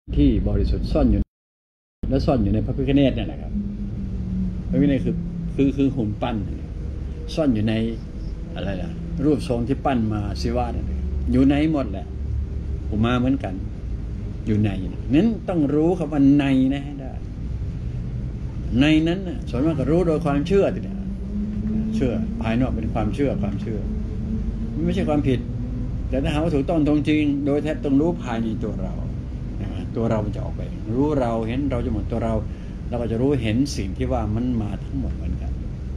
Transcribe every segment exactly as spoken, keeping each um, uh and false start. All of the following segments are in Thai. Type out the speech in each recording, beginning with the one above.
ที่บริสุทธิ์ซ่อนอยู่และซ่อนอยู่ในพระพิฆเนศนี่แหละครับพระพิฆเนศคือคือคือหุ่นปั้นซ่อนอยู่ในอะไรล่ะรูปทรงที่ปั้นมาศิวะนั่นอยู่ในหมดแหละอุมาเหมือนกันอยู่ในนั้นต้องรู้คำว่าในนะให้ได้ในนั้นน่ะส่วนมากก็รู้โดยความเชื่อติเนี่ยเชื่อภายนอกเป็นความเชื่อความเชื่อไม่ใช่ความผิดแต่ถ้าหาว่าถูกต้องตรงจริงโดยแท้ต้องรู้ภายในตัวเราตัวเรามันจะออกไปรู้เราเห็นเราจะหมดตัวเราเราก็จะรู้เห็นสิ่งที่ว่ามันมาทั้งหมดเหมือนกัน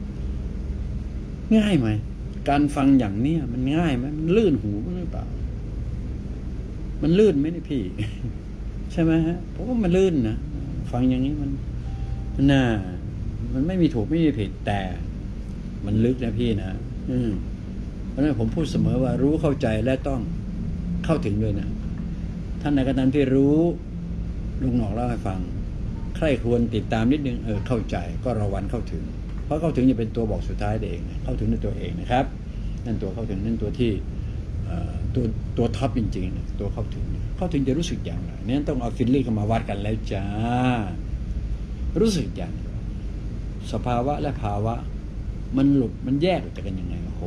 ง่ายไหมการฟังอย่างเนี้ยมันง่ายไหมมันลื่นหูหรือเปล่ามันลื่นไหมนี่พี่ใช่ไหมฮะผมว่ามันลื่นนะฟังอย่างนี้มันน่ามันไม่มีถูกไม่มีผิดแต่มันลึกนะพี่นะอืมเพราะฉะนั้นผมพูดเสมอว่ารู้เข้าใจและต้องเข้าถึงด้วยนะท่านใดก็ตามที่รู้ลุงหนอกเล่าให้ฟังใครควรติดตามนิดนึงเออเข้าใจก็ระวังเข้าถึงเพราะเข้าถึงจะเป็นตัวบอกสุดท้ายเองเข้าถึงในตัวเองนะครับนั่นตัวเข้าถึงนั่นตัวที่ตัวตัวท็อปจริงๆตัวเข้าถึงเข้าถึงจะรู้สึกอย่างไรนี่ต้องเอาฟิลลิ่งมาวัดกันแล้วจ้ารู้สึกอย่างสภาวะและภาวะมันหลุดมันแยกออกจากกันยังไงโอ้โห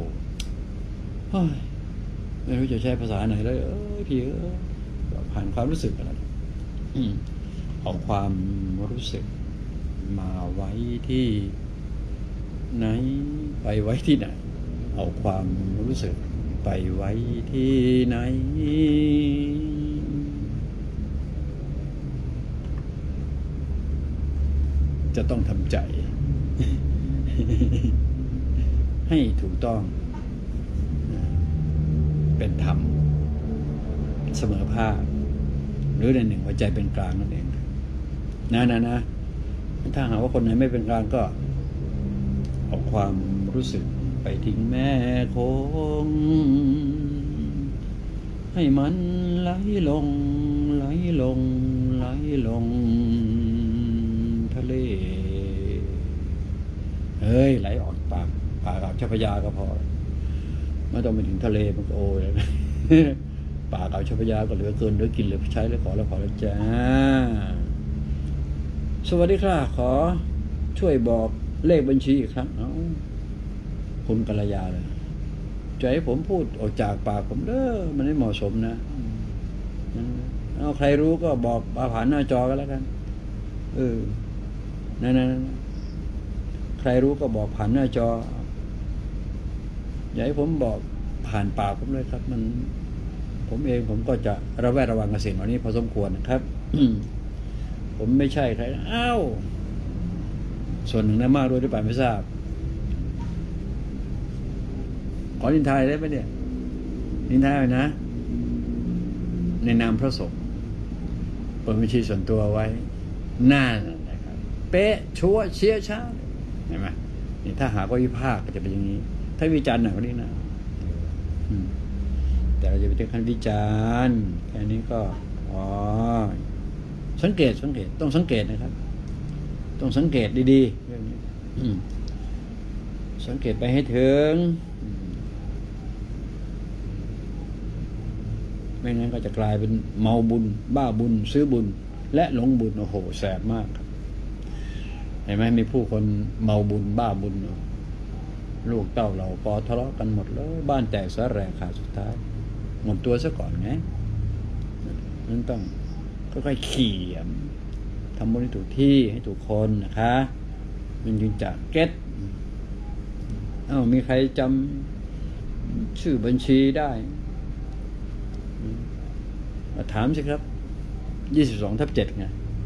ไม่รู้จะใช้ภาษาไหนเลยเออพี่เออผ่านความรู้สึกอะไรเอาความรู้สึกมาไว้ที่ไหนไปไว้ที่ไหนเอาความรู้สึกไปไว้ที่ไหนจะต้องทำใจ ให้ถูกต้องเป็นธรรมเสมอภาคหรือในหนึ่งหัวใจเป็นกลางนั่นเองนะนะนะถ้าหากว่าคนไหนไม่เป็นกลางก็เอาความรู้สึกไปทิ้งแม่คงให้มันไหลลงไหลลงไหลลงทะเลเฮ้ยไหลออกปากปากอ่าวเจ้าพระยาก็พอไม่ต้องไปถึงทะเลมันก็โอ้ยปากอ่าวเจ้าพระยาก็เหลือเกินเหลือกินเหลือใช้เหลือขอแล้วขอแล้วจ้าสวัสดีครับขอช่วยบอกเลขบัญชีอีกครั้งเอ้าคุณกัลยาเลยใจผมพูดออกจากปากผมเด้อมันไม่เหมาะสมนะเอาใครรู้ก็บอกมาผ่านหน้าจอกันแล้วกันเออนั่นๆใครรู้ก็บอกผ่านหน้าจออย่าให้ผมบอกผ่านปากผมเลยครับมันผมเองผมก็จะระแวดระวังกับสิ่งเหล่านี้พอสมควรนะครับ ผมไม่ใช่ใครอ้าวส่วนหนึ่งนะมากด้วยหรือเปล่าไม่ทราบขอนินทาได้ไหมเนี่ยนินทาเลยนะในนามพระสงฆ์เปิดบัญชีส่วนตัวไว้หน้านะครับเป๊ะชัวเชี่ยช้าเห็นไหมนี่ถ้าหากว่าวิพากษ์ก็จะเป็นอย่างนี้ถ้าวิจารณ์หนักกว่านี้นะแต่เราจะไปถึงขั้นวิจารณ์แค่นี้ก็อ๋อสังเกตสังเกตต้องสังเกตนะครับต้องสังเกตดีๆเรื่องนี้สังเกตไปให้ถึงไม่งั้นก็จะกลายเป็นเมาบุญบ้าบุญซื้อบุญและหลงบุญโอ้โหแสบมากครับเห็นไหมมีผู้คนเมาบุญบ้าบุญลูกเต้าเราปอทะเลาะกันหมดเลยบ้านแตกสะแรกขาดสุดท้ายหมดตัวซะก่อนไงนั้นต้องค่อยๆเขี่ยมทำบุญให้ถูกที่ให้ถูกคนนะคะมันจึงจะเก็ตอ้าวมีใครจำชื่อบัญชีได้มาถามสิครับยี่สิบสองทับเจ็ดไง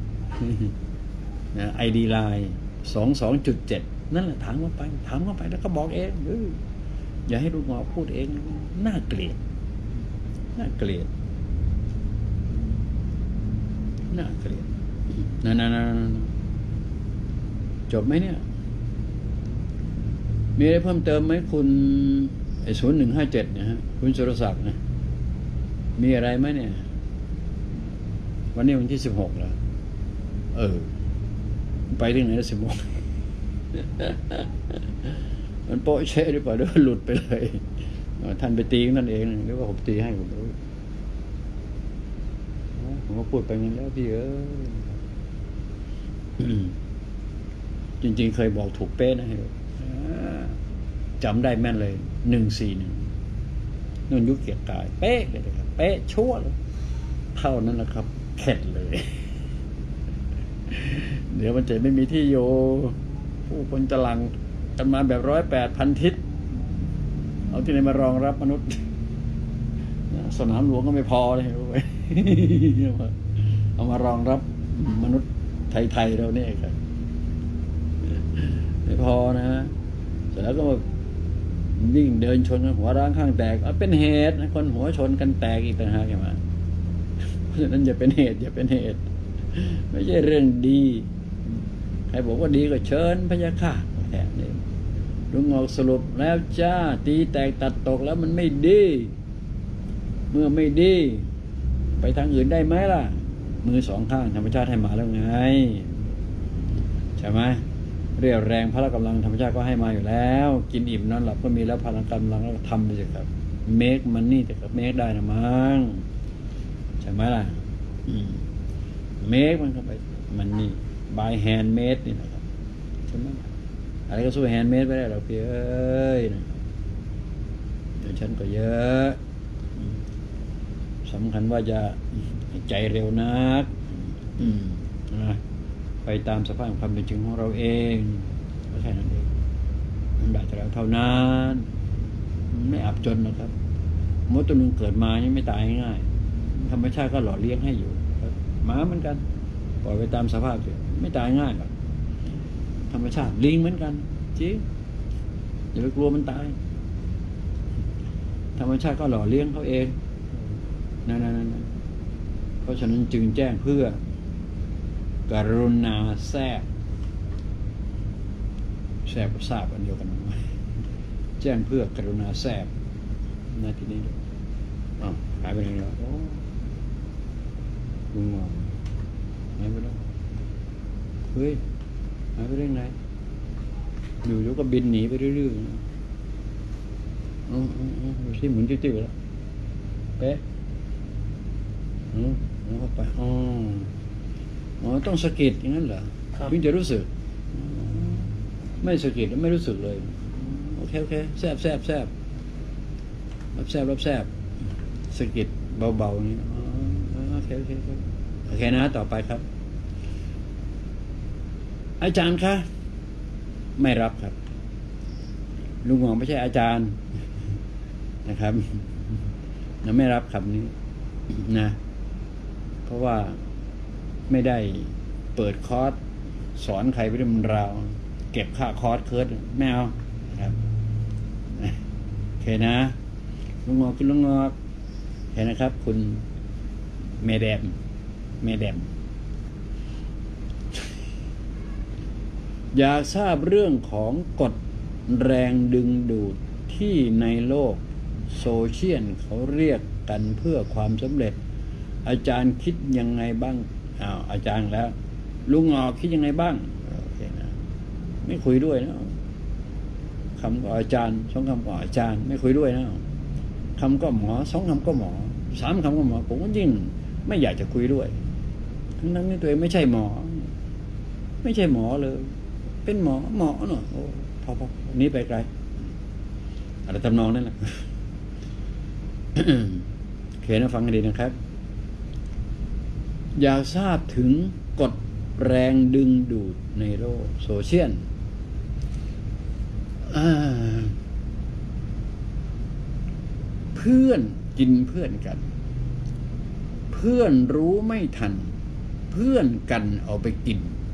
นะไอดีไลน์สองสองจุดเจ็ดนั่นแหละถามเข้าไปถามเข้าไปแล้วก็บอกเองเอออย่าให้ลูกหมอพูดเองน่าเกลียดน่าเกลียดน่าเกลียดนั่นๆๆจบไหมเนี่ยมีอะไรเพิ่มเติมไหมคุณไอ้ศูนย์หนึ่งห้าเจ็ดเนี่ยฮะคุณสุรศักดิ์นะมีอะไรไหมเนี่ยวันนี้วันที่สิบหกแล้วเออไปที่ไหนแล้วสิบหกมันโป๊ะเชะหรือเปล่าหรือหลุดไปเลยท่านไปตีนั่นเองหรือว่าผมตีให้ผมรู้โอ้ผมก็พูดไปงั้นแล้วพี่เอ้ยจริงๆเคยบอกถูกเป๊ะนะฮะจำได้แม่นเลยหนึ่งสี่หนึ่งนุ่นยุคเกียรติกายเป๊ะเลยครับเป๊ะชั่วเลยเท่านั้นแหละครับเข็ดเลย เดี๋ยวมันจะไม่มีที่โยผู้คนจะหลังกันมาแบบร้อยแปดพันทิศเอาที่ไหนมารองรับมนุษย์สนามหลวงก็ไม่พอเลยเอามารองรับมนุษย์ไทยๆเราเนี่ยครับไม่พอนะฮะเสร็จแล้วก็วิ่งเดินชนกันหัวร้างข้างแตกเอาเป็นเหตุนะคนหัวชนกันแตกอีกต่างหากอย่างนั้นเพราะฉะนั้นอย่าเป็นเหตุอย่าเป็นเหตุไม่ใช่เรื่องดีใครบอกว่าดีก็เชิญพยาค่ะแค่นี้ลุงออกสรุปแล้วจ้าตีแตกตัดตกแล้วมันไม่ดีเมื่อไม่ดีไปทางอื่นได้ไหมล่ะมือสองข้างธรรมชาติให้มาแล้วไงใช่ไหมเรียวแรงพละกำลังธรรมชาติก็ให้มาอยู่แล้วกินอิ่มนอนหลับก็มีแล้วพลังกำลังก็ทำไปสิครับเมคมันนี่แต่ก็เมคได้นะมั้งใช่ไหมล่ะเมคมันก็ไปมันนี่บายแฮนด์เมดนี่นะครับใช่ไหมอะไรก็สู้แฮนด์เมดไม่ได้หรอกพี่เอ้ยนะเดี๋ยวฉันก็เยอะสำคัญว่าจะใจเร็วนักนะไปตามสภาพความเป็นจริงของเราเองก็แค่นั้นเองมันได้จากเราเท่านั้นไม่อับจนนะครับมดตัวหนึ่งเกิดมายังไม่ตายง่ายธรรมชาติก็หล่อเลี้ยงให้อยู่หมาเหมือนกันปล่อยไปตามสภาพสิไม่ตายง่ายหรอกธรรมชาติลิงเหมือนกันจริงอย่าไปกลัวมันตายธรรมชาติก็หล่อเลี้ยงเขาเองนั่นๆเพราะฉะนั้นจึงแจ้งเพื่อกรุณาแทรกแทรกทราบอันเดียวกันแจ้งเพื่อกรุณาแทรกนาทีนี้อ้าวหายไปไหนแล้วโอ้ลุงงงหายไปแล้วเฮ้ยหายไปได้ไงอยู่แล้วก็บินหนีไปเรื่อยๆอ๋อดูสิหมุนติ้วๆแล้วเป๊ะอืมแล้วก็ไปอ๋ออ๋อต้องสะกิดอย่างนั้นเหรอถึงจะรู้สึกไม่สะกิดไม่รู้สึกเลยโอเคโอเคแซบแซบแซบรับแซบรับแซบสะกิดเบาๆนี่โอเคโอเคโอเคนะต่อไปครับอาจารย์คะไม่รับครับลุงหงไม่ใช่อาจารย์นะครับเราไม่รับคำนี้นะเพราะว่าไม่ได้เปิดคอร์สสอนใครไปเรื่องราวเก็บค่าคอร์สเคิร์ดไม่เอาครับโอเคนะลุงงอกคุณลุงงอกเห็นนะครับคุณเมแดมเมแดมอยากทราบเรื่องของกฎแรงดึงดูดที่ในโลกโซเชียลเขาเรียกกันเพื่อความสำเร็จอาจารย์คิดยังไงบ้างอ้าวอาจารย์แล้วลุงงอกคิดยังไงบ้างโอเคนะไม่คุยด้วยนะคำก็อาจารย์สองคำก็อาจารย์ไม่คุยด้วยนะคำก็หมอสองคำก็หมอสามคำก็หมอผมก็ยิ่งไม่อยากจะคุยด้วยทั้งนั้นนี่ตัวเองไม่ใช่หมอไม่ใช่หมอเลยเป็นหมอหมอหน่อยโอ้พอพอนี้ไปไกลอะไรทำนองนั่นแหละ เขียนให้ฟังให้ดีนะครับอยากทราบถึงกฎแรงดึงดูดในโลกโซเชียลเพื่อนกินเพื่อนกันเพื่อนรู้ไม่ทันเพื่อนกันเอาไปกิน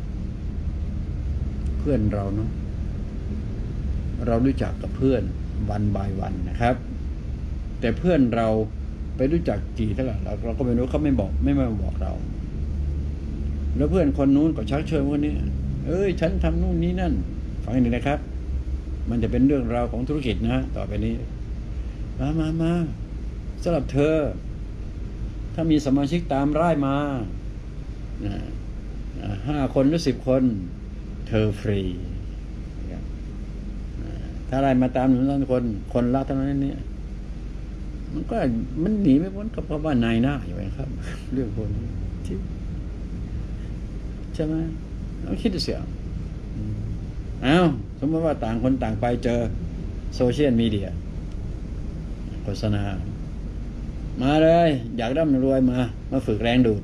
เพื่อนเราเนาะเรารู้จักกับเพื่อนวันบายวันนะครับแต่เพื่อนเราไปรู้จักกี่เท่าไหร่เราก็ไม่รู้เขาไม่บอกไม่มาบอกเราแล้วเพื่อนคนนู้นก็ชักชวนคนนี้เอ้ยฉันทำนู่นนี่นั่นฟังให้ดีนะครับมันจะเป็นเรื่องราวของธุรกิจนะต่อไปนี้มามามาสำหรับเธอถ้ามีสมาชิกตามร่ายมาห้าคนหรือสิบคนเธอฟรีถ้าร่ายมาตามหนึ่งคนคนละเท่านั้นเนี่ยมันก็มันหนีไม่พ้นกับเพราะว่านายหน้าอยู่ครับ เรื่องพวกนี้ที่ใช่ไหมต้องคิดเสียอ้าวสมมติว่าต่างคนต่างไปเจอโซเชียลมีเดียโฆษณามาเลยอยากร่ำรวยมามาฝึกแรงดูด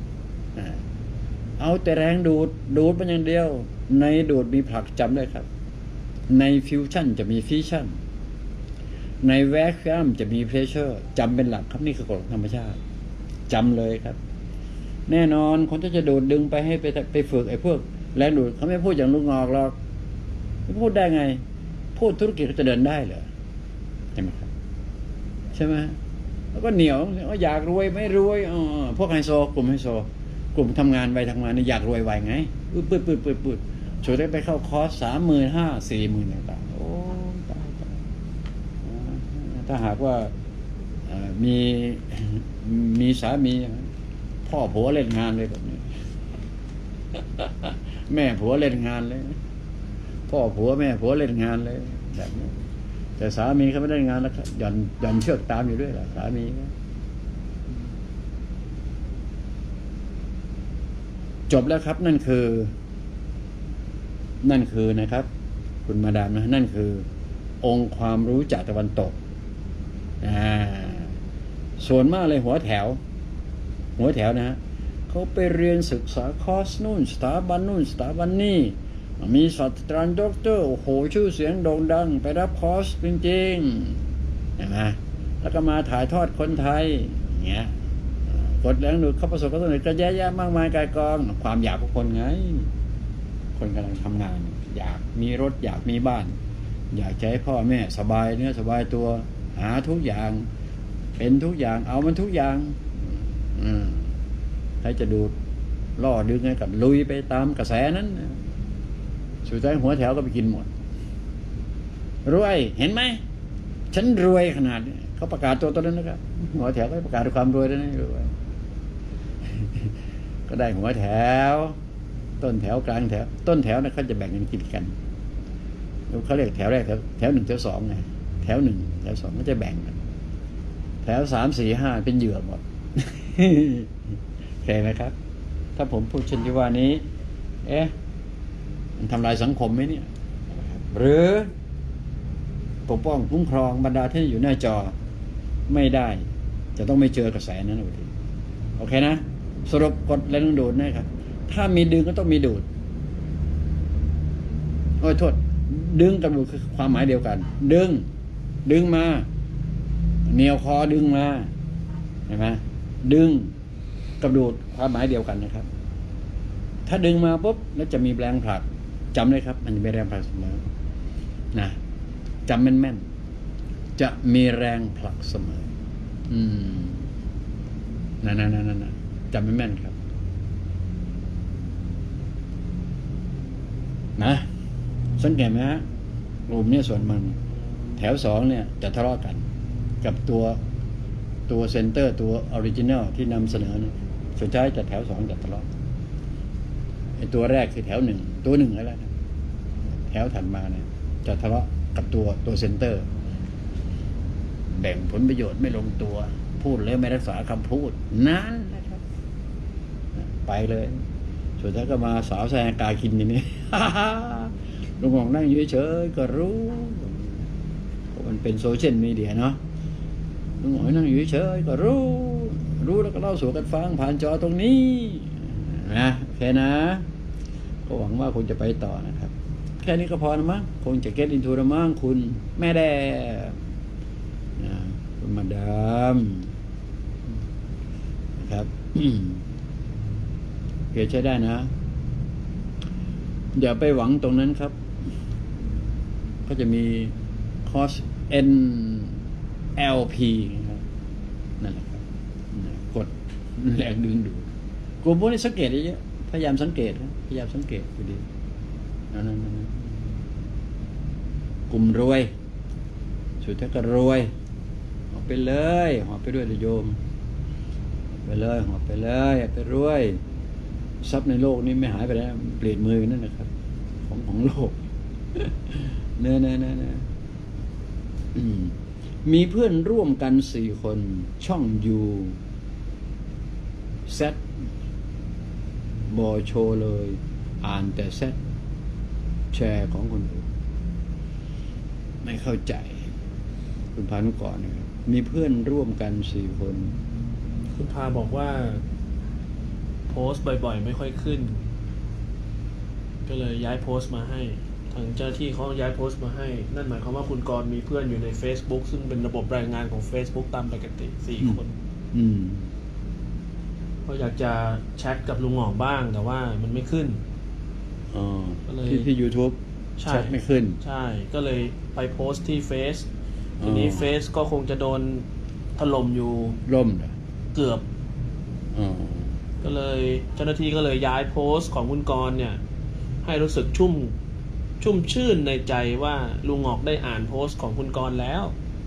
เอาแต่แรงดูดดูดเป็นอย่างเดียวในดูดมีผลักจำได้ครับในฟิวชั่นจะมีฟิชชั่นในแวคคูมัมจะมีเพรสเชอร์จำเป็นหลักครับนี่คือกฎธรรมชาติจำเลยครับแน่นอนคนที่จะดูดดึงไปให้ไปไปฝึกไอ้พวกแรงดูดเขาไม่พูดอย่างลุงงอกหรอกไม่พูดได้ไงพูดธุรกิจเขาจะเดินได้เหรอใช่ไหมครับใช่ไหมแล้วก็เหนียวว่าอยากรวยไม่รวยอ๋อพวกไฮโซกลุ่มไฮโซกลุ่มทำงานไปทำงานนี่อยากรวยไวไงปืดปืดปืดปืดปืดสุดท้ายไปเข้าคอร์สสามหมื่นห้าสี่หมื่นต่างๆโอ้ตายตายถ้าหากว่ามีมีสามีพ่อผัวเล่นงานเลยแบบนี้แม่ผัวเล่นงานเลยพ่อผัวแม่ผัวเล่นงานเลยแบบนี้แต่สามีเขาไม่ได้งานแล้วหย่อนหย่อนเชือกตามอยู่ด้วยแหละสามีจบแล้วครับนั่นคือนั่นคือนะครับคุณมาดามนะนั่นคือองค์ความรู้จากตะวันตกอ่าส่วนมากเลยหัวแถวหัวแถวนะฮะเขาไปเรียนศึกษาคอร์สนู่นสถาบันนู่นสถาบันนี่มีศาสตราจารย์ด็อกเตอร์โอ้โหชื่อเสียงโด่งดังไปรับคอร์สจริงๆเห็นไหมแล้วก็มาถ่ายทอดคนไทยอย่างเงี้ยกดแรงดูดเขาประสบความสำเร็จก็แย่ๆมากมายกายกองความอยากของคนไงคนกำลังทำงานอยากมีรถอยากมีบ้านอยากให้พ่อแม่สบายเนื้อสบายตัวหาทุกอย่างเป็นทุกอย่างเอามันทุกอย่างอืมใครจะดูล่อดึงให้กับลุยไปตามกระแสนั้นสุดท้ายหัวแถวก็ไปกินหมดรวยเห็นไหมฉันรวยขนาดนี้เขาประกาศตัวตนนั้นนะครับหัวแถวก็ประกาศด้วยความรวยด้วยนะรวยก็ได้หัวแถวต้นแถวกลางแถวต้นแถวนะเขาจะแบ่งกันกินกันเขาเรียกแถวแรกแถวแถวหนึ่งแถวสองไงแถวหนึ่งแถวสองก็จะแบ่งกันแถวสามสี่ห้าเป็นเหยื่อหมดเห็นไหมครับถ้าผมพูดเช่นที่ว่านี้เอ๊ะมันทำลายสังคมไหมเนี่ยหรือปกป้องคุ้มครองบรรดาที่อยู่หน้าจอไม่ได้จะต้องไม่เจอกระแสนั้นโอเคโอเคนะสรุปกฎแรงดึงดูดนะครับถ้ามีดึงก็ต้องมีดูดโอ้ยโทษดึงกับดูดคือความหมายเดียวกันดึงดึงมาเหนียวคอดึงมาเห็นไหมดึงกับดูดความหมายเดียวกันนะครับถ้าดึงมาปุ๊บแล้วจะมีแรงผลักจำเลยครับมันจะมีแรงผลักเสมอนะจำแม่นๆจะมีแรงผลักเสมออืมนั่นนั่นนั่นจำแม่นๆครับนะสังเกตไหมฮะกลุ่มนี้ส่วนมันแถวสองเนี่ยจะทะเลาะกันกับตัวตัวเซนเตอร์ตัวออริจินัลที่นำเสนอนะสุดท้ายจะแถวสองจะทะเลาะไอ้ตัวแรกคือแถวหนึ่งตัวหนึ่งแล้วนะแถวถัดมาเนี่ยจะทะเลาะกับตัวตัวเซนเตอร์แบ่งผลประโยชน์ไม่ลงตัวพูดแล้วไม่รักษาคำพูดนั่นนะครับไปเลยสุดท้ายก็มาสาวแซงกากินอย่างนี้ ลุงหงนั่งอยู่เฉยๆก็รู้มันเป็นโซเชียลมีเดียเนาะลุงหงนั่งอยู่เฉยๆก็รู้รู้แล้วก็เล่าสู่กันฟังผ่านจอตรงนี้นะโอเคนะก็หวังว่าคุณจะไปต่อนะครับแค่นี้ก็พอนะมั้งคงจะเก็ตอินทูละมั้งคุณแม่แด่นะคุณมาดามนะครับเกียรใช้ได้นะอย่าไปหวังตรงนั้นครับก็จะมีคอร์ส เอ็น แอล พี ครับนั่นแหละครับกดแรงดึงดูดกลุ่มพวกนี้สังเกตเยอะพยายามสังเกตนะพยายามสังเกตดูดีนั่นนั่นนั่นกลุ่มรวยสุดท้ายก็รวยหอบไปเลยหอบไปด้วยโยมไปเลยหอบไปเลยไปรวยทรัพย์ในโลกนี้ไม่หายไปแล้วเปลี่ยนมือนั่นนะครับของของโลกเนื้อเนื้อเนื้อเนื้อมีเพื่อนร่วมกันสี่คนช่องยูเซตบอโชว์เลยอ่านแต่เซตแชร์ของคนอื่นไม่เข้าใจคุณพานุก่อนนะครับมีเพื่อนร่วมกันสี่คนคุณพาบอกว่าโพสต์บ่อยๆไม่ค่อยขึ้นก็เลยย้ายโพสต์มาให้ทางเจ้าที่เขาย้ายโพสต์มาให้นั่นหมายความว่าคุณกรณ์มีเพื่อนอยู่ใน Facebook ซึ่งเป็นระบบรายงานของ Facebook ตามปกติสี่คนอืมก็อยากจะแชทกับลุงหงอกบ้างแต่ว่ามันไม่ขึ้นอ๋อที่ที่ YouTube แชทไม่ขึ้นใช่ก็เลยไปโพสต์ที่เฟซทีนี้เฟซก็คงจะโดนถล่มอยู่ล่มเหรอเกือบก็เลยเจ้าหน้าที่ก็เลยย้ายโพสต์ของคุณกรณ์เนี่ยให้รู้สึกชุ่มชุ่มชื่นในใจว่าลุงหงอกได้อ่านโพสต์ของคุณกรณ์แล้ว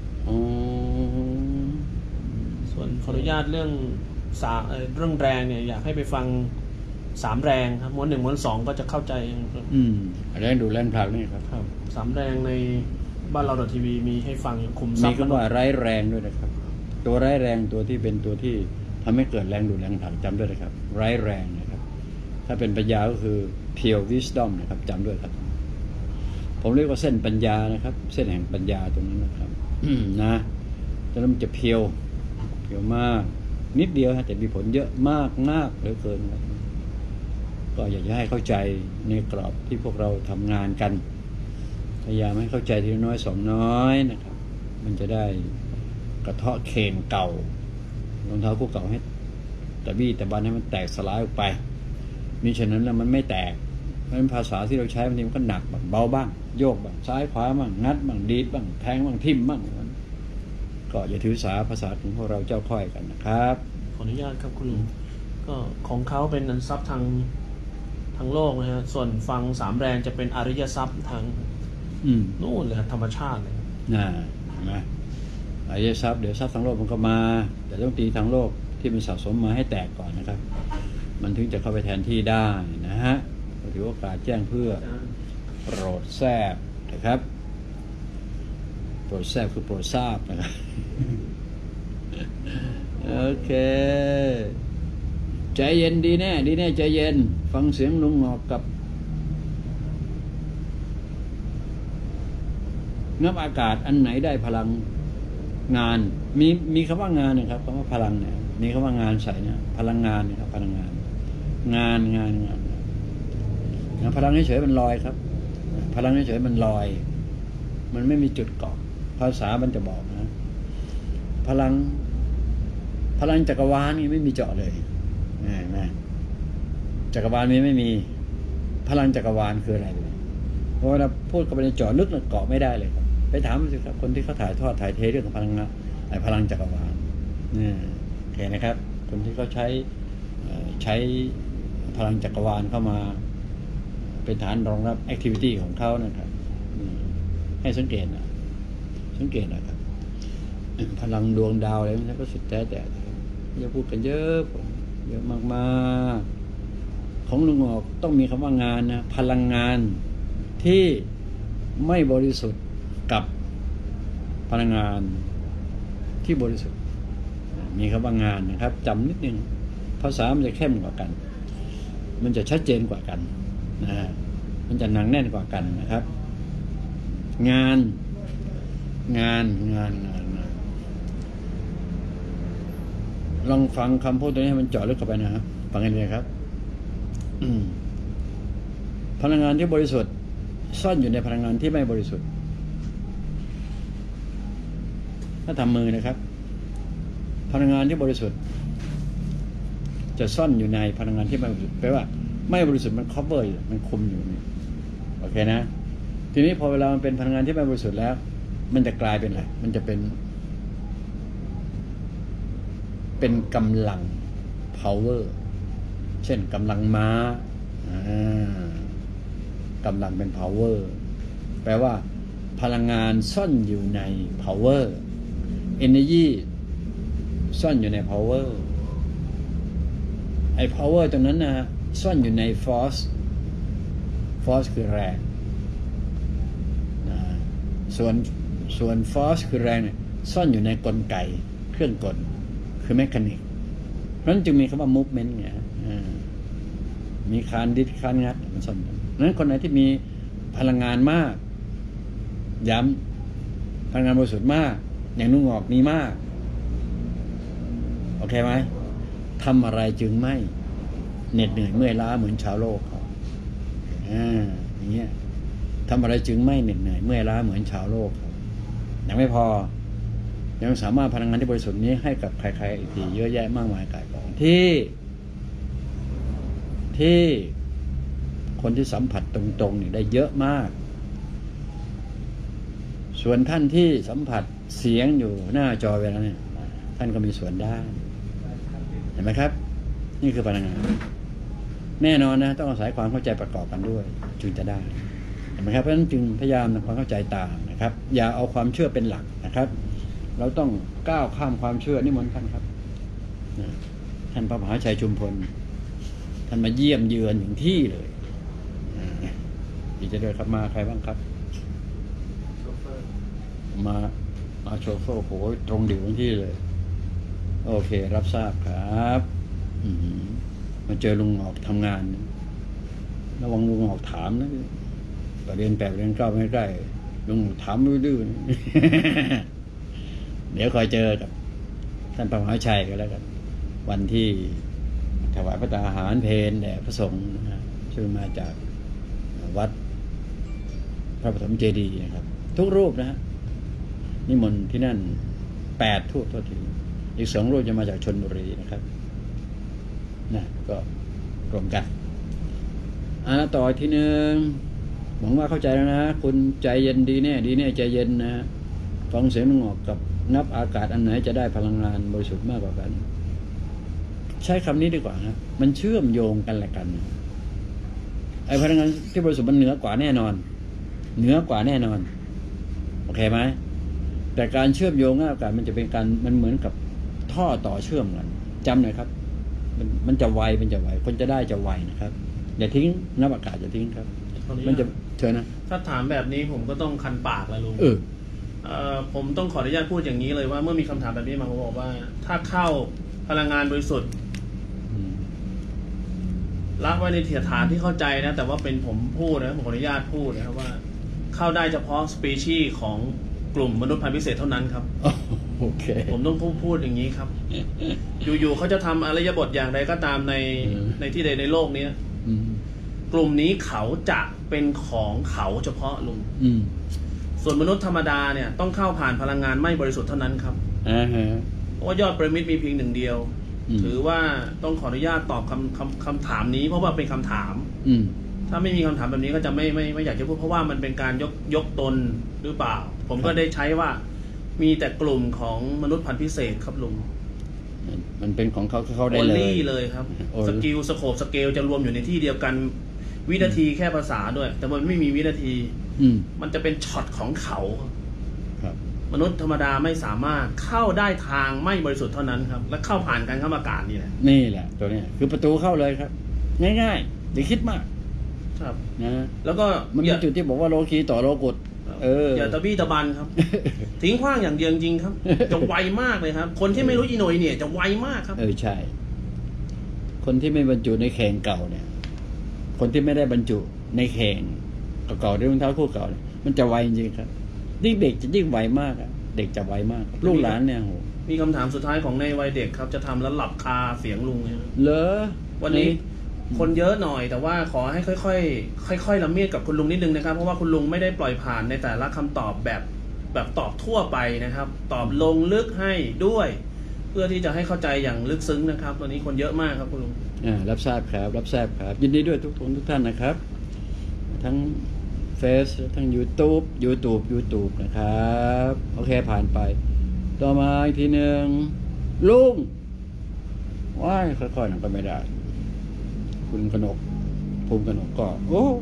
ส่วนขออนุญาตเรื่องสาเรื่องแรงเนี่ยอยากให้ไปฟังสามแรงครับม้วนหนึ่งม้วนสองก็จะเข้าใจอืมแรงดูแรงผลักนี่ครับครับสามแรงในบ้านเราดอททีวีมีให้ฟังคุมทรัพย์มีคำว่าร้ายแรงด้วยนะครับตัวร้ายแรงตัวที่เป็นตัวที่ทำให้เกิดแรงดูดแรงผลักจำด้วยนะครับร้ายแรงนะครับถ้าเป็นปัญญาก็คือ pure wisdom นะครับจำด้วยครับผมเรียกว่าเส้นปัญญานะครับเส้นแห่งปัญญาตรงนั้นนะครับนะจะมันจะเพียวเพียวมากนิดเดียวฮะแต่มีผลเยอะมากมากเหลือเกินครับก็อยากจะให้เข้าใจในกรอบที่พวกเราทำงานกันพยายามให้เข้าใจทีละน้อยสองน้อยนะครับมันจะได้กระเทาะเข่งเก่ารองเท้าคู่เก่าให้แต่บี้แต่บันให้มันแตกสลายออกไปมิฉะนั้นแล้วมันไม่แตกเพราะฉะนั้นภาษาที่เราใช้บางทีมันก็หนักบ้างเบาบ้างโยกบ้างซ้ายขวาบ้างงัดบ้างดีดบ้างแทงบ้างทิ่มบ้างก็อย่าถือสาภาษาของพวกเราเจ้าค่อยกันนะครับขออนุญาตครับคุณลุงก็ของเขาเป็นอันทรัพย์ทางทางโลกนะฮะส่วนฟังสามแรงจะเป็นอริยทรัพย์ทางนู่นเลยธรรมชาติเลยน่าเห็นไหมอริยทรัพย์เดี๋ยวทรัพย์ทางโลกมันก็มาแต่ต้องตีทางโลกที่มันสะสมมาให้แตกก่อนนะครับมันถึงจะเข้าไปแทนที่ได้นะฮะถือโอกาสแจ้งเพื่อโปรดแทราบนะครับโปรดแทราบคือโปรดทราบนะครับโอเคใจเย็นดีแน่ดีแน่ใจเย็นฟังเสียงลุงหงอกกับงับอากาศอันไหนได้พลังงานมีมีคำว่างานนะครับคำว่าพลังเนี่ยมีคำว่างานใส่นะพลังงานนะครับพลังงานงานงานงานพลังเฉยๆมันลอยครับพลังเฉยๆมันลอยมันไม่มีจุดเกาะภาษามันจะบอกนะพลังพลังจักรวาลนี่ไม่มีเจาะเลยนะจักรวาลนี้ไม่มีพลังจักรวาลคืออะไรเลยเพราะว่าพูดกับไปในเจาะลึกเกาะไม่ได้เลยครับไปถามสิครับคนที่เขาถ่ายทอดถ่ายเทเรื่องของพลังงานไอ้พลังจักรวาลนี่โอเคนะครับคนที่เขาใช้ใช้พลังจักรวาลเข้ามาเป็นฐานรองรับแอคทิวิตี้ของเขานะครับให้สังเกตนะสังเกตนะครับพลังดวงดาวอะไรมันก็สุดแท้แต่อย่าพูดกันเยอะเยอะมากๆของลุงหงอกต้องมีคำว่างานนะพลังงานที่ไม่บริสุทธิ์กับพลังงานที่บริสุทธิ์มีคำว่างานนะครับจำนิดนึงภาษามันจะเข้มกว่ากันมันจะชัดเจนกว่ากันนะมันจะหนักแน่นกว่ากันนะครับงานงานงานงานลองฟังคำพูดตัวนี้ให้มันเจาะลึกเข้าไปนะครับฟังกันเลยครับพลังงานที่บริสุทธิ์ซ่อนอยู่ในพลังงานที่ไม่บริสุทธิ์ถ้าทำมือนะครับพลังงานที่บริสุทธิ์จะซ่อนอยู่ในพลังงานที่ไม่บริสุทธิ์แปลว่าไม่บริสุทธิ์มัน cover อยู่มันคุมอยู่นี่โอเคนะทีนี้พอเวลามันเป็นพลังงานที่ไม่บริสุทธิ์แล้วมันจะกลายเป็นอะไรมันจะเป็นเป็นกำลัง power เช่นกำลังม้ากำลังเป็น power แปลว่าพลังงานซ่อนอยู่ใน power energy ซ่อนอยู่ใน power ไอ้ power ตรงนั้นนะซ่อนอยู่ใน force force คือแรงนะส่วนส่วน force คือแรงเนี่ยซ่อนอยู่ในกลไกเครื่องกลคือแมคานิกเพราะฉะนั้นจึงมีคำว่า movement ไงมีคานดิดคานงัดมันซ่อนนั้นคนไหนที่มีพลังงานมากย้ำพลังงานบริสุทธิ์มากอย่างนุ่งออกมีมากโอเคไหมทำอะไรจึงไม่เหน็ดเหนื่อยเมื่อยล้าเหมือนชาวโลกเขาอ่าอย่างเงี้ยทำอะไรจึงไม่เหน็ดเหนื่อยเมื่อยล้าเหมือนชาวโลกเขายังไม่พอยังสามารถพลังงานที่บริสุทธิ์นี้ให้กับใครๆอีกทีเยอะแยะมากมายกายกองที่ที่คนที่สัมผัสตรงๆนี่ได้เยอะมากส่วนท่านที่สัมผัสเสียงอยู่หน้าจอเวลาเนี่ยท่านก็มีส่วนได้เห็นไหมครับนี่คือพลังงานแน่นอนนะต้องอาศัยความเข้าใจประกอบกันด้วยจึงจะได้เห็นไหมครับเพราะฉะนั้นจึงพยายามทำความเข้าใจตามนะครับอย่าเอาความเชื่อเป็นหลักนะครับเราต้องก้าวข้ามความเชื่อนิมนต์ท่านครับท่านพระมหาชัยชุมพลท่านมาเยี่ยมเยือนถึงที่เลยดีจะด้วยครับมาใครบ้างครับมามาโชเฟอร์โหตรงดิ่วที่เลยโอเครับทราบครับมาเจอลุงออกทำงานระวังลุงออกถามนะประเด็นแปดเรียนเก้าไม่ใกล้ลุงถามดื้อเดี๋ยวคอยเจอกับท่านพระมหาชัยกันแล้วกันวันที่ถวายพระตาหารเพลแด่พระสงฆ์ซึ่งมาจากวัดพระปฐมเจดีย์นะครับทุกรูปนะฮะนิมนต์ที่นั่นแปดทูตทั่วทีอีกสองรูปจะมาจากชลบุรีนะครับนะก็รวมกันอ่าต่อที่หนึ่งหวังว่าเข้าใจแล้วนะคุณใจเย็นดีแน่ดีแน่ใจเย็นนะฟังเสียงงอกกับนับอากาศอันไหนจะได้พลังงานบริสุทธิ์มากกว่ากันใช้คำนี้ดีกว่านะมันเชื่อมโยงกันแหละกันไอ้พลังงานที่บริสุทธิ์มันเหนือกว่าแน่นอนเหนือกว่าแน่นอนโอเคไหมแต่การเชื่อมโยงอากาศมันจะเป็นการมันเหมือนกับท่อต่อเชื่อมกันจำหน่อยครับมันมันจะไวมันจะไวคนจะได้จะไวนะครับอย่าทิ้งนับอากาศอย่าทิ้งครับมันจะเชิญนะถ้าถามแบบนี้ผมก็ต้องคันปากแล้วลุงเออผมต้องขออนุญาตพูดอย่างนี้เลยว่าเมื่อมีคำถามแบบนี้มาผมบอกว่าถ้าเข้าพลังงานบริสุทธิ์ละไว้ในเถียฐานที่เข้าใจนะแต่ว่าเป็นผมพูดนะผมขออนุญาตพูดนะครับว่าเข้าได้เฉพาะสปีชีส์ของกลุ่มมนุษย์พันธุ์พิเศษเท่านั้นครับโอเคผมต้องพูดพูดอย่างนี้ครับอยู่ๆเขาจะทำอริยบทอย่างใดก็ตามในในที่ใดในโลกนี้กลุ่มนี้เขาจะเป็นของเขาเฉพาะลุงส่วนมนุษย์ธรรมดาเนี่ยต้องเข้าผ่านพลังงานไม่บริสุทธิ์เท่านั้นครับเพราะว่ายอดปรมิตรมีเพียงหนึ่งเดียวถือว่าต้องขออนุญาตตอบคำคำคำถามนี้เพราะว่าเป็นคำถามถ้าไม่มีคำถามแบบนี้ก็จะไม่ไม่ไม่อยากจะพูดเพราะว่ามันเป็นการยกยกตนหรือเปล่าผมก็ได้ใช้ว่ามีแต่กลุ่มของมนุษย์พันธุ์พิเศษครับลุงมันเป็นของเขาเขาได้เลยโอลี่เลยครับสกิลสโคปสเกลจะรวมอยู่ในที่เดียวกันวินาทีแค่ภาษาด้วยแต่มันไม่มีวินาทีมันจะเป็นช็อตของเขาครับมนุษย์ธรรมดาไม่สามารถเข้าได้ทางไม่บริสุทธิ์เท่านั้นครับและเข้าผ่านการข้ามอากาศนี่แหละนี่แหละตัวนี้คือประตูเข้าเลยครับง่ายๆอย่าคิดมากครับนะแล้วก็มันเป็นจุดที่บอกว่าโลคีต่อโลกุตเอออย่าตะบี้ตะบันครับทิ้งขว้างอย่างเดียวจริงครับจะไวมากเลยครับคนที่ไม่รู้อีโหน่ยเนี่ยจะไวมากครับเออใช่คนที่ไม่บรรจุในแข่งเก่าเนี่ยคนที่ไม่ได้บรรจุในแข่งเก่าๆด้วยรองเท้าคู่เก่าเนี่ยมันจะไวจริงครับยิ่งเด็กจะยิ่งไวมากครับเด็กจะไวมากลูกหลานเนี่ยโหมีคำถามสุดท้ายของในวัยเด็กครับจะทำแล้วหลับคาเสียงลุงเนี่ยเหรอวันนี้คนเยอะหน่อยแต่ว่าขอให้ค่อยๆค่อยๆละเมียดกับคุณลุงนิดนึงนะครับเพราะว่าคุณลุงไม่ได้ปล่อยผ่านในแต่ละคำตอบแบบแบบตอบทั่วไปนะครับตอบลงลึกให้ด้วยเพื่อที่จะให้เข้าใจอย่างลึกซึ้งนะครับวันนี้คนเยอะมากครับคุณลุงอ่ารับทราบครับรับทราบครับยินดีด้วยทุกคนทุกท่านนะครับทั้งเฟซทั้ง YouTube YouTube YouTube นะครับโอเคผ่านไปต่อมาอีกทีหนึ่งลุงว้ายค่อยๆหนังก็ไม่ได้คุณกนกภูมิกนกก็โอ้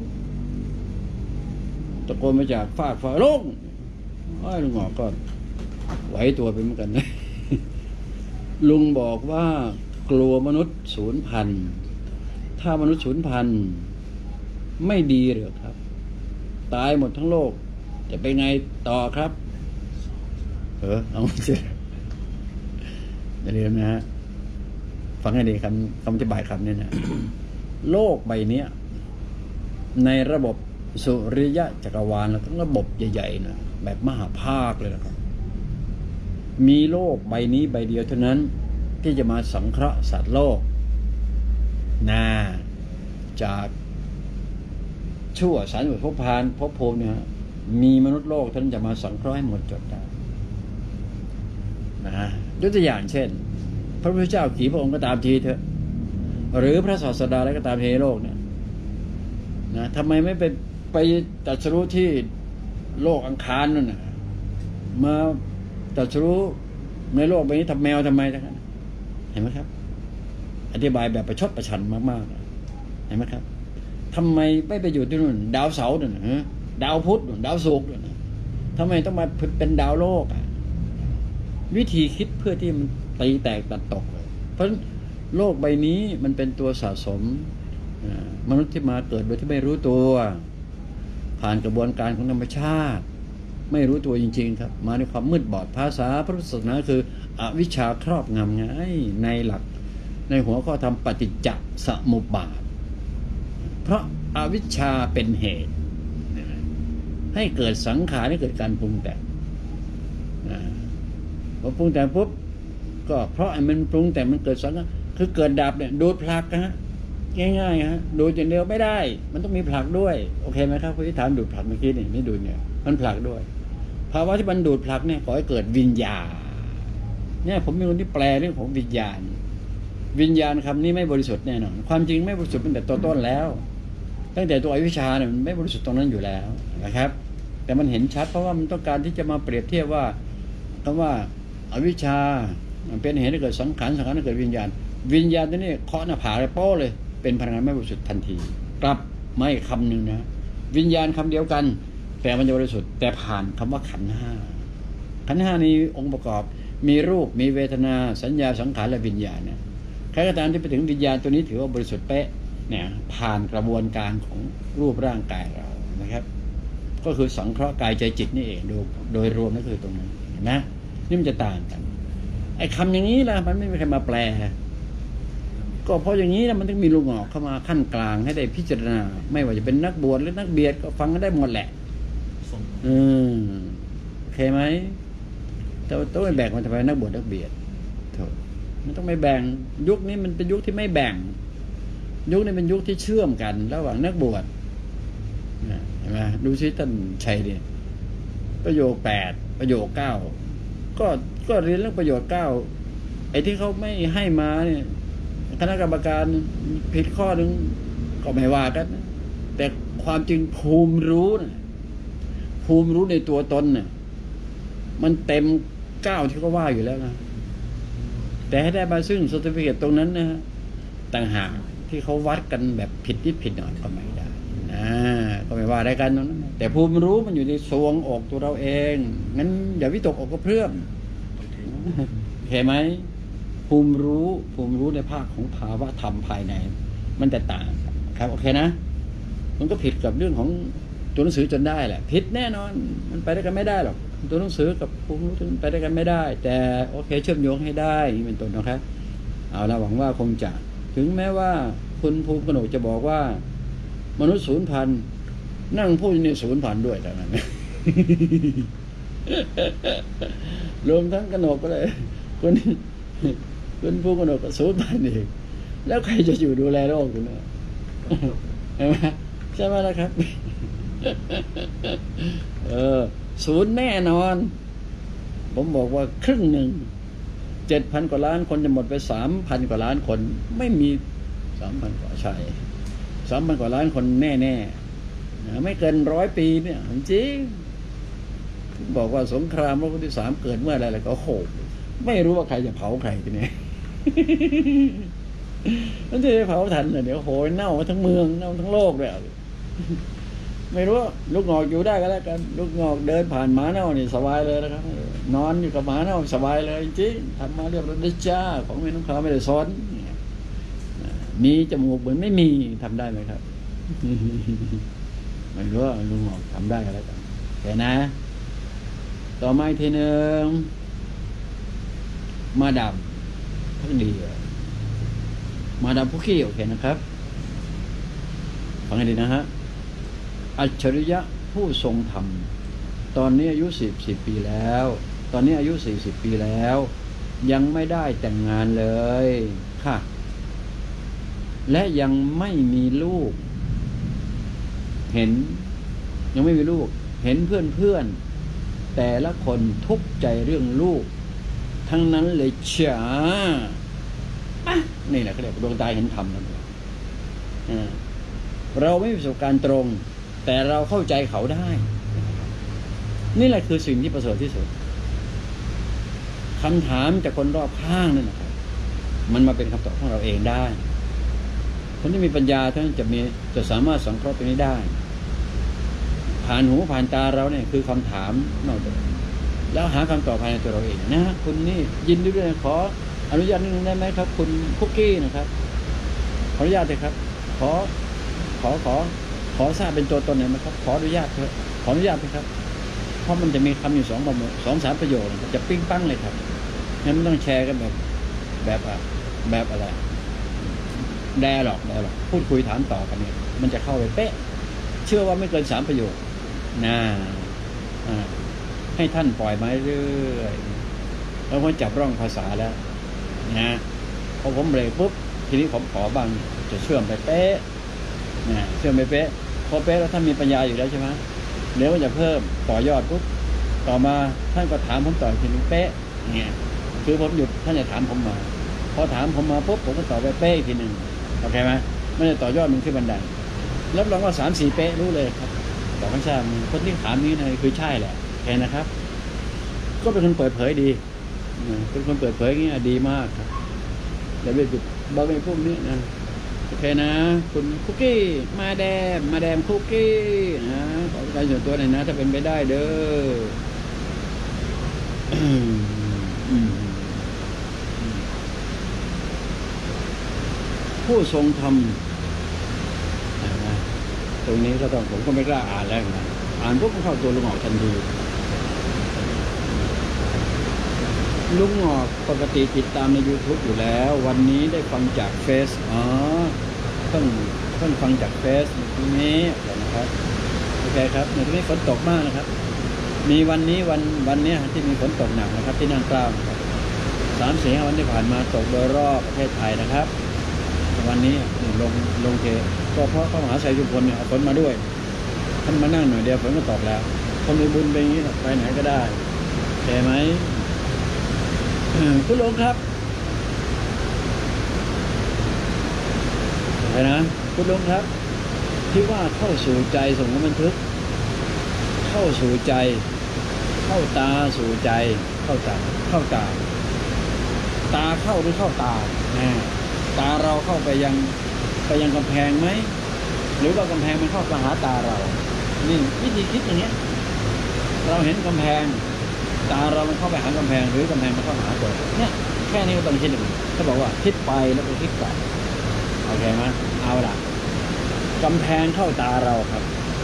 ตะโกนมาจากฟากฟ้าลุงว้ายลุงหงอกก็ไหวตัวไปเหมือนกันนะลุงบอกว่ากลัวมนุษย์สูญพันธุ์ถ้ามนุษย์สูญพันธุ์ไม่ดีหรือครับตายหมดทั้งโลกจะไปไงต่อครับเออเอาสิอย่าลืมนะฮะฟังให้ดีคำคำอธิบายคำนี้นะ โลกใบนี้ในระบบสุริยะจักรวาลแล้วทั้งระบบใหญ่ๆนะแบบมหาภาคเลยนะครับมีโลกใบนี้ใบเดียวเท่านั้นที่จะมาสังเคราะห์สัตว์โลกนาจากชั่วสารภพพานภพภูมิเนี่ยมีมนุษย์โลกท่านจะมาสังเคราะห์ให้หมดจดได้นะยกตัวอย่างเช่นพระพุทธเจ้ากี่พระองค์ก็ตามทีเถอะหรือพระศาสดาอะไรก็ตามทีโลกเนี่ยนะทำไมไม่ไปไปตรัสรู้ที่โลกอังคารนั่นน่ะมาตรัสรู้ในโลกใบนี้ทำแมวทำไมทั้งนั้นเห็นไหมครับอธิบายแบบประชดประชันมากๆเห็นไหมครับทำไมไม่ไปอยู่ที่นู่นดาวเสาร์นู่นนะดาวพุธนู่นดาวศุกร์นู่นนะทำไมต้องมาเป็นดาวโลกอ่ะวิธีคิดเพื่อที่มันตีแตกตัดตกเลยเพราะโลกใบนี้มันเป็นตัวสะสมมนุษย์ที่มาเกิดโดยที่ไม่รู้ตัวผ่านกระบวนการของธรรมชาติไม่รู้ตัวจริงๆครับมาในความมืดบอดภาษาพระพุทธศาสนาคืออวิชชาครอบงำไงในหลักในหัวข้อธรรมปฏิจจสมุปบาทเพราะอวิชชาเป็นเหตุให้เกิดสังขารให้เกิดการปรุงแต่งพอปรุงแต่งปุ๊บก็เพราะไอ้มันปรุงแต่งมันเกิดสังขารคือเกิดดับเนี่ยดูดผลักนะฮะง่ายๆฮะดูดอย่างเดียวไม่ได้มันต้องมีผลักด้วยโอเคไหมครับคุณที่ถามดูดผลักเมื่อกี้นี่ไม่ดูเนี่ยมันผลักด้วยภาวะที่มันดูดผลักเนี่ยขอให้เกิดวิญญาณเนี่ยผมมีคนที่แปลเรื่องของวิญญาณวิญญาณคำนี้ไม่บริสุทธิ์แน่นอนความจริงไม่บริสุทธิ์ตั้งแต่ตัวต้นแล้วตั้งแต่ตัวอวิชชาเนี่ยมันไม่บริสุทธิ์ตรงนั้นอยู่แล้วนะครับแต่มันเห็นชัดเพราะว่ามันต้องการที่จะมาเปรียบเทียบว่าคำว่าอวิชชาเป็นเหตุให้เกิดสังขารสังขารให้เกิดวิญญาณวิญญาณตัวนี้เคาะหน้าผากเลยโป้เลยเป็นพลังงานไม่บริสุทธิ์ทันทีกลับไม่คำหนึ่งนะวิญญาณคำเดียวกันแต่มันจะบริสุทธิ์แต่ผ่านคำว่าขันธ์ห้าขันธ์ห้านี้องค์ประกอบมีรูปมีเวทนาสัญญาสังขารและวิญญาณเนี่ยใครก็ตามที่ไปถึงวิญญาณตัวนี้ถือว่าบริสุทธิ์เป๊ะเนี่ยผ่านกระบวนการของรูปร่างกายเรานะครับก็คือสังเคราะห์กายใจจิตนี่เองโดยโดยรวมนั่นคือตรงนั้นเห็นไหมนี่มันจะต่างกันไอ้คำอย่างนี้ล่ะมันไม่มีใครมาแปลก็เพราะอย่างนี้นะมันต้องมีลุงออกเข้ามาขั้นกลางให้ได้พิจารณาไม่ว่าจะเป็นนักบวชหรือนักเบียดก็ฟังกันได้หมดแหละอืมโอเคไหมแต่ต้องไม่แบ่งมันทำไมนักบวชนักเบียดโถมันต้องไม่แบ่งยุคนี้มันเป็นยุคที่ไม่แบ่งยุคนี้เป็นยุคที่เชื่อมกันระหว่างนักบวชเห็นไหมดูซิท่านชัยเนี่ยประโยคแปดประโยคเก้าก็ก็เรียนเรื่องประโยชน์เก้าไอ้ที่เขาไม่ให้มาเนี่ยคณะกรรมการผิดข้อหนึ่งก็ไม่ว่ากันนะแต่ความจริงภูมิรู้นะภูมิรู้ในตัวตนเนี่ยมันเต็มเก้าที่เขาว่าอยู่แล้วนะแต่ให้ได้มาซึ่ง certificate ตรงนั้นนะฮะต่างหากที่เขาวัดกันแบบผิดนิดผิดหน่อยก็ไม่ได้นะก็ไม่ว่าได้กันตรงนั้นแต่ภูมิรู้มันอยู่ในทรวงอกตัวเราเองงั้นอย่าวิตกอกกระเพื่อมเห็นไหมภูมิรู้ภูมิรู้ในภาคของภาวะธรรมภายในมันแต่ต่างครับโอเคนะมันก็ผิดกับเรื่องของตัวหนังสือจนได้แหละผิดแน่นอนมันไปด้วยกันไม่ได้หรอกตัวหนังสือกับภูมิรู้ไปด้วยกันไม่ได้แต่โอเคเชื่อมโยงให้ได้นี่เป็นต้นนะครับเอาละหวังว่าคงจะถึงแม้ว่าคุณภูมิกนกจะบอกว่ามนุษย์ศูนย์พันนั่งพูดในศูนย์พันด้วยแต่นั้น รวมทั้งกนกก็เลยคนคุณภูมิกนกก็ศูนย์พันเองแล้วใครจะอยู่ดูแลโลกอยู่เนี่ยใช่ไหมใช่ไหมล่ะครับเออศูนย์แน่นอนผมบอกว่าครึ่งหนึ่งเจ็ดพันกว่าล้านคนจะหมดไปสามพันกว่าล้านคนไม่มีสามพันกว่าใช่สามพันกว่าล้านคนแน่แน่ไม่เกินร้อยปีเนี่ยจริงบอกว่าสงครามโลกครั้งที่สามเกิดเมื่อไรแล้วก็โหไม่รู้ว่าใครจะเผาใครทีนี้นั่นจะเผาทันเดี๋ยวโหยเน่าทั้งเมืองเน่าทั้งโลกเลยไม่รู้ลูกงอกอยู่ได้ก็แล้วกันลูกงอกเดินผ่านหมาเน่านี่สบายเลยนะครับนอนอยู่กับหมาเน่าสบายเลยจริงทำมาเรียบร้อยได้จ้าของไม่ต้องขอไม่ได้ซ้อนมีจมูกเหมือนไม่มีทำได้ไหมครับไม่รู้ว่าลุงงอกทำได้ก็แล้วกันแต่นะต่อมาอีกทีหนึ่งมาดามพักดีมาดามพุกกี้โอเคนะครับฟังให้ดีนะฮะอัจฉริยะผู้ทรงธรรมตอนนี้อายุสี่สิบปีแล้วตอนนี้อายุสี่สิบปีแล้วยังไม่ได้แต่งงานเลยค่ะและยังไม่มีลูกเห็นยังไม่มีลูกเห็นเพื่อนเพื่อนแต่ละคนทุกข์ใจเรื่องลูกทั้งนั้นเลยจ้านี่แหละเขาเรียกดวงตาเห็นธรรมนะเราไม่มีประสบการณ์ตรงแต่เราเข้าใจเขาได้นี่แหละคือสิ่งที่ประเสริฐที่สุดคำถามจากคนรอบข้างนั่นนะครับมันมาเป็นคำตอบของเราเองได้คนที่มีปัญญาท่านจะมีจะสามารถสังเคราะห์ตรงนี้ได้ผ่านหูผ่านตาเราเนี่ยคือคำถามนอกจากแล้วหาคำตอบภายในตัวเราเองนะคุณนี่ยินดีด้วยขออนุญาตนิดนึงได้ไหมครับคุณคุกกี้นะครับขออนุญาตเลยครับขอขอขอขอทราบเป็นตัวตนหน่อยไหมครับขออนุญาตเถอะขออนุญาตไหมครับเพราะมันจะมีคำอยู่สองประโยคสองสามประโยคจะปิ้งปั้งเลยครับงั้นไม่ต้องแชร์กันแบบแบบอะแบบอะไรแดร์หรอกแดร์หรอกพูดคุยถามต่อกันเนี่ยมันจะเข้าไปเป๊ะเชื่อว่าไม่เกินสามประโยคนะให้ท่านปล่อยมาเรื่อยแล้วพอจับร่องภาษาแล้วนะพอผมเบรกปุ๊บทีนี้ผมขอบ้างจะเชื่อมไปเป๊ะนะเชื่อมไปเป๊ะพอเป๊ะแล้วท่านมีปัญญาอยู่แล้วใช่ไหมเดี๋ยวมันจะเพิ่มต่อยอดปุ๊บต่อมาท่านก็ถามผมต่อทีนึงเป๊ะเนี่ยคือผมหยุดท่านจะถามผมมาพอถามผมมาปุ๊บผมก็ต่อไปเป๊ะอีกทีหนึ่งโอเคไหมไม่ได้ต่อยอดมันขึ้นบันไดรับรองว่าสามสี่เป๊ะรู้เลยครับบอกให้ทราบคนที่ถามนี้นะคือใช่แหละแค่นะครับก็เป็นคนเปิดเผยดีเป็นคนเปิดเผยอย่างนี้ดีมากครับแต่ไม่ปิดบอกไอ้พวกนี้นะโอเคนะคุณคุกกี้มาแดมมาแดมคุกกี้นะขอการส่วนตัวหน่อยนะถ้าเป็นไปได้เด้อผู้ทรงธรรมตรงนี้ก็ต้องผมก็ไม่กล้าอ่านแล้วนะอ่านปุ๊บก็เข้าตัวลุงออกทันทีลุงออกปกติติดตามใน YouTube อยู่แล้ววันนี้ได้ฟังจากเฟซอ๋อเพิ่งเพิ่งฟังจากเฟซตรงนี้นะครับโอเคครับในที่นี้ฝนตกมากนะครับมีวันนี้วันวันนี้ที่มีฝนตกหนักนะครับที่นั่งกล้าวนะครับสามสี่ห้าวันที่ผ่านมาตกโดยรอบประเทศไทยนะครับวันนี้ลงลงเทก็เพราะพระมหาชัยชุมพลเนี่ยเอาฝนมาด้วยท่านมานั่งหน่อยเดียวฝนก็ตกแล้วคนมีบุญไปอย่างนี้ไปไหนก็ได้ใช่ไหมคุณลุงครับอะไรนะคุณลุงครับที่ว่าเข้าสู่ใจส่งบันทึกเข้าสู่ใจเข้าตาสู่ใจเข้าตาเข้าตาตาเข้าหรือเข้าตาตาเราเข้าไปยังไปยังกำแพงไหมหรือว่ากำแพงมันเข้ามาหาตาเรานี่วิธีคิดอย่างเงี้ยเราเห็นกำแพงตาเรามันเข้าไปหากำแพงหรือกำแพงมันเข้าหาตัวเนี่ยแค่นี้ก็ต้องคิดหนึ่งเขาบอกว่าคิดไปแล้วก็คิดกลับโอเคไหมเอาล่ะกำแพงเข้าตาเราครับ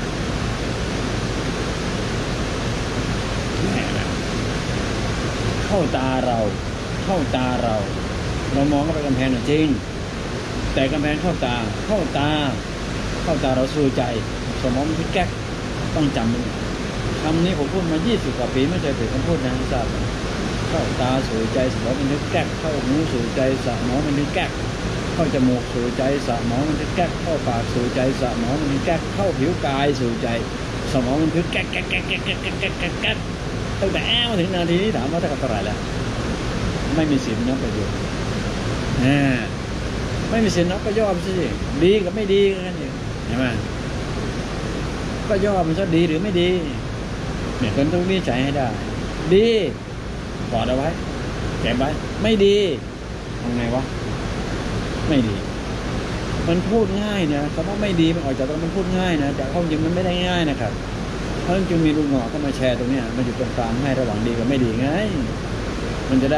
เข้าตาเราเข้าตาเราเรามองเข้าไปกำแพงจริงแต่กำแพงเข้าตาเข้าตาเข้าตาเราสู่ใจสมองมันคิดแก๊กต้องจำมันคำนี้ผมพูดมายี่สิบกว่าปีไม่เคยเปลี่ยนคำพูดนะทราบเข้าตาสู่ใจสมองมันนึกแก๊กเข้าหูสู่ใจสมองมันนึกแก๊กเข้าจมูกสู่ใจสมองมันนึกแก๊กเข้าปากสู่ใจสมองมันนึกแก๊กเข้าผิวกายสู่ใจสมองมันนึกแก๊กแก๊กแก๊กแก๊กแก๊กแก๊กแก๊กแก๊กแก๊กตั้งแต่แอ้มาถึงนาทีนี้ถามว่าเท่ากับเท่าไหร่แล้วไม่มีสินนับประโยชน์อ่าไม่มีสินนับก็ย่อมสิดีกับไม่ดีกันเองใช่ไหมก็ย่อมันจะดีหรือไม่ดีเนี่ยคนต้องวิจัยให้ได้ดีกอดเอาไว้แก็บไว้ไม่ดีทำไงวะไม่ดีมันพูดง่ายนะคำว่าไม่ดีมันออกจากตรงมันพูดง่ายนะแต่ความจริงมันไม่ได้ง่ายนะครับเพราะจึงมีลุงหงอกเข้ามาแชร์ตรงนี้มันอยู่ตรงกลางให้ระหว่างดีกับไม่ดีไงมันจะได้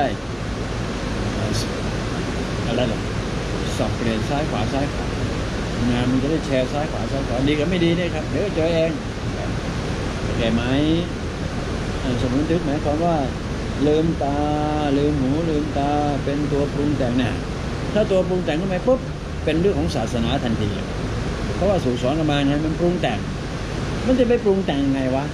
อะไรหรอสอบเปลี่ยนซ้ายขวาซ้ายขวางานมันจะได้แชร์ซ้ายขวาซ้ายขวาดีกับไม่ดีเนี่ยครับเดี๋ยวเจอเองโอเคไหมอสมมติหมายความว่าลืมตาลืมหูลืมตาเป็นตัวปรุงแต่งเนี่ยถ้าตัวปรุงแต่งขึ้นมาปุ๊บเป็นเรื่องของศาสนาทันทีเพราะว่าสู่สอนกันมาเนี่ยมันปรุงแต่งมันจะไปปรุงแต่งยังไงวะ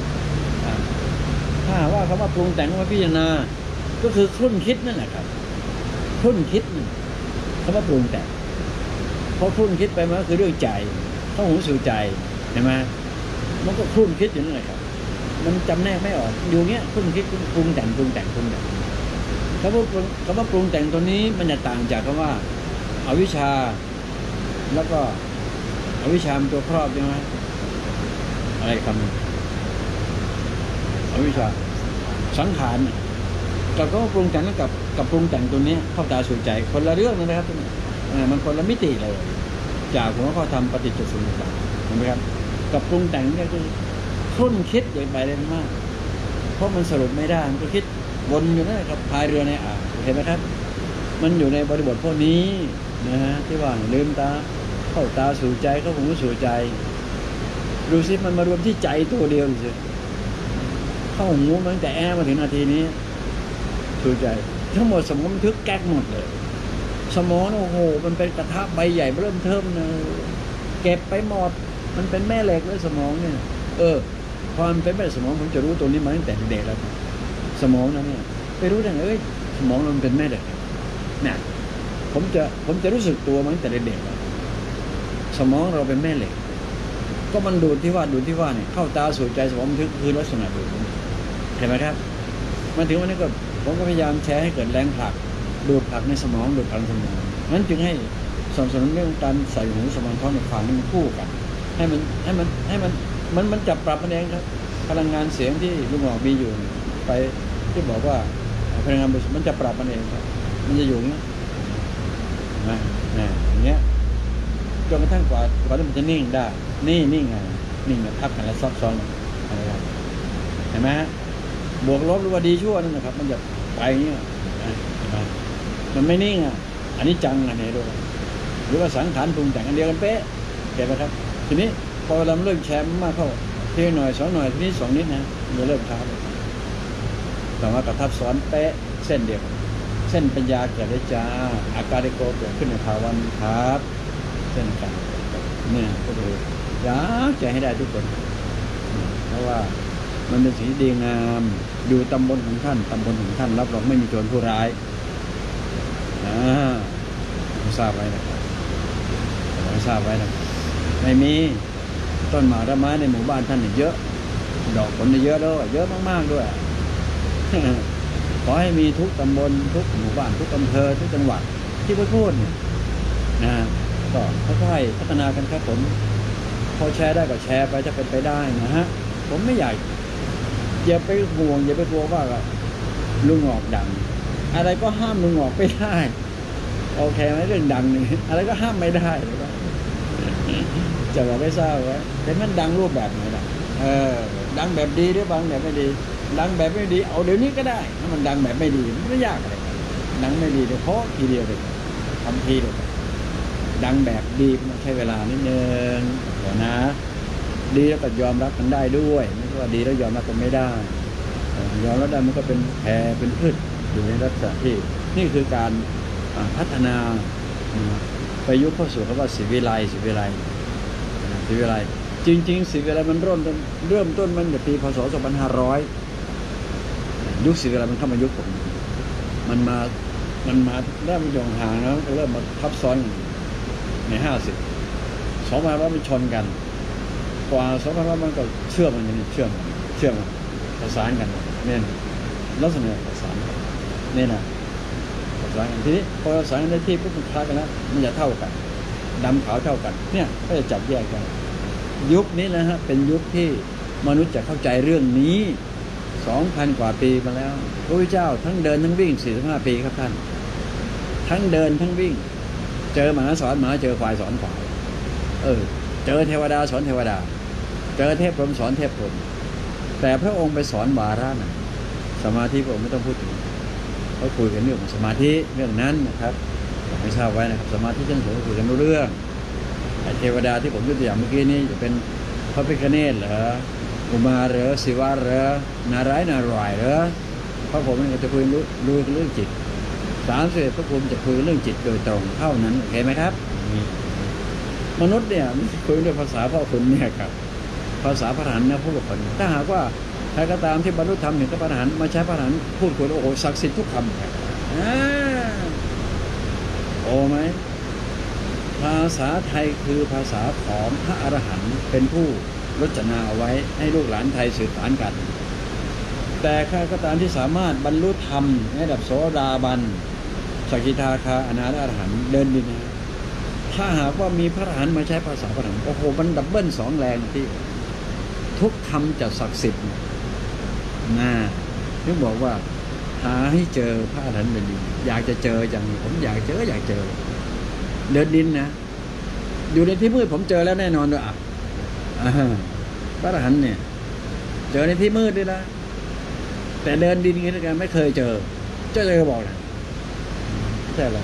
ถ้าว่าคำว่าปรุงแต่งว่าพิจารณาก็คือคลุ่นคิดนั่นแหละครับคลุ่นคิดคำว่าปรุงแต่งเพราะคลุ่นคิดไปมันก็คือเรื่องใจเข้าหูสู่ใจใช่ไหมมันก็คลุ่นคิดอยู่นั่นแหละครับมันจำแนกไม่ออกอยู่เงี้ยคลุ่นคิดปรุงแต่งปรุงแต่งปรุงแต่งคำว่าคำว่าปรุงแต่งตัวนี้มันจะต่างจากคำว่าอวิชชาแล้วก็อวิชชาเป็นตัวครอบใช่ไหมอะไรคำนึงอวิชชาสังขารกับก็ปรุงแต่งกับกับปรุงแต่งตัวนี้เข้าตาสู่ใจคนละเรื่องนะครับมันคนละมิติเลยจากหัวข้อธรรมปฏิจจสมุปบาทเห็นไหมครับกับปรุงแต่งเนี่ยคือคลุ่นคิดใหญ่ไปเลยมากเพราะมันสรุปไม่ได้มันก็คิดวนอยู่นั่นแหละครับพายเรือในอ่างเห็นไหมครับมันอยู่ในบริบทพวกนี้นะฮะที่ว่าลืมตาเข้าตาสู่ใจเข้าหูสู่ใจดูสิมันมารวมที่ใจตัวเดียวสิเข้าหูมันแต่แอมาถึงนาทีนี้สู่ใจทั้งหมดสมองบันทึกแก๊กหมดเลยสมองโอ้โหมันเป็นกระทะใบใหญ่เริ่มเทิมนะเก็บไปหมดมันเป็นแม่เหล็กเลยสมองเนี่ยเออความเป็นแม่สมองผมจะรู้ตัวนี้มาตั้งแต่เด็กแล้วสมองนั้นเนี่ยไปรู้ได้ไงเอ้ยสมองมันเป็นแม่เหล็กเนี่ยผมจะผมจะรู้สึกตัวมาตั้งแต่เด็กแล้วสมองเราเป็นแม่เหล็กก็มันดูดที่ว่าดูดที่ว่าเนี่ยเข้าตาสู่ใจสมองบันทึกคือลักษณะดูดเห็นไหมครับมาถึงวันนี้ก็ผมก็พยายามแชร์ให้เกิดแรงผลักดูดผลักในสมองดูดผลักสมองนั้นจึงให้สนับสนุนเรื่องการใส่หูสมองท้องในฟังนี่มันคู่กันให้มันให้มันให้มันมันมันจับปรับมันเองครับพลังงานเสียงที่ลุงหมอมีอยู่ไปที่บอกว่าพลังงานบริสุทธิ์มันจะปรับมันเองครับมันจะอยู่อย่างนี้นะนะอย่างเงี้ยจนกระทั่งกว่ากว่าที่มันจะนิ่งได้นี่นิ่งไงนิ่งแบบทับกันแล้วซับซ้อนอะไรครับเห็นไหมฮะบวกลบหรือว่าดีชั่วนั่นนะครับมันจะไปอย่างนี้มันไม่นิ่งอ่ะอันนี้จังอันนี้ด้วยหรือว่าสังขารปรุงแต่งอันเดียวกันเป๊ะเห็นไหมครับทีนี้พอเราเริ่มแชร์มากเข้าเพียงหน่อยสองหน่อยทีนี้สองนิดนะมันเริ่มช้าเลยแต่ว่ากระทับซ้อนเป๊ะเส้นเดียวเส้นปัญญาเกิดได้จ้าอาการิโกเกิดขึ้นในภาวะครับเส้นกันเนี่ยก็คืออยากจะให้ได้ทุกคนเพราะว่ามันเป็นสิ่งดีงามอยู่ตำบลของท่านตำบลของท่านรับรองไม่มีโจรผู้ร้ายอ่าผมทราบไว้นะครับผมทราบไว้นะไม่มีต้นหมากต้นไม้ในหมู่บ้านท่านเนี่ยเยอะดอกผลเยอะด้วยเยอะมากๆด้วยขอให้มีทุกตำบลทุกหมู่บ้านทุกอำเภอทุกจังหวัดที่พูดเนี่ยนะก็ค่อยๆพัฒนากันครับผมพอแชร์ได้ก็แชร์ไปจะเป็นไปได้นะฮะผมไม่อยากอย่าไปห่วงอย่าไปกลัวว่าลุงออกดังอะไรก็ห้ามลุงออกไม่ได้โอเคไหมเรื่องดังนี่อะไรก็ห้ามไม่ได้จะบอกไม่ทราบว่าแต่มันดังรูปแบบไหนล่ะเออดังแบบดีหรือบางแบบไม่ดีดังแบบไม่ดีเอาเดี๋ยวนี้ก็ได้ถ้ามันดังแบบไม่ดีมันไม่ยากอะไรดังไม่ดีเดี๋ยวเพราะทีเดียวเลยทำทีเดียวดังแบบดีมันใช้เวลานิดนึงเดี๋ยวนะดีแล้วก็ยอมรับกันได้ด้วยไม่ใช่ว่าดีแล้วยอมรับกันไม่ได้ยอมรับได้มันก็เป็นแพรเป็นพืชอยู่ในลักษณะที่นี่คือการพัฒนาประยุกต์เข้าสู่คำว่าศิวิไลศิวิไลศิวิไลจริงๆศิวิไลมันเริ่มต้นเริ่มต้นมันจากปีพศสองพันห้าร้อยยุคศิวิไลมันเข้ามายุคผมมันมามันมาเริ่มยองห่างแล้วเริ่มมาทับซ้อนในห้าสิบสองพันว่ามันชนกันกว่าสองพันว่ามันก็เชื่อมมันอย่างนี้เชื่อมเชื่อมประสานกันเนี่ยลักษณะประสานเนี่ยนะประสานกันทีนี้พอประสานกันได้ที่ปุ๊บมันคล้ายกันแล้วมันจะเท่ากันดำขาวเท่ากันเนี่ยก็จะจับแยกกันยุคนี้นะฮะเป็นยุคที่มนุษย์จะเข้าใจเรื่องนี้สองพันกว่าปีมาแล้วพระพุทธเจ้าทั้งเดินทั้งวิ่งสี่สิบห้าปีครับท่านทั้งเดินทั้งวิ่งเจอหมาสอนหมาเจอควายสอนควายเออเจอเทวดาสอนเทวดาเจอเทพพรหมสอนเทพพรหมแต่พระองค์ไปสอนวาระน่ะสมาธิพระองค์ไม่ต้องพูดถึงเขาคุยกันเรื่องของสมาธิเรื่องนั้นนะครับไม่ทราบไว้นะครับสมาธิชั้นสูงคุยกันรู้เรื่องเทวดาที่ผมยกตัวอย่างเมื่อกี้นี้จะเป็นพระพิฆเนศเหรออุมาเหรอศิวะเหรอนารายณ์นารายณ์เหรอพระผมเนี่ยจะคุยรู้รู้เรื่องจิตสามสิบพระผมจะคุยเรื่องจิตโดยตรงเท่านั้นเห็นไหมครับมนุษย์เนี่ยคุยด้วยภาษาพ่อคุณเนี่ยครับภาษาพระอรหันต์นะผู้บุคคลถ้าหากว่าใครก็ตามที่บรรลุธรรมเห็นพระอรหันต์มาใช้พระอรหันต์พูดคุยโอ้โหศักดิ์สิทธิ์ทุกคำครับโอ้ไหมภาษาไทยคือภาษาของพระอรหันต์เป็นผู้รจนาเอาไว้ให้ลูกหลานไทยสืบสานกันแต่ใครก็ตามที่สามารถบรรลุธรรมในระดับโสดาบันสกิทาคาอนาถอรหันต์เดินดินนะถ้าหากว่ามีพระอรหันต์มาใช้ภาษาพระอรหันต์โอ้โหมันดับเบิลสองแรงที่ทุกคำจะศักดิ์สิทธิ์นะถึงบอกว่าหาให้เจอพระอรหันต์เดินดินอยากจะเจออย่างผมอยากเจออยากเจอเดินดินนะอยู่ในที่มืดผมเจอแล้วแน่นอนด้วยอ่ะพระอรหันต์เนี่ยเจอในที่มืดด้วยนะแต่เดินดินกันด้วยกันไม่เคยเจอเจ้าเจอบอกนะใช่หรอ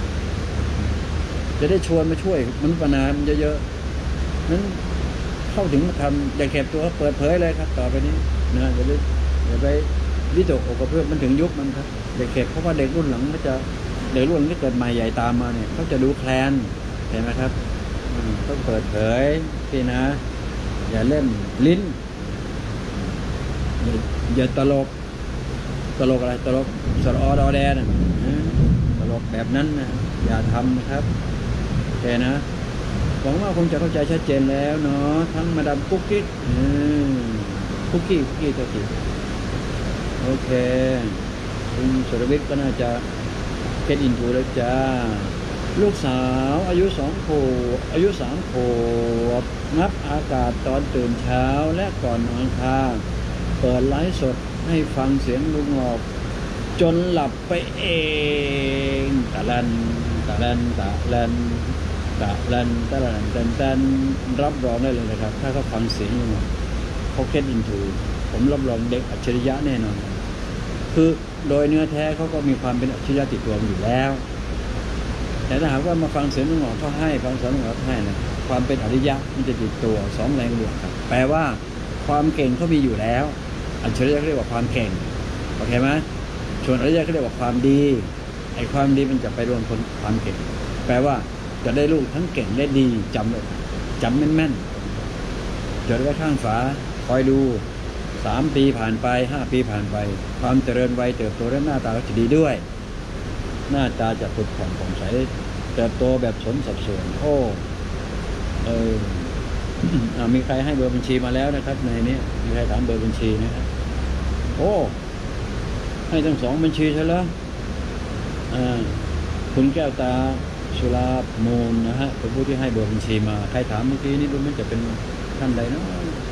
จะได้ชวนมาช่วยมนุษย์ปนามเยอะๆนั้นเข้าถึงทำอย่าเก็บตัวเปิดเผยเลยครับต่อไปนี้นะอย่าไปอย่าไปวิตกอกกระเพื่อมมันถึงยุคมันครับอย่าเก็บเพราะว่าเด็กรุ่นหลังก็จะเด็กรุ่นที่เกิดใหม่ใหญ่ตามมาเนี่ยเขาจะดูแคลนเห็นไหมครับต้องเปิดเผยพี่นะอย่าเล่นลิ้นอย่าอย่าตลกตลกอะไรตลกสระอดอแดนตลกแบบนั้นนะอย่าทำนะครับแค่นะหวังว่าคงจะเข้าใจชัดเจนแล้วเนาะทั้งมาดามคุกกี้คุกกี้คุกกี้ตัวกี่โอเคคุณสุรวิทย์ก็น่าจะเก็ตอินทูแล้วจ้าลูกสาวอายุสองขวบอายุสามขวบนับอากาศตอนตื่นเช้าและก่อนนอนค่ะเปิดไลฟ์สดให้ฟังเสียงลุงหอกจนหลับไปเองตะลันตะลันตะลันตะลันตะลันตันตันรับรองได้เลยนะครับถ้าเขาฟังเสียงลุงหอกเขาเก็ตอินทูผมรับรองเด็กอัจฉริยะแน่นอนคือโดยเนื้อแท้เขาก็มีความเป็นอัจฉริยะติดตัวอยู่แล้วแต่ถ้าหากว่ามาฟังเสียงลุงหอกเขาให้ฟังเสียงลุงหอกเขาให้นะความเป็นอริยะมันจะติดตัวสองแรงบวกครับแปลว่าความเก่งเขามีอยู่แล้วอัจฉริยะเรียกว่าความเก่งโอเคไหมส่วนอริยะเรียกว่าความดีไอ้ความดีมันจะไปรวมคนความเก่งแปลว่าจะได้ลูกทั้งเก่งและดีจำเลยจำแม่นๆจดไว้ข้างฝาคอยดูสามปีผ่านไปห้าปีผ่านไปความเจริญวัยเติบโตและหน้าตาก็จะดีด้วยหน้าตาจะผุดผ่องผ่องใสเติบโตแบบสมสัดส่วนโอ้เออ มีใครให้เบอร์บัญชีมาแล้วนะครับในนี้มีใครถามเบอร์บัญชีนะครับโอ้ให้ทั้งสองบัญชีใช่แล้วคุณแก้วตาสุรามูลนะฮะเป็นผู้ที่ให้เบอร์บัญชีมาใครถามเมื่อกี้นี้มันจะเป็นท่านใดเนาะ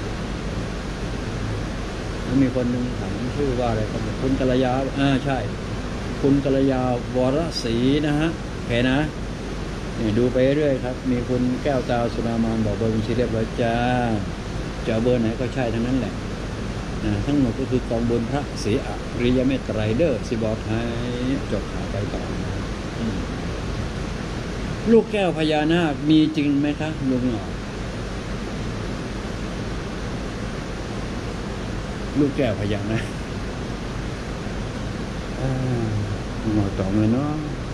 แล้วมีคนหนึ่งถามชื่อว่าอะไรครับคุณกัลยาอ่าใช่คุณกัลยาวรศรีนะฮะโอเคนะนี่ดูไปเรื่อยครับมีคุณแก้วตาสุรามานบอกเบอร์บัญชีเรียบร้อยจ้าจะเบอร์ไหนก็ใช่ทั้งนั้นแหละนะทั้งหมดก็คือกองบุญพระศรีอริยเมตไตรเดอร์สิบอกให้จบข่าวไปต่อลูกแก้วพญานาคมีจริงไหมครับลุงหน่อลูกแก้วพญานาคหมอตอบเลยเนาะ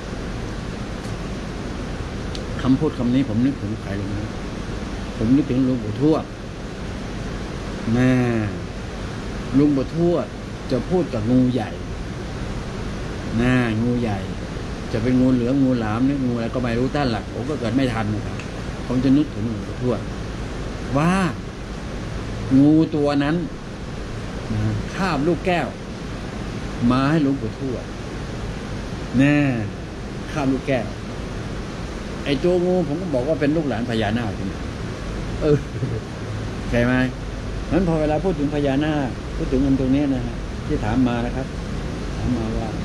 คำพูดคำนี้ผมนึกถึงใครเลยนะผมนึกถึงหลวงปู่ทวดแม่หลวงปู่ทวดจะพูดกับงูใหญ่หน้างูใหญ่จะเป็นงูเหลือมงูหลามหรืองูอะไรก็ไม่รู้ต้านหลักผมก็เกิดไม่ทันนะครับผมจะนึกถึงหลวงปู่ทวดว่างูตัวนั้นนะคาบลูกแก้วมาให้หลวงปู่ทวดแน่คาบลูกแก้วไอ้ตัวงูผมก็บอกว่าเป็นลูกหลานพญานาคจริงเออใช่ไหมงั้นพอเวลาพูดถึงพญานาคพูดถึงอันตรงนี้นะฮะที่ถามมานะครับถามมาว่า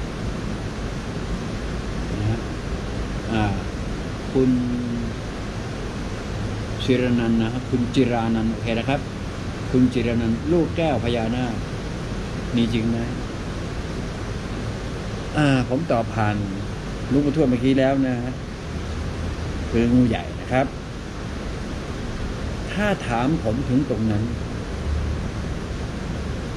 นะฮะอ่าคุณศิรนันท์นะครับคุณจิรานันท์โอเคนะครับคุณจิรนันท์ลูกแก้วพญานาคมีจริงไหมอ่าผมตอบผ่านลูกปู่ทวดเมื่อกี้แล้วนะฮะคืองูใหญ่นะครับถ้าถามผมถึงตรงนั้น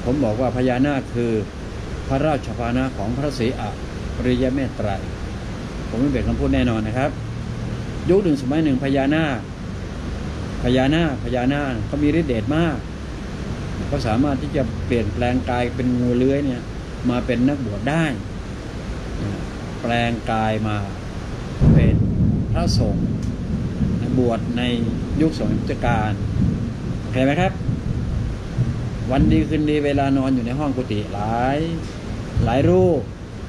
ผมบอกว่าพญานาคคือพระราชพาหนะของพระศรีอริยเมตไตรผมไม่เปลี่ยนคำพูดแน่นอนนะครับยุคหนึ่งสมัยหนึ่งพญานาคพญานาคพญานาคเขามีฤทธิ์เดชมากเขาสามารถที่จะเปลี่ยนแปลงกายเป็นงูเลื้อยเนี่ยมาเป็นนักบวชได้แปลงกายมาเป็นพระสงฆ์บวชในยุคสมัยพุทธกาลเห็นไหมครับวันดีคืนดีเวลานอนอยู่ในห้องกุฏิหลายหลายรูป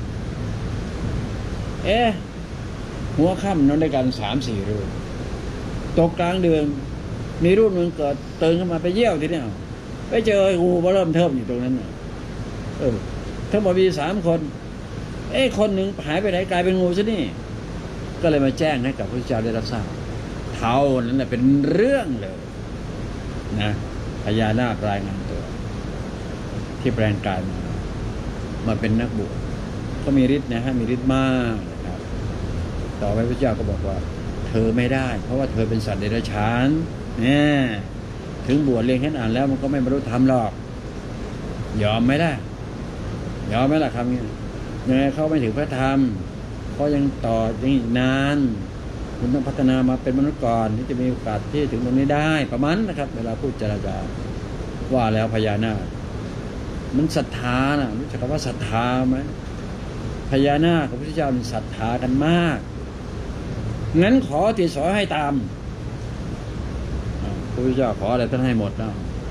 เอ๊ะหัวค่ำนอนด้วยกันสามสี่รูปตกกลางเดือนมีรูปหนึ่งเกิดตื่นขึ้นมาไปเยี่ยวทีเดียวไปเจองูมาเริ่มเทิมอยู่ตรงนั้นเออทั้งหมดมีสามคนเอ๊ะคนหนึ่งหายไปไหนกลายเป็นงูซะนี่ก็เลยมาแจ้งให้กับพระเจ้าได้รับทราบเท่านั้นแหละเป็นเรื่องเลยนะพญานาครายงานตัวที่แปลงกายมามาเป็นนักบวชก็มีฤทธิ์นะฮะมีฤทธิ์มากนะครับต่อไปพระเจ้าก็บอกว่าเธอไม่ได้เพราะว่าเธอเป็นสัตว์เดรัจฉานเนี่ยถึงบวชเรียนแค่อ่านแล้วมันก็ไม่บรรลุธรรมหรอกยอมไหมล่ะยอมไหมล่ะครับเนี่ยยังไงเขาไม่ถึงพระธรรมเขายังต่อยังอีกนานคุณต้องพัฒนามาเป็นมนุษย์ก่อนที่จะมีโอกาสที่ถึงตรงนี้ได้ประมาณนะครับเวลาพูดจาจาว่าแล้วพญานาคมันศรัทธานะรู้จักคำว่าศรัทธาไหมพญานาคพระพุทธเจ้าศรัทธากันมากงั้นขอติดสอยให้ตามพระพุทธเจ้าขออะไรท่านให้หมดนะ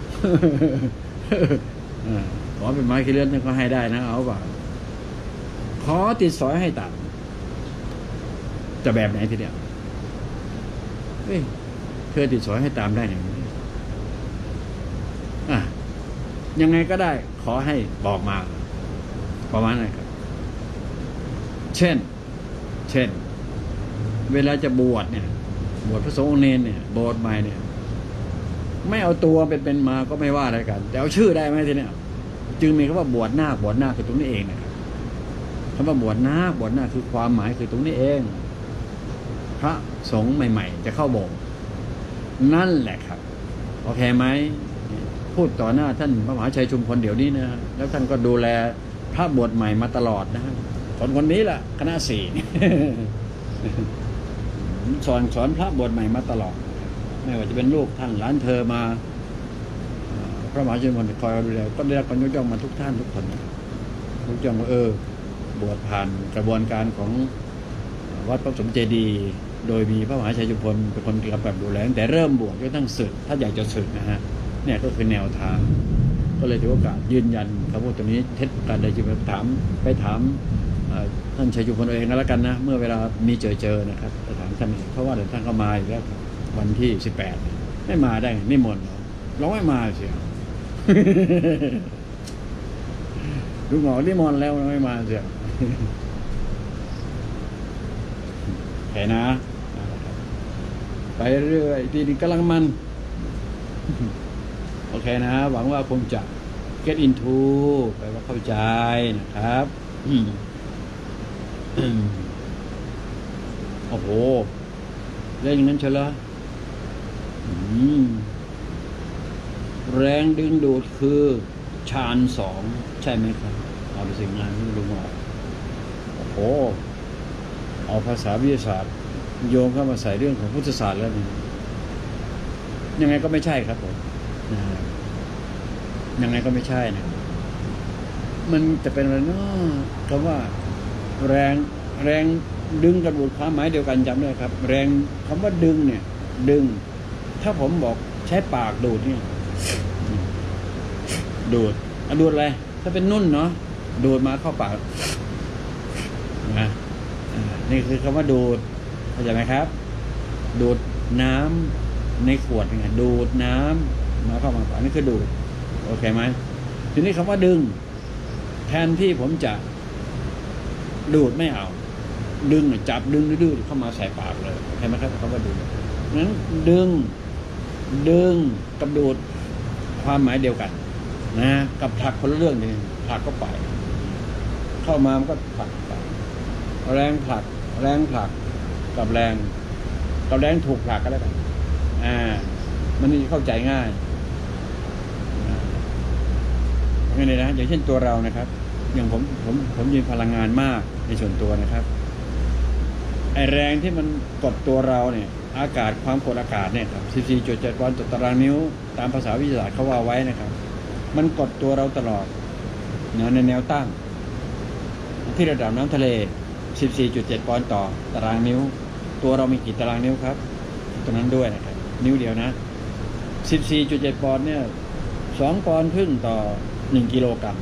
ขอเป็นไม้ขี้เลื่อนก็ให้ได้นะเอาเปล่าขอติดสอยให้ตามจะแบบไหนทีเดียวเฮ้ยเธอติดสอยให้ตามได้อย่างนี้อ่ะยังไงก็ได้ขอให้บอกมาประมาณนั้นครับเช่นเช่นเวลาจะบวชเนี่ยบวชพระสงฆ์องค์เนรเนี่ยบวชใหม่เนี่ยไม่เอาตัวเป็นเป็นมาก็ไม่ว่าอะไรกันแต่เอาชื่อได้ไหมทีเนี้ยจึงมีคำว่าบวชหน้าบวชหน้าคือตรงนี้เองนะครับคำว่าบวชหน้าบวชหน้าคือความหมายคือตรงนี้เองพระสงฆ์ใหม่ๆจะเข้าโบสถ์นั่นแหละครับโอเคไหมพูดต่อหน้าท่านพระมหาชัยชุมพลเดี๋ยวนี้นะแล้วท่านก็ดูแลพระบวชใหม่มาตลอดนะคนคนนี้แหละคณะสี่สอนสอนพระบวชใหม่มาตลอดไม่ว่าจะเป็นลูกท่านหลานเธอมาพระมหาชัยชุมพลคอยดูแลก็ได้รับการยกย่องมาทุกท่านทุกคนยกย่องว่าเออบวชผ่านกระบวนการของวัดพระสมเจดีย์โดยมีพระมหาชัยชุมพลเป็นคนกำกับดูแลแต่เริ่มบวชจนทั้งศึกถ้าอยากจะศึกนะฮะเนี่ยก็คือแนวทางก็เลยถือโอกาสยืนยันคำพูดตัวนี้เท็จการใดจึงไปถามไปถามท่านชัยชุมพลเองก็แล้วกันนะเมื่อเวลามีเจอเจอนะครับไปถามท่านเพราะว่าเดี๋ยวท่านก็มาอีกแล้ววันที่สิบแปดไม่มาได้นิมนต์ร้องไม่มาเสียลูกหมอนิมนต์แล้วไม่มาเสียเห็นนะไปเรื่อยๆดีๆกำลังมันโอเคนะหวังว่าคงจะ get into ไปว่าเข้าใจนะครับโอ้โหเล่นอย่างนั้นเชียวเหรอแรงดึงดูดคือฌานสองใช่ไหมครับเอาไปสิ่งงานที่ลุงบอกโอ้โหเอาภาษาวิทยาศาสตร์โยงเข้ามาใส่เรื่องของพุทธศาสตร์แล้วนี่ยังไงก็ไม่ใช่ครับผมยังไงก็ไม่ใช่นะมันจะเป็นอะไรเนาะคำว่าแรงแรงดึงกับดูดความหมายเดียวกันจำได้ครับแรงคำว่าดึงเนี่ยดึงถ้าผมบอกใช้ปากดูดเนี่ยดูดดูดอะไรถ้าเป็นนุ่นเนาะดูดมาเข้าปากนะนี่คือคำว่าดูดเข้าใจไหมครับดูดน้ำในขวดไงดูดน้ำมาเข้ามาปากนี่คือดูดโอเคไหมทีนี้คำว่าดึงแทนที่ผมจะดูดไม่เอาดึงจับดึงดื้อเข้ามาใส่ปากเลยเห็นไหมครับคำว่าดึงนั้นดึงดึงกับดูดความหมายเดียวกันนะกับผลักคนละเรื่องนี่ผลักก็ไปเข้ามามันก็ผลักไปแรงผลักแรงผลักกับแรงกับแรงถูกผลักก็ได้กันอ่ามันนี่เข้าใจง่ายไม่เลยนะอย่างเช่นตัวเรานะครับอย่างผมผมผมมีพลังงานมากในส่วนตัวนะครับไอแรงที่มันกดตัวเราเนี่ยอากาศความกดอากาศเนี่ยครับ สิบสี่จุดเจ็ด ปอนด์ต่อตารางนิ้วตามภาษาวิทยาศาสตร์เขาว่าไว้นะครับมันกดตัวเราตลอดในแนวตั้งที่ระดับน้ำทะเล สิบสี่จุดเจ็ด ปอนด์ต่อตารางนิ้วตัวเรามีกี่ตารางนิ้วครับตรงนั้นด้วยนะครับนิ้วเดียวนะ สิบสี่จุดเจ็ด ปอนด์เนี่ยสองปอนด์ครึ่งต่อหนึ่งกิโลกรัม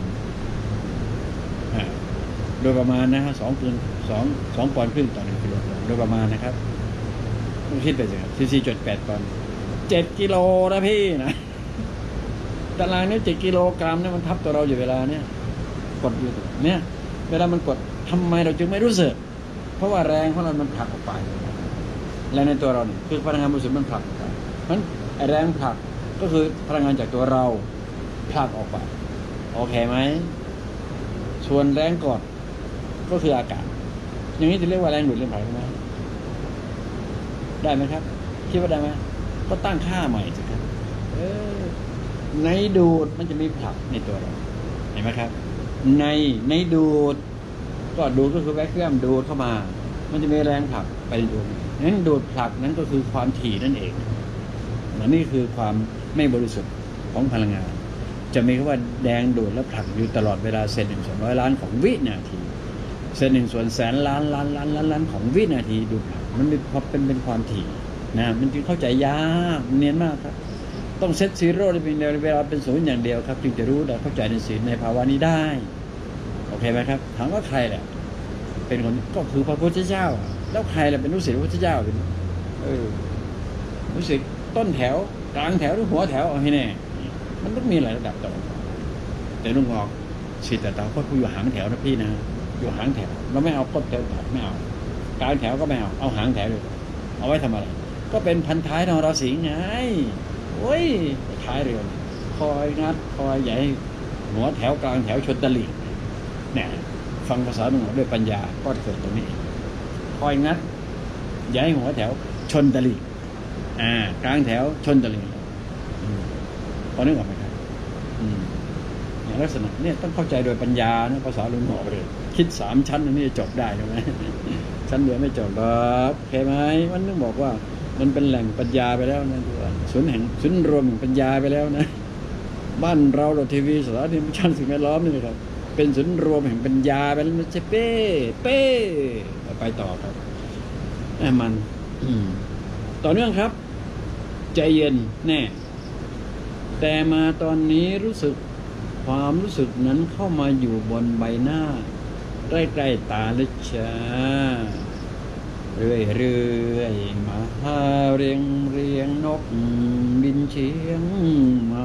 โดยประมาณนะฮะสองคูณสองสองปอนด์ครึ่งต่อหนึ่งกิโลกรัมโดยประมาณนะครับต้องคิดไปสิครับ สิบสี่จุดแปด ปอนด์เจ็ดกิโลนะพี่นะตารางนิ้วเจ็ดกิโลกรัมเนี่ยมันทับตัวเราอยู่เวลาเนี่ยกดอยู่เนี่ยเวลามันกดทำไมเราจึงไม่รู้สึกเพราะว่าแรงของเรามันผลักออกไปแรงในตัวเราเนี่ยคือพลังงานบริสุทธิ์มันผลักออกไปเพราะฉะนั้นไอ้แรงผลักก็คือพลังงานจากตัวเราผลักออกไปโอเคไหมส่วนแรงกดก็คืออากาศอย่างนี้จะเรียกว่าแรงดูดแรงผลักไหมได้ไหมครับคิดว่าได้ไหมก็ตั้งค่าใหม่สิครับเออในดูดมันจะมีผลักในตัวเราเห็นไหมครับในในดูดก็ดูดก็คือแวคคิวมดูดเข้ามามันจะมีแรงผลักไปในตัวนั้นดูดผลักนั้นก็คือความถี่นั่นเองนี่คือความไม่บริสุทธิ์ของพลังงานจะมีคำว่าแดงดูดและผลักอยู่ตลอดเวลาเศษหนึ่งส่วนร้อยล้านของวินาทีเศษหนึ่งส่วนแสนล้านล้านล้านล้านล้านของวินาทีดูดผลักมันเป็นเป็นเป็นความถี่นะมันจึงเข้าใจยากเนียนมากครับต้องเซตซีโร่ในเวลาเป็นศูนย์อย่างเดียวครับจึงจะรู้และเข้าใจในสิ่งในภาวะนี้ได้โอเคไหมครับถามว่าใครแหละเป็นคนก็คือพระพุทธเจ้าแล้วใครแหละเป็นลูกศิษย์พระพุทธเจ้าเป็นเออลูกศิษย์ต้นแถวกลางแถวหรือหัวแถวเอาให้แน่มันต้องมีหลายระดับต่อแต่ลุงบอกศิษย์แต่ตาก็อยู่หางแถวนะพี่นะอยู่หางแถวเราไม่เอาต้นแถวไม่เอากลางแถวก็ไม่เอาเอาหางแถวเลยเอาไว้ทำอะไรก็เป็นพันท้ายนรสิงห์ไงโอ้ยท้ายเรือคอยงัดคอยใหญ่หัวแถวกลางแถวชนตลิ่งเนี่ยฟังภาษาหนุ่มด้วยปัญญาก็เกิดตรงนี้คอยงัดใหญ่หัวแถวชนตลิ่งอ่ากลางแถวชนตลิ่งพอนึกออกไหมครับอย่างลักษณะเนี่ยต้องเข้าใจโดยปัญญานะภาษาลุงหมอเลยคิดสามชั้นอันนี้จบได้ใช่ไหมชั้นเดียวไม่จบหรอกเข้าไหมมันต้องบอกว่ามันเป็นแหล่งปัญญาไปแล้วนะทุกคนศูนย์แห่งศูนย์รวมปัญญาไปแล้วนะบ้านเราเราทีวีสารนิมชันสิ่งแวดล้อมนี่ครับเป็นศูนย์รวมแห่งปัญญาไปแล้วมันจะเป้เป้ไปต่อครับไอ้มันต่อเนื่องครับใจเย็นแน่แต่มาตอนนี้รู้สึกความรู้สึกนั้นเข้ามาอยู่บนใบหน้าใกล้ๆตาเลยจ้าเรื่อยเรื่อยมาเรียงเรียงนกบินเฉียงมา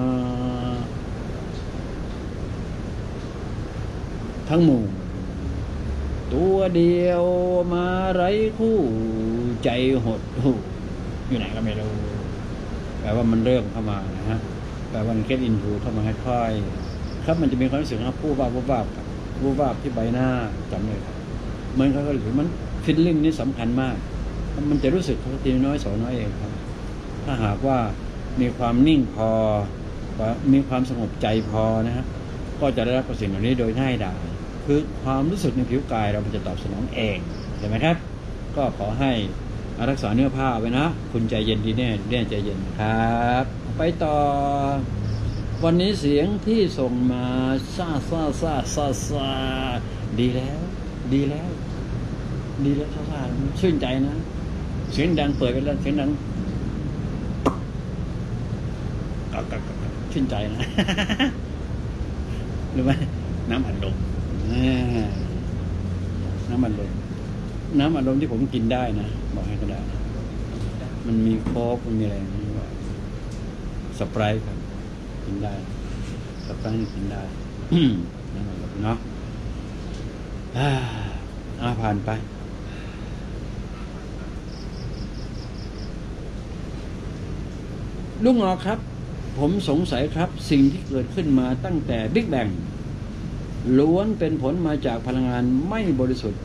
ทั้งหมู่ตัวเดียวมาไร้คู่ใจหดหู่อยู่ไหนก็ไม่รู้แปลว่ามันเริ่มเข้ามานะฮะแปลว่ามันเก็ตอินทูเข้ามาค่อยๆครับมันจะมีความรู้สึกว่าผู้ว่าผู้ว่าผู้ว่าที่ใบหน้าจำเลยครับมันเขาก็รู้สึกมันฟิลลิ่งนี่สำคัญมากมันจะรู้สึกเขาทีน้อยสองน้อยเองครับถ้าหากว่ามีความนิ่งพอมีความสงบใจพอนะฮะก็จะได้รับสิ่งเหล่านี้โดยง่ายดายคือความรู้สึกในผิวกายเรามันจะตอบสนองเองใช่ไหมครับก็ขอให้รักษาเนื้อผ้าไว้นะคุณใจเย็นดีแน่แน่ใจเย็นครับไปต่อวันนี้เสียงที่ส่งมาซาซาซาซาซาดีแล้วดีแล้วดีแล้วซาซาชื่นใจนะเสียงดังเปิดไปแล้วเสียงดังกักกักกักชื่นใจนะรู้ไหมน้ำอัดลมน้ำอัดลมน้ำอัดลมที่ผมกินได้นะบอกให้ก็ได้มันมีโค้กมันมีอะไรนี่ว่าสไปร์ครับกินได้สไปร์นี่กินได้น้ำอัดลมเนาะอ่าผ่านไปลุงหงอครับผมสงสัยครับสิ่งที่เกิดขึ้นมาตั้งแต่บิ๊กแบงล้วนเป็นผลมาจากพลังงานไม่บริสุทธิ์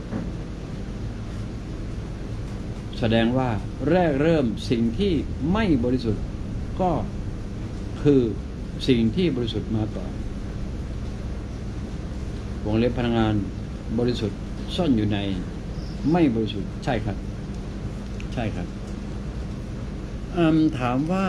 แสดงว่าแรกเริ่มสิ่งที่ไม่บริสุทธิ์ก็คือสิ่งที่บริสุทธิ์มาก่อนวงเล็บพลังงานบริสุทธิ์ซ่อนอยู่ในไม่บริสุทธิ์ใช่ครับใช่ครับถามว่า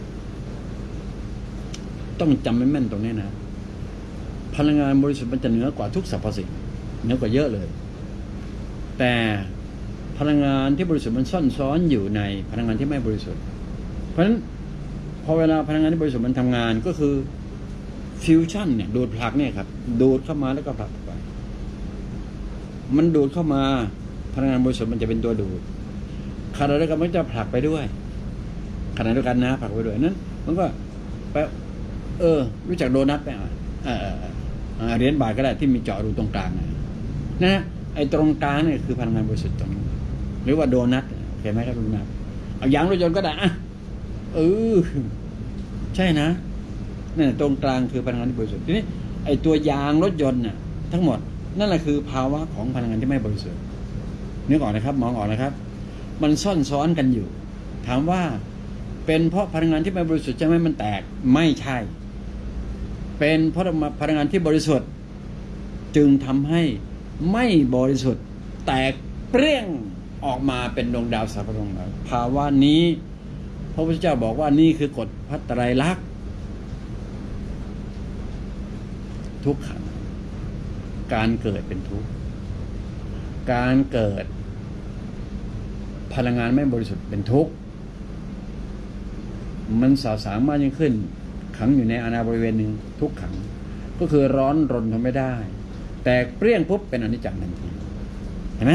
ต้องจำไม่แม่นตรงนี้นะพลังงานบริสุทธิ์มันจะเหนือกว่าทุกสรรพสิ่งเหนือกว่าเยอะเลยแต่พลังงานที่บริสุทธิ์มันซ่อนซ้อนอยู่ในพลังงานที่ไม่บริสุทธิ์เพราะฉะนั้นพอเวลาพลังงานที่บริสุทธิ์มันทำงานก็คือฟิวชั่นเนี่ยดูดผลักเนี่ยครับดูดเข้ามาแล้วก็ผลักไปมันดูดเข้ามาพลังงานบริสุทธิ์มันจะเป็นตัวดูดขณะเดียวกันมันจะผลักไปด้วยขณะเดียวกันนะผลักไปด้วยนั้นมันก็ไปเออรู้จักโดนัทไหมอ่ะเออเหรียญบาทก็ได้ที่มีเจาะรูตรงกลางนะไอ้ตรงกลางเนี่ยคือพลังงานบริสุทธิ์ตรงนี้หรือว่าโดนัทเห็นไหมครับโดนัทเอายางรถยนต์ก็ได้อ่ะเออใช่นะนั่นตรงกลางคือพลังงานที่บริสุทธิ์ทีนี้ไอ้ตัวยางรถยนต์น่ะทั้งหมดนั่นแหละคือภาวะของพลังงานที่ไม่บริสุทธิ์นึกออกนะครับมองออกนะครับมันซ่อนซ้อนกันอยู่ถามว่าเป็นเพราะพลังงานที่ไม่บริสุทธิ์ใช่ไหมมันแตกไม่ใช่เป็นเพราะพลังงานที่บริสุทธิ์จึงทำให้ไม่บริสุทธิ์แตกเปรี้ยงออกมาเป็นดวงดาวสัพพะดวงดาวภาวะนี้พระพุทธเจ้าบอกว่านี่คือกฎพระไตรลักษณ์ทุกขังการเกิดเป็นทุกข์การเกิดพลังงานไม่บริสุทธิ์เป็นทุกข์มันสาสามารถยิ่งขึ้นขังอยู่ในอาณาบริเวณหนึ่งทุกขังก็คือร้อนรนทนไม่ได้แตกเปรี้ยงปุ๊บเป็นอนิจจังทันทีเห็นไหม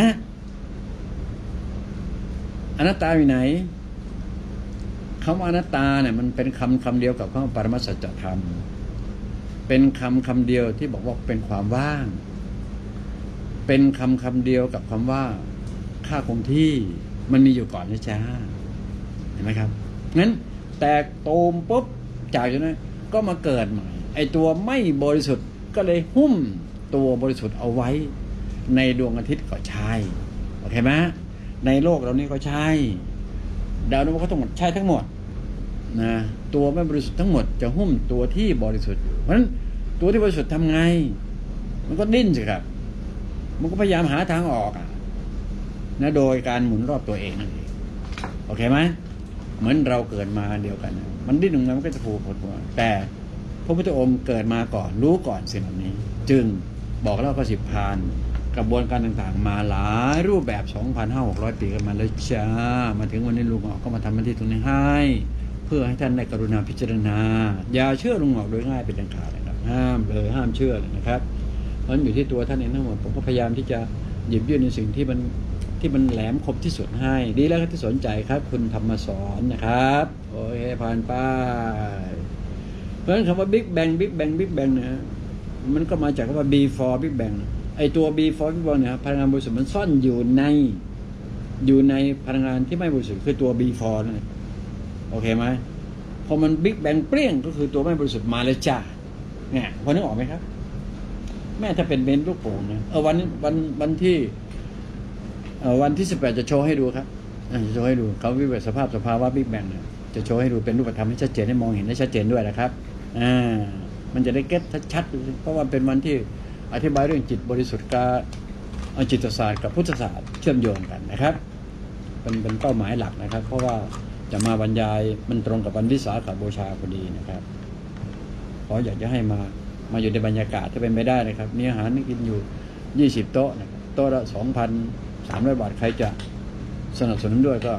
อนัตตาอยู่ไหนคำว่าอนัตตาเนี่ยมันเป็นคำคำเดียวกับคำว่าปรมัตถสัจธรรมเป็นคำคำเดียวที่บอกว่าเป็นความว่างเป็นคำคำเดียวกับคำว่าค่าคงที่มันมีอยู่ก่อนนะจ๊ะเห็นไหมครับงั้นแตกโตมปุ๊บจากนั้นก็มาเกิดใหม่ไอตัวไม่บริสุทธิ์ก็เลยหุ้มตัวบริสุทธิ์เอาไว้ในดวงอาทิตย์ก็ใช่โอเคไหมในโลกเรานี้ก็ใช่ดาวนพก็ต้องหมดใช่ทั้งหมดนะตัวไม่บริสุทธิ์ทั้งหมดจะหุ้มตัวที่บริสุทธิ์เพราะฉะนั้นตัวที่บริสุทธิ์ทำไงมันก็ดิ้นสิครับมันก็พยายามหาทางออกอ่ะนะโดยการหมุนรอบตัวเองนั่นเองโอเคไหมเหมือนเราเกิดมาเดียวกันนะมันดิ้นออกมามันก็จะผูกปวดหัวแต่พระพุทธองค์เกิดมาก่อนรู้ก่อนสิ่งเหล่านี้จึงบอกแล้วก็สิบพานกระบวนการต่างๆมาหลายรูปแบบ สองพันห้าร้อย หกร้อย ปีกันมาแล้วจ้ามาถึงวันนี้ลุงออกก็มาทำหน้าที่ตรงนี้ให้เพื่อให้ท่านได้กรุณาพิจารณาอย่าเชื่อลุงออกโดยง่ายเป็นดังขาดนะครับห้ามเลยห้ามเชื่อเลยนะครับเพราะมันอยู่ที่ตัวท่านเองทั้งหมดผมก็พยายามที่จะหยิบยื่นในสิ่งที่มันที่มันแหลมคมที่สุดให้ดีแล้วที่สนใจครับคุณธรรมสอนนะครับโอเคผ่านไปเพราะฉะนั้นคำว่า Big Bang Big Bang Big Bang นะมันก็มาจากคำว่า before Big Bang ไอตัว before Big Bang เนี่ยพลังงานบริสุทธิ์มันซ่อนอยู่ในอยู่ในพลังงานที่ไม่บริสุทธิ์คือตัว before นั่นโอเคไหมพอมัน Big Bang เปรี้ยงก็คือตัวไม่บริสุทธิ์มาเลยจ้าเนี่ยพอนึกออกไหมครับแม่ถ้าเป็นเบนลูกโป่งนะเออวันวันวันที่เออวันที่สิบแปดจะโชว์ให้ดูครับจะโชว์ให้ดูเขาวิวัฒน์สภาพสภาวะ Big Bang เนี่ยจะโชว์ให้ดูเป็นรูปธรรมให้ชัดเจนให้มองเห็นได้ชัดเจนด้วยนะครับอ่ามันจะได้เก็ตชัดๆเพราะว่าเป็นวันที่อธิบายเรื่องจิตบริสุทธิ์กับจิตศาสตร์กับพุทธศาสตร์เชื่อมโยงกันนะครับเป็นเป็นเป้าหมายหลักนะครับเพราะว่าจะมาบรรยายมันตรงกับวันวิสาขบูชาพอดีนะครับขออยากจะให้มามาอยู่ในบรรยากาศถ้าเป็นไม่ได้นะครับมีอาหารกินอยู่ยี่สิบโต๊ะนะครับโต๊ะละ สองพันสามร้อย บาทใครจะสนับสนุนด้วยก็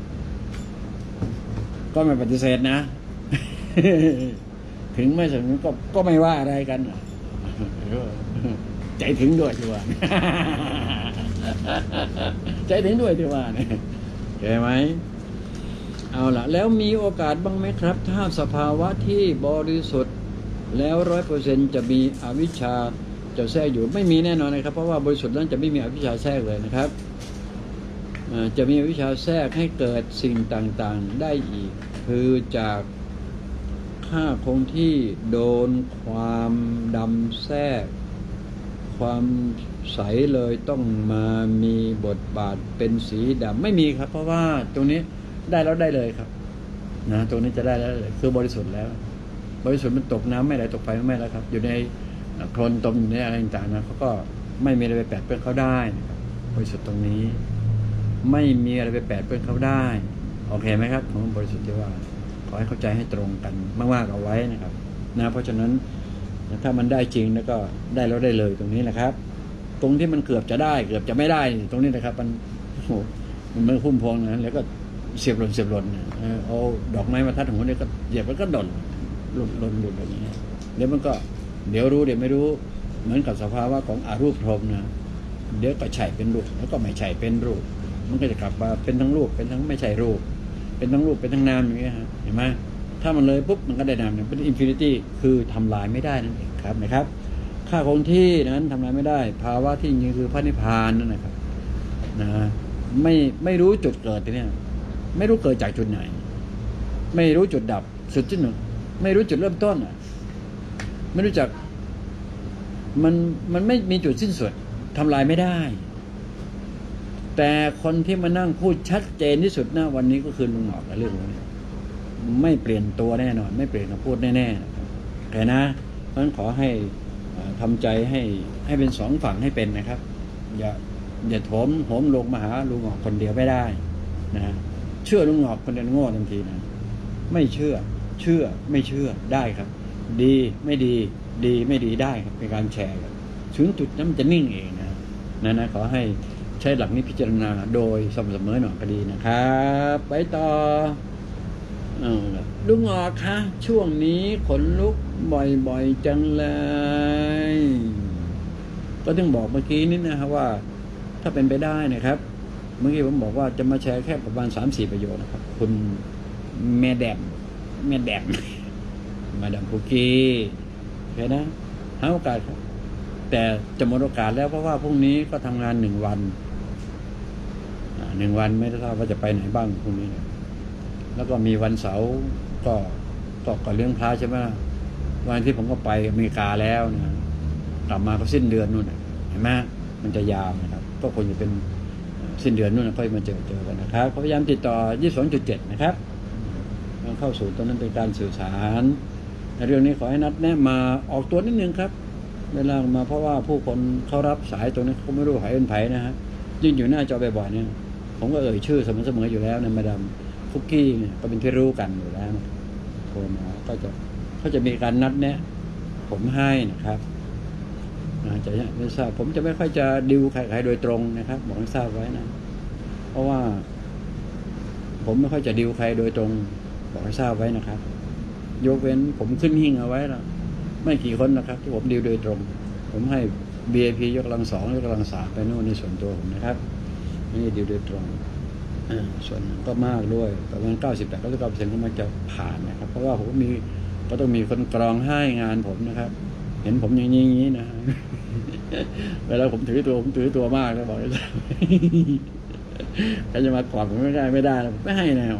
ก็ไม่ปฏิเสธนะ ถึงไม่สนับสนุนก็ก็ไม่ว่าอะไรกันใจถึงด้วยที่ว่า ใจถึงด้วยที่ว่าเนี่ยใช่ไหมเอาล่ะแล้วมีโอกาสบ้างไหมครับถ้าสภาวะที่บริสุทธิ์แล้วร้อยเปอร์เซ็นต์จะมีอวิชชาจะแทรกอยู่ไม่มีแน่นอนนะครับเพราะว่าบริสุทธิ์นั้นจะไม่มีอวิชชาแทรกเลยนะครับจะมีอวิชชาแทรกให้เกิดสิ่งต่างๆได้อีกคือจากค่าคงที่โดนความดำแทรกความใสเลยต้องมามีบทบาทเป็นสีดำไม่มีครับเพราะว่าตรงนี้ได้แล้วได้เลยครับนะตรงนี้จะได้แล้วเลยคือบริสุทธิ์แล้วบริสุทธิ์มันตกน้ำไม่ไหลตกไฟไม่ไหม้แล้วครับอยู่ในโคลนตมอยู่ในอะไรต่างๆนะเขาก็ไม่มีอะไรไปแปดเปื้อนเขาได้นะครับบริสุทธิ์ตรงนี้ไม่มีอะไรไปแปดเปื้อนเขาได้โอเคไหมครับของบริสุทธิ์ที่ว่าขอให้เข้าใจให้ตรงกันมากๆเอาไว้นะครับนะเพราะฉะนั้นถ้ามันได้จริงแล้วก็ได้แล้วได้เลยตรงนี้แหละครับตรงที่มันเกือบจะได้เกือบจะไม่ได้ตรงนี้นะครับมันโอ้โหมันไม่พุ่มพวงนะแล้วก็เสียบหล่นเสียบหล่นนะเอาดอกไม้มาทัดหัวเนี่ยก็เหยียบมันก็หล่นหล่นหล่นหล่นอย่างเงี้ยเดี๋ยวมันก็เดี๋ยวรู้เดี๋ยวไม่รู้เหมือนกับสภาวะของอรูปพรหมนะเดี๋ยวก็ใช่เป็นรูปแล้วก็ไม่ใช่เป็นรูปมันก็จะกลับมาเป็นทั้งรูปเป็นทั้งไม่ใช่รูปเป็นทั้งรูปเป็นทั้งนามอย่างเงี้ยเห็นไหมถ้ามันเลยปุ๊บมันก็ได้นามเนี่ยเป็นอินฟินิตี้คือทำลายไม่ได้นั่นเองครับนะครับค่าคงที่นั้นทำลายไม่ได้ภาวะที่จริงคือพระนิพพานนั่นนะครับนะไม่ไม่รู้จุดเกิดเนี่ยไม่รู้เกิดจากจุดไหนไม่รู้จุดดับสุดที่หนึ่งไม่รู้จุดเริ่มต้นอ่ะไม่รู้จักมันมันไม่มีจุดสิ้นสุดทำลายไม่ได้แต่คนที่มานั่งพูดชัดเจนที่สุดนะวันนี้ก็คือลุงหงอกกับเรื่องนี้ไม่เปลี่ยนตัวแน่นอนไม่เปลี่ยนคำพูดแน่ๆนะครับแต่นะเพราะฉะนั้นขอให้ทำใจให้ให้เป็นสองฝั่งให้เป็นนะครับอย่าอย่าโถมโหมลงมาหาลุงหงอกคนเดียวไม่ได้นะเชื่อลุงหงอกคนเดียวโง่ทันทีนะไม่เชื่อเชื่อไม่เชื่อได้ครับดีไม่ดีดีไม่ดีได้ครับเป็นการแชร์กันถึงจุดนั้นมันจะนิ่งเองนะนะนะขอให้ใช้หลักนี้พิจารณาโดยสม่ำเสมอหน่อยก็ดีนะครับไปต่อลุงหงอกคะช่วงนี้ขนลุกบ่อยๆจังเลยก็ต้องบอกเมื่อกี้นี้นะครับว่าถ้าเป็นไปได้นะครับเมื่อกี้ผมบอกว่าจะมาแชร์แค่ประมาณ สามสี่ ประโยชน์นะครับคุณแม่แดมแม่แดมมาดามคุกกี้เห็นนะหาโอกาสครับแต่จะหมดโอกาสแล้วเพราะว่าพรุ่งนี้ก็ทำงานหนึ่งวันหนึ่งวันไม่ทราบว่าจะไปไหนบ้างพรุ่งนี้แล้วก็มีวันเสาร์ก็ก็ก่อนเรื่องพระใช่ไหมวันที่ผมก็ไปอเมริกาแล้วนะกลับมาก็สิ้นเดือนนู่นเห็นไหมมันจะยาวนะครับก็คงจะเป็นสิ้นเดือนนู่นค่อยมาเจอเจอกันนะครับพยายามติดต่อ ยี่สิบสองจุดเจ็ด นะครับเข้าสู่ตรงนั้นเป็นการสื่อสารในเรื่องนี้ขอให้นัดแนะมาออกตัวนิดนึงครับเวลามาเพราะว่าผู้คนเขารับสายตรงนี้เขาไม่รู้ใครเป็นไผ่นะฮะยิ่งอยู่หน้าจอบ่อยๆเนี่ยผมก็เอ่ยชื่อเสมอๆอยู่แล้วนะมาดามคุกกี้เนี่ยก็เป็นที่รู้กันอยู่แล้วนะโทรมาก็จะเขาจะมีการนัดแนะผมให้นะครับจะไม่ทราบผมจะไม่ค่อยจะดิวใครๆโดยตรงนะครับบอกให้ทราบไว้นะเพราะว่าผมไม่ค่อยจะดิวใครโดยตรงบอกให้ทราบไว้นะครับยกเว้นผมขึ้นหิ้งเอาไว้แล้วไม่กี่คนนะครับที่ผมดิวโดยตรงผมให้ บี ไอ พี ยกกำลังสองยกกำลังสามไปโน่นในส่วนตัวผมนะครับนี่ดิวโดยตรงส่วนก็มากด้วยประมาณเก้าสิบแปดเก้าสิบเก้าเปอร์เซ็นต์ก็มันจะผ่านนะครับเพราะว่าผมมีก็ต้องมีคนกรองให้งานผมนะครับเห็นผมอย่างนี้นะเวลาผมถือตัวผมถือตัวมากแล้วบอกเลยใครจะมากอดผมไม่ได้ไม่ได้ไม่ให้แนว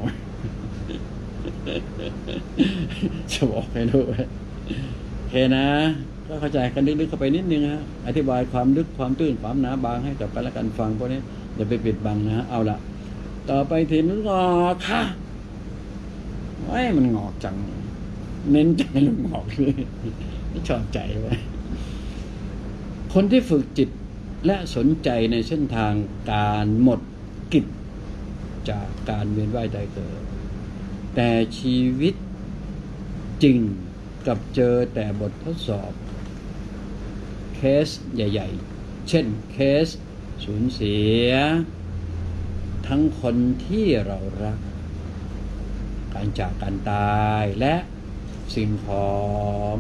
จะบอกให้ดูโอเคนะก็เข้าใจกันลึกๆเข้าไปนิดนึงฮะอธิบายความลึกความตื้นความหนาบางให้กับกันและกันฟังพวกนี้อย่าไปปิดบังนะเอาละต่อไปทีมงอกค่ะไอ้มันงอกจังเน้นใจมันงอกเลยไม่ชอบใจไว้คนที่ฝึกจิตและสนใจในเส้นทางการหมดกิจจากการเวียนว่ายตายเกิดแต่ชีวิตจริงกับเจอแต่บททดสอบเคสใหญ่ๆเช่นเคสสูญเสียทั้งคนที่เรารักการจากการตายและสิ่งของ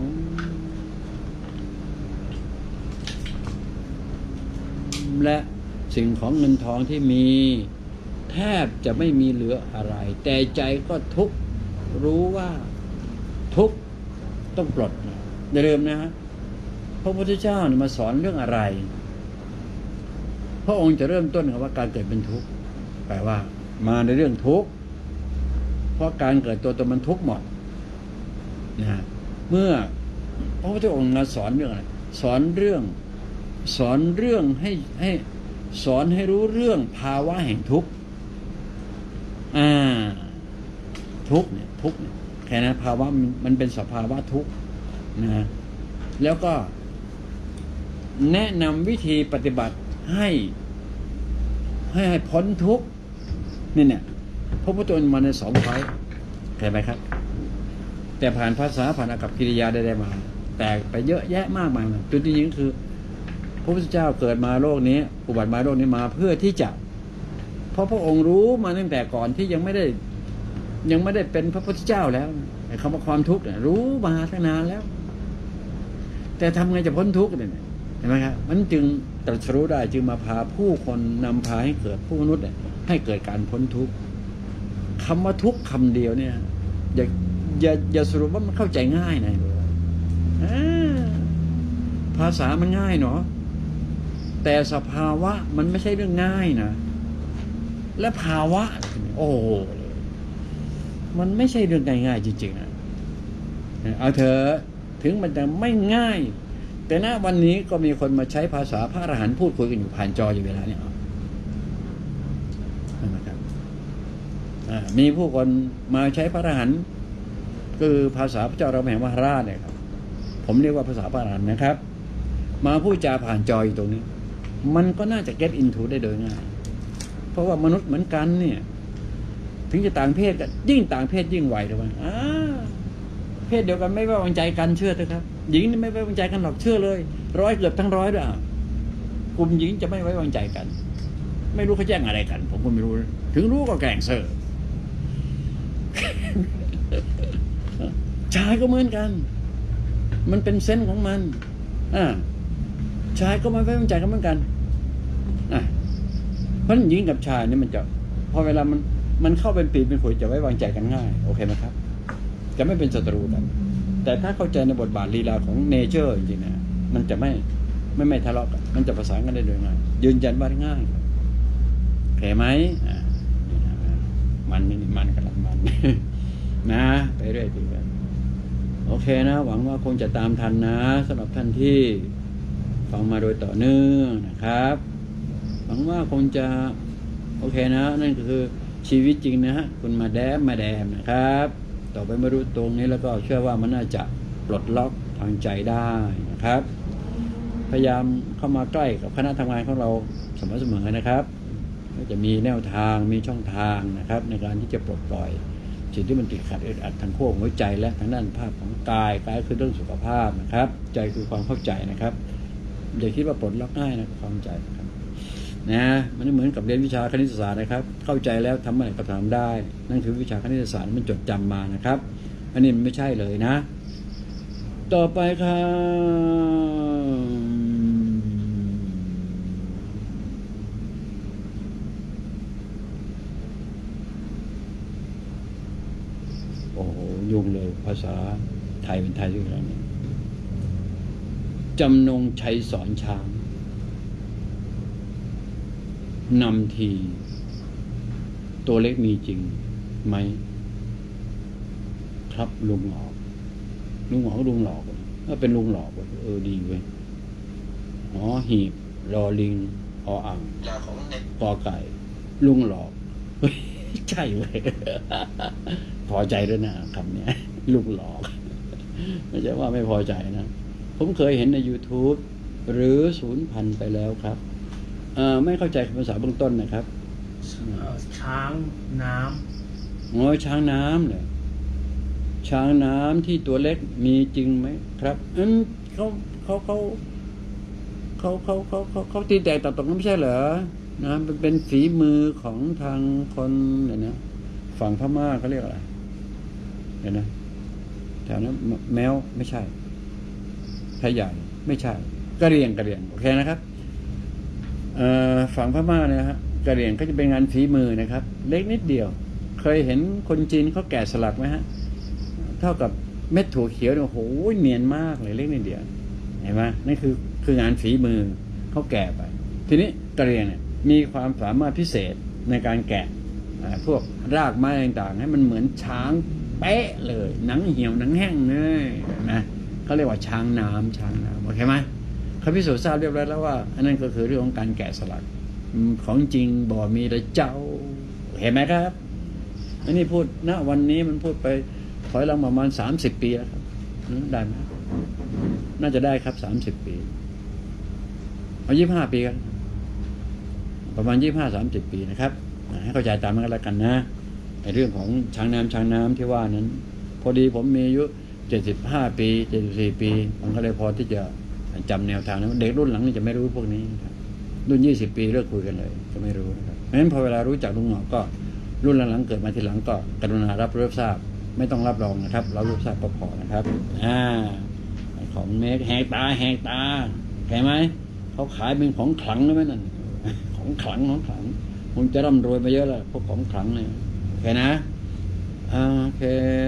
และสิ่งของเงินทองที่มีแทบจะไม่มีเหลืออะไรแต่ใจก็ทุกข์รู้ว่าทุกข์ต้องปลดอย่าลืมนะฮะพระพุทธเจ้ามาสอนเรื่องอะไรพระองค์จะเริ่มต้นกับว่าการเกิดเป็นทุกข์แปลว่ามาในเรื่องทุกข์เพราะการเกิดตัวตนมันทุกข์หมดนะเมื่อพระพุทธองค์มาสอนเรื่องอะไรสอนเรื่องสอนเรื่องให้ให้สอนให้รู้เรื่องภาวะแห่งทุกข์อ่าทุกข์เนี่ยทุกข์เนี่ยแค่นั้นภาวะมันเป็นสภาวะทุกข์นะแล้วก็แนะนำวิธีปฏิบัติให้ให้ให้พ้นทุกข์นี่เนี่ยพระพุทธองค์มาในสองไฟเห็นไหมครับแต่ผ่านภาษาผ่านอากัปกิริยาได้ๆมาแตกไปเยอะแยะมากมายจุดที่จริงคือพระพุทธเจ้าเกิดมาโลกนี้อุบัติมาโลกนี้มาเพื่อที่จะเพราะพระองค์รู้มาตั้งแต่ก่อนที่ยังไม่ได้ยังไม่ได้เป็นพระพุทธเจ้าแล้วไอ้คำว่าความทุกข์เนี่ยรู้มาตั้งนานแล้วแต่ทำไงจะพ้นทุกข์เนี่ยเห็นไหมครับมันจึงตรัสรู้ได้จึงมาพาผู้คนนำพาให้เกิดผู้มนุษย์เนี่ยให้เกิดการพ้นทุกข์คำว่าทุกข์คำเดียวเนี่ยอย่าอย่าอย่าสรุปว่ามันเข้าใจง่ายนะภาษามันง่ายเนาะแต่สภาวะมันไม่ใช่เรื่องง่ายนะและภาวะโอ้โหมันไม่ใช่เรื่องง่ายๆจริงๆนะเอาเถอะถึงมันจะไม่ง่ายแต่ณวันนี้ก็มีคนมาใช้ภาษาพระอรหันต์พูดคุยกันอยู่ผ่านจออยู่เวลาเนี่ยนะครับมีผู้คนมาใช้พระอรหันต์คือภาษาพระเจ้าเราแห่งมหาราชเนี่ยครับผมเรียกว่าภาษาพระอรหันต์นะครับมาพูดจาผ่านจออยู่ตรงนี้มันก็น่าจะ get into ได้โดยง่ายเพราะว่ามนุษย์เหมือนกันเนี่ยถึงจะต่างเพศกันยิ่งต่างเพศยิ่งไวเลยว่าอ่าเพศเดียวกันไม่ไว้วางใจกันเชื่อเถอะครับหญิงนี่ไม่ไว้วางใจกันหรอกเชื่อเลยร้อยเกือบทั้งร้อยด้วยกลุ่มหญิงจะไม่ไว้วางใจกันไม่รู้เขาแย่งอะไรกันผมก็ไม่รู้ถึงรู้ก็แกล้งเซ่อชายก็เหมือนกันมันเป็นเซนส์ของมันอ่าชายก็ไม่ไว้วางใจกันเหมือนกันอ่ะเพราะหญิงกับชายนี่มันจะพอเวลามันมันเข้าเป็นปีเป็นขุยจะไว้วางใจกันง่ายโอเคไหมครับจะไม่เป็นศัตรูกันแต่ถ้าเข้าใจในบทบาทลีลาของเนเจอร์จริงๆนะมันจะไม่ไม่ไม่ทะเลาะกันมันจะประสานกันได้โดยง่ายยืนยันว่าง่ายโอเคไหมอ่ามันนี่มันกำลังมันนะไปเรื่อยดีกันโอเคนะหวังว่าคงจะตามทันนะสำหรับท่านที่ฟังมาโดยต่อเนื่องนะครับหวังว่าคงจะโอเคนะนั่นก็คือชีวิตจริงนะฮะคุณมาแดมมาแดมนะครับต่อไปมารู้ตรงนี้แล้วก็เชื่อว่ามันน่าจะปลดล็อกทางใจได้นะครับพยายามเข้ามาใกล้กับคณะทำงานของเราเสมอๆนะครับก็จะมีแนวทางมีช่องทางนะครับในการที่จะปลดปล่อยสิ่งที่มันติดขัดอึดอัดทางขั้วหัวใจและทางด้านภาพของกายกายคือเรื่องสุขภาพนะครับใจคือความเข้าใจนะครับอย่าคิดว่าปลดล็อกง่ายนะความใจนะครับนะมันเหมือนกับเรียนวิชาคณิตศาสตร์นะครับเข้าใจแล้วทำอะไรก็ทำได้นั่นคือวิชาคณิตศาสตร์มันจดจำมานะครับอันนี้มันไม่ใช่เลยนะต่อไปครับโอ้โหยุ่งเลยภาษาไทยเป็นไทยด้วยแล้วเนี่ยจำนงชัยสอนช้างนำทีตัวเล็กมีจริงไหมครับลุงหลอกลุงหลอกลุงหลอกถ้าเป็นลุงหลอกเออดีเว้ยอ๋อหีบรอลิงออ่างปอไก่ลุงหลอกใช่เว้ยพอใจด้วยนะคำนี้ลุงหลอกไม่ใช่ว่าไม่พอใจนะผมเคยเห็นใน YouTube หรือศูนย์พันไปแล้วครับไม่เข้าใจภาษาเบื้องต้นนะครับช้างน้ำโอ้ช้างน้ำเลยช้างน้ำที่ตัวเล็กมีจริงไหมครับอืมเขาเขาเขาเขาเขาเขาเขาเขาตีแตกตัดตกไม่ใช่เหรอนะเป็นเป็นฝีมือของทางคนเนี่ยนะฝั่งพม่าเขาเรียกอะไรเห็นนะแถวนั้นแมวไม่ใช่ไทยใหญ่ไม่ใช่กะเหรี่ยงกะเหรี่ยงโอเคนะครับฝั่งพม่าเนี่ยฮะกะเหรี่ยงก็จะเป็นงานฝีมือนะครับเล็กนิดเดียวเคยเห็นคนจีนเขาแกะสลักไหมฮะเท่ากับเม็ดถั่วเขียวเนี่ยโอ้โหเนียนมากเลยเล็กนิดเดียวเห็นไหมนั่นคือคืองานฝีมือเขาแกะไปทีนี้กะเหรี่ยงเนี่ยมีความสามารถพิเศษในการแกะพวกรากไม้ต่างๆให้มันเหมือนช้างเป๊ะเลยหนังเหี่ยวหนังแห้งเลยนะเขาเรียกว่าช้างน้ำช้างน้ำโอเคไหมเขาพิสูจน์ทราบเรียบร้อยแล้วว่าอันนั้นก็คือเรื่องของการแกะสลักของจริงบ่มีแต่เจ้าเห็นไหมครับอันนี้พูดณวันนี้มันพูดไปถอยหลังประมาณสามสิบปีแล้วครับได้ไหมน่าจะได้ครับสามสิบปีเอายี่สิบห้าปีกันประมาณยี่สิบห้าสามสิบปีนะครับให้เข้าใจตามนั้นก็แล้วกันนะในเรื่องของช้างน้ำช้างน้ำที่ว่านั้นพอดีผมมีอายุเจ็ดสิบห้าปีเจ็ดสิบสี่ปีผมก็เลยพอที่จะจำแนวทางนะเด็กรุ่นหลังนี่จะไม่รู้พวกนี้ครับรุ่นยี่สิบปีเลิกคุยกันเลยจะไม่รู้นะครับเพราะฉะนั้นพอเวลารู้จักลุงหงอกก็รุ่นหลังๆเกิดมาทีหลังก็กรุณารับรู้ทราบไม่ต้องรับรองนะครับเรารู้ทราบก็พอนะครับอ่าของเมกแหกตาแหกตาเห็นไหมเขาขายเป็นของขลังนะแม่นั่นของขลังของขลังคงจะร่ำรวยมาเยอะแล้วพวกของขลังเนี่ยโอเคนะโอเค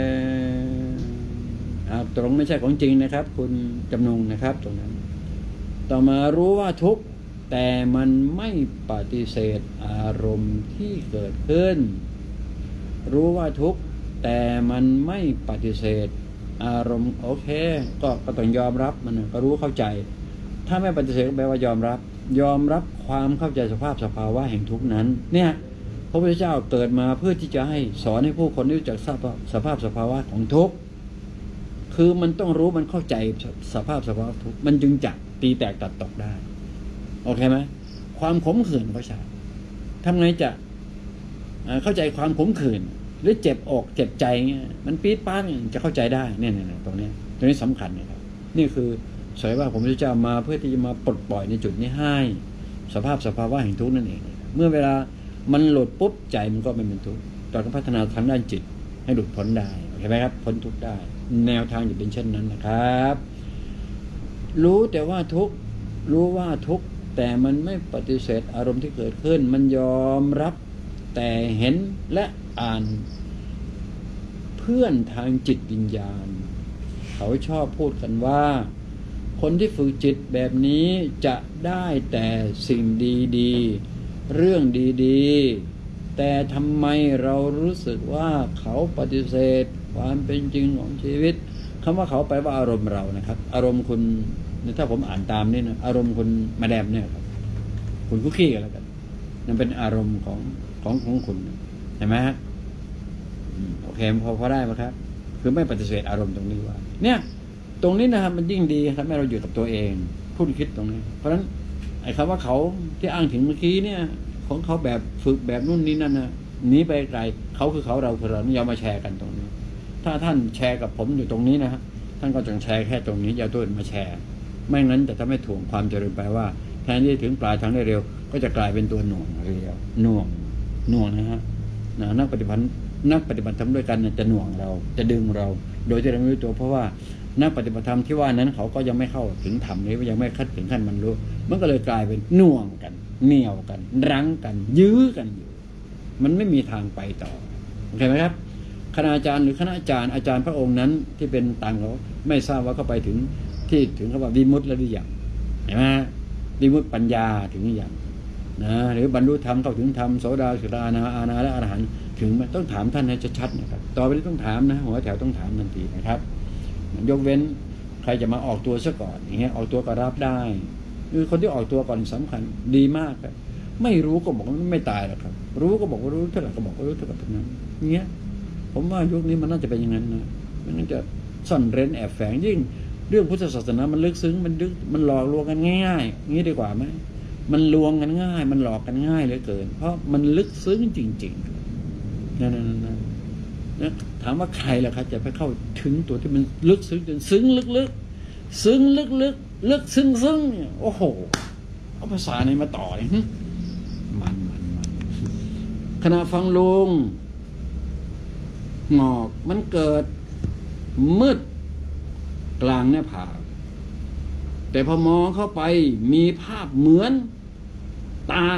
ตรงไม่ใช่ของจริงนะครับคุณจำนงนะครับตรงนั้นต่อมารู้ว่าทุกข์แต่มันไม่ปฏิเสธอารมณ์ที่เกิดขึ้นรู้ว่าทุกข์แต่มันไม่ปฏิเสธอารมณ์โอเคก็ก็ต้องยอมรับมันก็รู้เข้าใจถ้าไม่ปฏิเสธก็แปลว่ายอมรับยอมรับความเข้าใจสภาพสภาวะแห่งทุกข์นั้นเนี่ยพระพุทธเจ้าเกิดมาเพื่อที่จะให้สอนให้ผู้คนรู้จักสภาพสภาวะของทุกข์คือมันต้องรู้มันเข้าใจสภาพสภาวะทุกข์มันจึงจะตีแตกตัดตกได้โอเคไหมความขมขื่นเขาใช่ทำไงจะเข้าใจความขมขื่นหรือเจ็บอกเจ็บใจเงี้ยมันปี๊ดป้านจะเข้าใจได้เนี่ยเนี่ยตรงนี้ตรงนี้สำคัญนะครับนี่คือสายว่าผมจะเจ้ามาเพื่อที่จะมาปลดปล่อยในจุดนี้ให้สภาพสภาวะแห่งทุกข์นั่นเองเมื่อเวลามันหลุดปุ๊บใจมันก็ไม่เป็นทุกข์ต่อการพัฒนาทางด้านจิตให้หลุดพ้นได้เห็นไหมครับพ้นทุกข์ได้แนวทางจะเป็นเช่นนั้นนะครับรู้แต่ว่าทุกข์รู้ว่าทุกข์แต่มันไม่ปฏิเสธอารมณ์ที่เกิดขึ้นมันยอมรับแต่เห็นและอ่านเพื่อนทางจิตวิญญาณเขาชอบพูดกันว่าคนที่ฝึกจิตแบบนี้จะได้แต่สิ่งดีๆเรื่องดีๆแต่ทำไมเรารู้สึกว่าเขาปฏิเสธความเป็นจริงของชีวิตคำว่าเขาแปลว่าอารมณ์เรานะครับอารมณ์คุณถ้าผมอ่านตามนี่นะอารมณ์คุณมาแดมเนี่ยครับคุณคุกกี้กันแล้วกันนั่นเป็นอารมณ์ของของของคุณเห็นไหมฮะโอเคพอพอได้ไหมครับคือไม่ปฏิเสธอารมณ์ตรงนี้ว่าเนี่ยตรงนี้นะครับมันยิ่งดีทำให้เราอยู่กับตัวเองพูดคิดตรงนี้เพราะฉะนั้นไอ้คำว่าเขาที่อ้างถึงเมื่อกี้เนี่ยของเขาแบบฝึกแบบนู่นนี่นั่นนะหนีไปไกลเขาคือเขาเราคือเราอย่ามาแชร์กันตรงนี้ถ้าท่านแชร์กับผมอยู่ตรงนี้นะฮะท่านก็จงแชร์แค่ตรงนี้อย่าตัวอื่นมาแชร์ไม่งั้นจะทำให้ถ่วงความเจริญไปว่าแทนที่ถึงปลายทางได้เร็วก็จะกลายเป็นตัวหน่วงเร็วหน่วงหน่วงนะฮะนักปฏิบัตินักปฏิบัติธรรมด้วยกันจะหน่วงเราจะดึงเราโดยที่เราไม่รู้ตัวเพราะว่านักปฏิบัติธรรมที่ว่านั้นเขาก็ยังไม่เข้าถึงธรรมนี้ยังไม่คัดถึงขั้นมันรู้มันก็เลยกลายเป็นหน่วงกันเหนี่ยวกันรั้งกันยื้อกันอยู่มันไม่มีทางไปต่อโอเคไหมครับคณาจารย์หรือคณาจารย์อาจารย์พระองค์นั้นที่เป็นต่างเขาไม่ทราบว่าเขาไปถึงที่ถึงคำว่าวิมุตติแล้วหรือยังเห็นไหมวิมุตติปัญญาถึงหรือยังนะหรือบรรลุธรรมเข้าถึงธรรมโสดาสุดานาอานาและอรหันต์ถึงต้องถามท่านให้ชัดๆนะครับต่อไปนี้ต้องถามนะหัวแถวต้องถามทันทีนะครับยกเว้นใครจะมาออกตัวซะก่อนอย่างเงี้ยออกตัวก็รับได้คือคนที่ออกตัวก่อนสำคัญดีมากครับไม่รู้ก็บอกว่าไม่ตายหรอกครับรู้ก็บอกว่ารู้เท่าไหร่ก็บอกว่ารู้เท่าไหร่นั้นเงี้ยผมว่ายุคนี้มันน่าจะเป็นอย่างนั้นนะมันน่าจะซ่อนเร้นแอบแฝงยิ่งเรื่องพุทธศาสนามันลึกซึ้งมันลึกมันหลอกลวงกันง่ายๆงี้ดีกว่าไหมมันลวงกันง่ายมันหลอกกันง่ายเหลือเกินเพราะมันลึกซึ้งจริงๆนั่นๆๆนะถามว่าใครล่ะครับจะไปเข้าถึงตัวที่มันลึกซึ้งจนซึ้งลึกๆซึ้งลึกๆลึกซึ้งๆเนี่ยโอ้โหเอาภาษาไหนมาต่อเนี่ยมันมันมันขณะฟังลุงหงอกมันเกิดมืดกลางหน้าผากแต่พอมองเข้าไปมีภาพเหมือนตา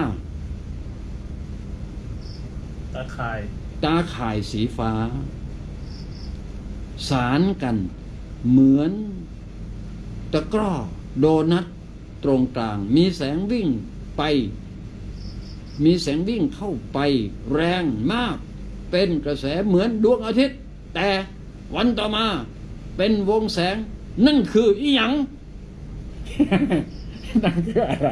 ตาข่ายตาข่ายสีฟ้าสารกันเหมือนตะกร้อโดนัทตรงกลางมีแสงวิ่งไปมีแสงวิ่งเข้าไปแรงมากเป็นกระแสเหมือนดวงอาทิตย์แต่วันต่อมาเป็นวงแสงนั่นคืออีหยังนั่นคืออะไร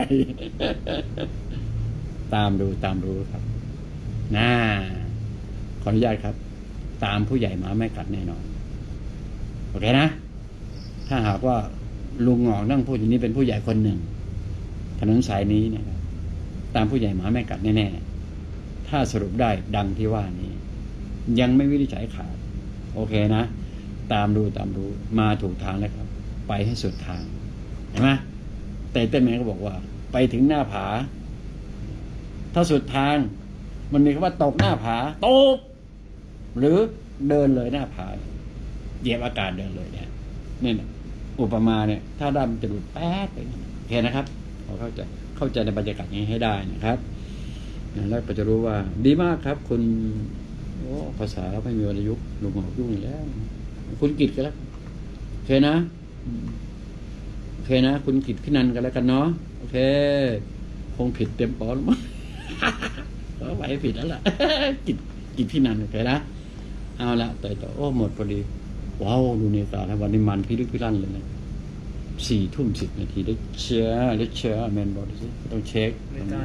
ตามดูตามรู้ครับน่าขออนุญาตครับตามผู้ใหญ่มาไม่กัดแน่นอนโอเคนะถ้าหากว่าลุงหงอกนั่งพูดอย่างนี้เป็นผู้ใหญ่คนหนึ่งแทนนสายนี้นะครับตามผู้ใหญ่หมาแม่กัดแน่ๆถ้าสรุปได้ดังที่ว่านี้ยังไม่วินิจฉัยขาดโอเคนะตามดูตามดูมาถูกทางแล้วครับไปให้สุดทางเห็นไหมแต่เต้นแมนก็บอกว่าไปถึงหน้าผาถ้าสุดทางมันมีคำว่าตกหน้าผาตกหรือเดินเลยหน้าผาเหยียบอากาศเดินเลยเนี่ยนี่นะอุปมาเนี่ยถ้าด้ามจะหลุดแป๊ดไปโอเคนะครับเราเข้าใจเข้าใจในบรรยากาศนี้ให้ได้นะครับแล้วก็จะรู้ว่าดีมากครับคุณโอ้ภาษาไม่มีวรรณยุกต์ลุงหอกยุ่งแล้วคุณกิตกันแล้วโอเคนะโอเคนะคุณกิตพี่นันกันแล้วกันเนาะโอเคคงผิดเต็มปอแล้วมั้งก็ไปผิดแล้วล่ะกิตกิตพี่นันโอเคนะเอาละต่อต่อโอ้หมดพอดีว้าวดูเนตาแล้ววันนี้มันพี่ลึกพี่ลั่นเลยนะสี่ทุ่มสิบนาทีได้เชียร์ได้เชียร์แมนบอลดูสิต้องเช็ค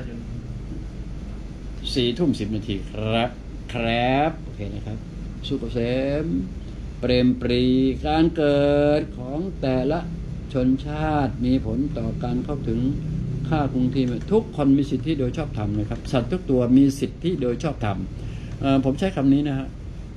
สี่ทุ่มสิบนาทีครับครับโอเคนะครับสุขเกษมเปรมปรีการเกิดของแต่ละชนชาติมีผลต่อการเข้าถึงค่าคงที่ทุกคนมีสิทธิโดยชอบธรรมนะครับสัตว์ทุกตัวมีสิทธิโดยชอบธรรมผมใช้คำนี้นะฮะ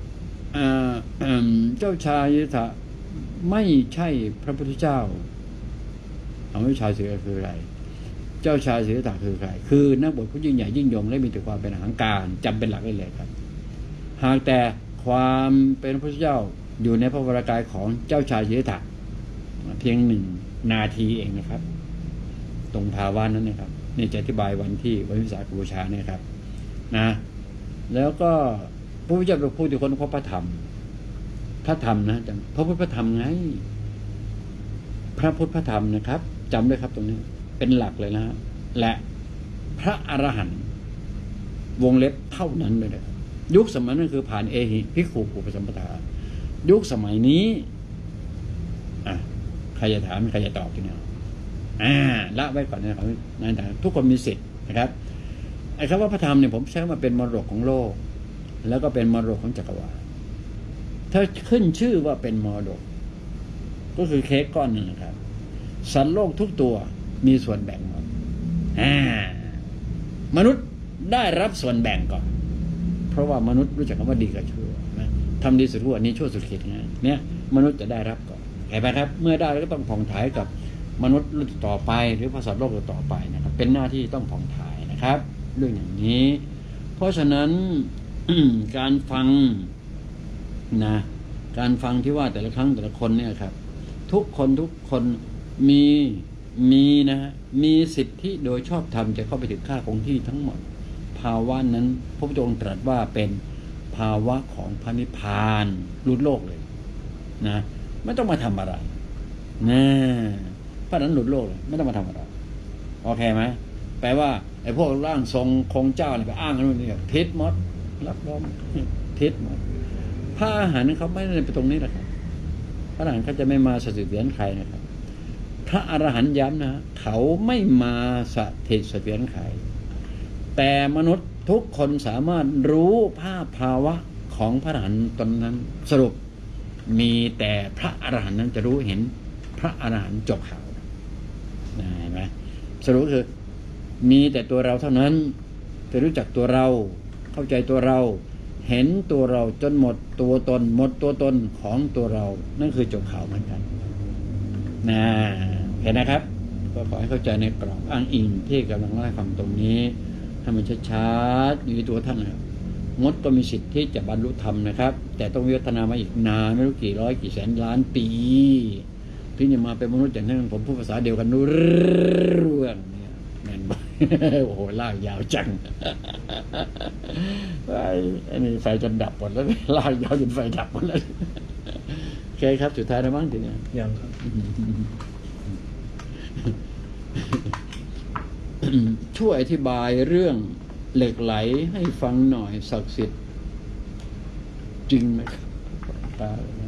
เจ้าชายยิทธะไม่ใช่พระพุทธเจ้าเอาไม่ชายเสือคืออะไรเจ้าชายสิทธัตถะคือใครคือนักบวชผู้ยิ่งใหญ่ยิ่งยงและมีแต่ความเป็นอหังการจำเป็นหลักได้เลยครับหากแต่ความเป็นพระพุทธเจ้าอยู่ในพระวรากายของเจ้าชายสิทธัตถะเพียงหนึ่งนาทีเองนะครับตรงภาวะนั้นนะครับนี่จะอธิบายวันที่วันวิสาขบูชาเนี่ยครับนะแล้วก็พระพุทธเจ้าเป็นผู้ที่ค้นพบพระธรรมพระธรรมนะจำพระพุทธพระธรรมไงพระพุทธพระธรรมนะครับจำด้วยครับตรงนี้เป็นหลักเลยนะและพระอรหันต์วงเล็บเท่านั้นเลยนะยุคสมัยนั้นคือผ่านเอหิภิกขุอุปสัมปทายุคสมัยนี้อ่ะใครจะถามใครจะตอบทีนี้อ่าละไว้ก่อนนะครับนั่นแต่ทุกคนมีสิทธิ์นะครับไอ้คำว่าพระธรรมเนี่ยผมใช้มาเป็นมรดกของโลกแล้วก็เป็นมรดกของจักรวาลถ้าขึ้นชื่อว่าเป็นมรดกก็คือเค้กก้อนนึงนะครับสัตว์โลกทุกตัวมีส่วนแบ่งหมดอ่ามนุษย์ได้รับส่วนแบ่งก่อนเพราะว่ามนุษย์รู้จักคำว่าดีกับชั่วนะทำดีสุดทั่วนี้ชั่วสุดขีดนะเนี่ยมนุษย์จะได้รับก่อนเห็นไหมครับเมื่อได้ก็ต้องผ่องถ่ายกับมนุษย์รุ่นต่อไปหรือสัตว์โลกต่อไปนะครับเป็นหน้าที่ต้องผ่องถ่ายนะครับเรื่องอย่างนี้เพราะฉะนั้น การฟังนะการฟังที่ว่าแต่ละครั้งแต่ละคนเนี่ยครับทุกคนทุกคนมีมีนะมีสิทธิโดยชอบธรรมจะเข้าไปถึงค่าคงที่ทั้งหมดภาวะนั้นพระพุทธองค์ตรัสว่าเป็นภาวะของพระนิพพานหลุดโลกเลยนะไม่ต้องมาทำอะไรนะเพราะนั้นหลุดโลกเลยไม่ต้องมาทำอะไรโอเคไหมแปลว่าไอ้พวกร่างทรงคงเจ้าเนี่ยไปอ้างกันนู่นนี่ทิศมดรับรองทิศหมดพระอาหารเขาไม่ได้ไปตรงนี้หรอกครับพระอาหารเขาจะไม่มาสถิตเถียรใครนะครับพระอรหันต์ย้ำนะเขาไม่มาสถิตเสถียรใครแต่มนุษย์ทุกคนสามารถรู้ภาพภาวะของพระอรหันต์ตนนั้นสรุปมีแต่พระอรหันต์นั้นจะรู้เห็นพระอรหันต์จบข่าวนะเห็นไหมสรุปคือมีแต่ตัวเราเท่านั้นจะรู้จักตัวเราเข้าใจตัวเราเห็นตัวเราจนหมดตัวตนหมดตัวตนของตัวเรานั่นคือจบข่าวเหมือนกันนะเห็นนะครับก็ขอให้เข้าใจในกรอบอ้างอิงที่กำลังเล่าให้ฟังตรงนี้ให้มันชัดๆอยู่ในตัวท่านนะครับมดก็มีสิทธิ์ที่จะบรรลุธรรมนะครับแต่ต้องวิวัฒนามาอีกนานไม่รู้กี่ร้อยกี่แสนล้านปีถึงจะมาเป็นมนุษย์อย่างนั้นผมพูดภาษาเดียวกันรู้เรื่องเนี่ยแม่นบ่โอ้โหลากยาวจังไอ้นี่ไฟจนดับหมดแล้วลากยาวจนไฟดับหมดแล้วโอเคครับสุดท้ายแล้วมั้งทีนี้ยังครับช่วยอธิบายเรื่องเหล็กไหลให้ฟังหน่อยศักดิ์สิทธิ์จริงไหมครับตา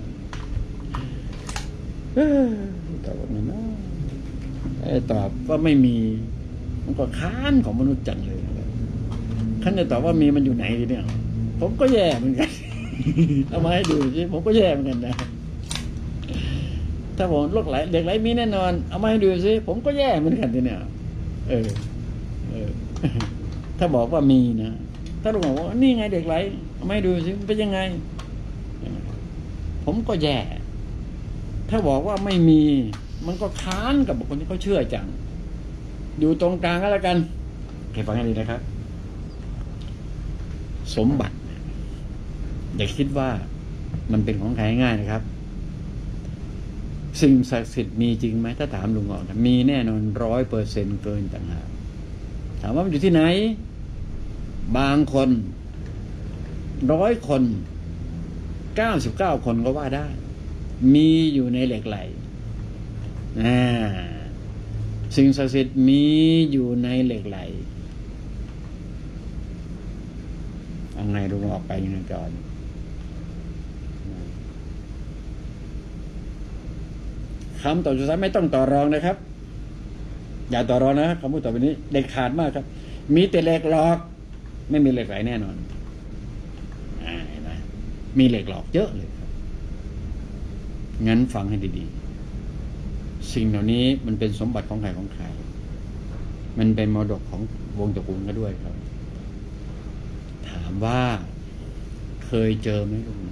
ตอบว่าไงนะไอ้ตอบว่าไม่มีมันก็ค้านของมนุษย์จังเลยขั้นจะตอบว่ามีมันอยู่ไหนเนี่ยผมก็แย่เหมือนกัน เอามาให้ดูสิผมก็แย่เหมือนกันนะถ้าผมลูกไหลเด็กไหลมีแน่นอนเอามาให้ดูสิผมก็แย่เหมือนกันทีเนี่ยเออ เออ ถ้าบอกว่ามีนะถ้าลุงบอกว่านี่ไงเด็กไหลเอาไม่ดูสิมันเป็นยังไงผมก็แย่ถ้าบอกว่าไม่มีมันก็ค้านกับคนที่เขาเชื่อจังอยู่ตรงกลางก็แล้วกันให้ฟังให้ดีนะครับสมบัติอย่าคิดว่ามันเป็นของใครง่ายนะครับสิ่งศักดิ์สิทธิ์มีจริงไหมถ้าถามลุงออกนะมีแน่นอนร้อยเปอร์เซ็นต์เกินต่างหากถามว่ามันอยู่ที่ไหนบางคนร้อยคนเก้าสิบเก้าคนก็ว่าได้มีอยู่ในเหล็กไหลอ่าสิ่งศักดิ์สิทธิ์มีอยู่ในเหล็กไหลเอาไงลุงออกไปยังไงก่อนคำต่อสุดท้ายไม่ต้องต่อรองนะครับอย่าต่อรองนะคำพูดต่อไปนี้เด็ดขาดมากครับมีแต่เหล็กหลอกไม่มีเหล็กไหลแน่นอนอ่าเห็นไหมมีเหล็กหลอกเยอะเลยครับงั้นฟังให้ดีๆสิ่งเหล่านี้มันเป็นสมบัติของใครของใครมันเป็นมรดกของวงตระกูลก็ด้วยครับถามว่าเคยเจอไหมลุง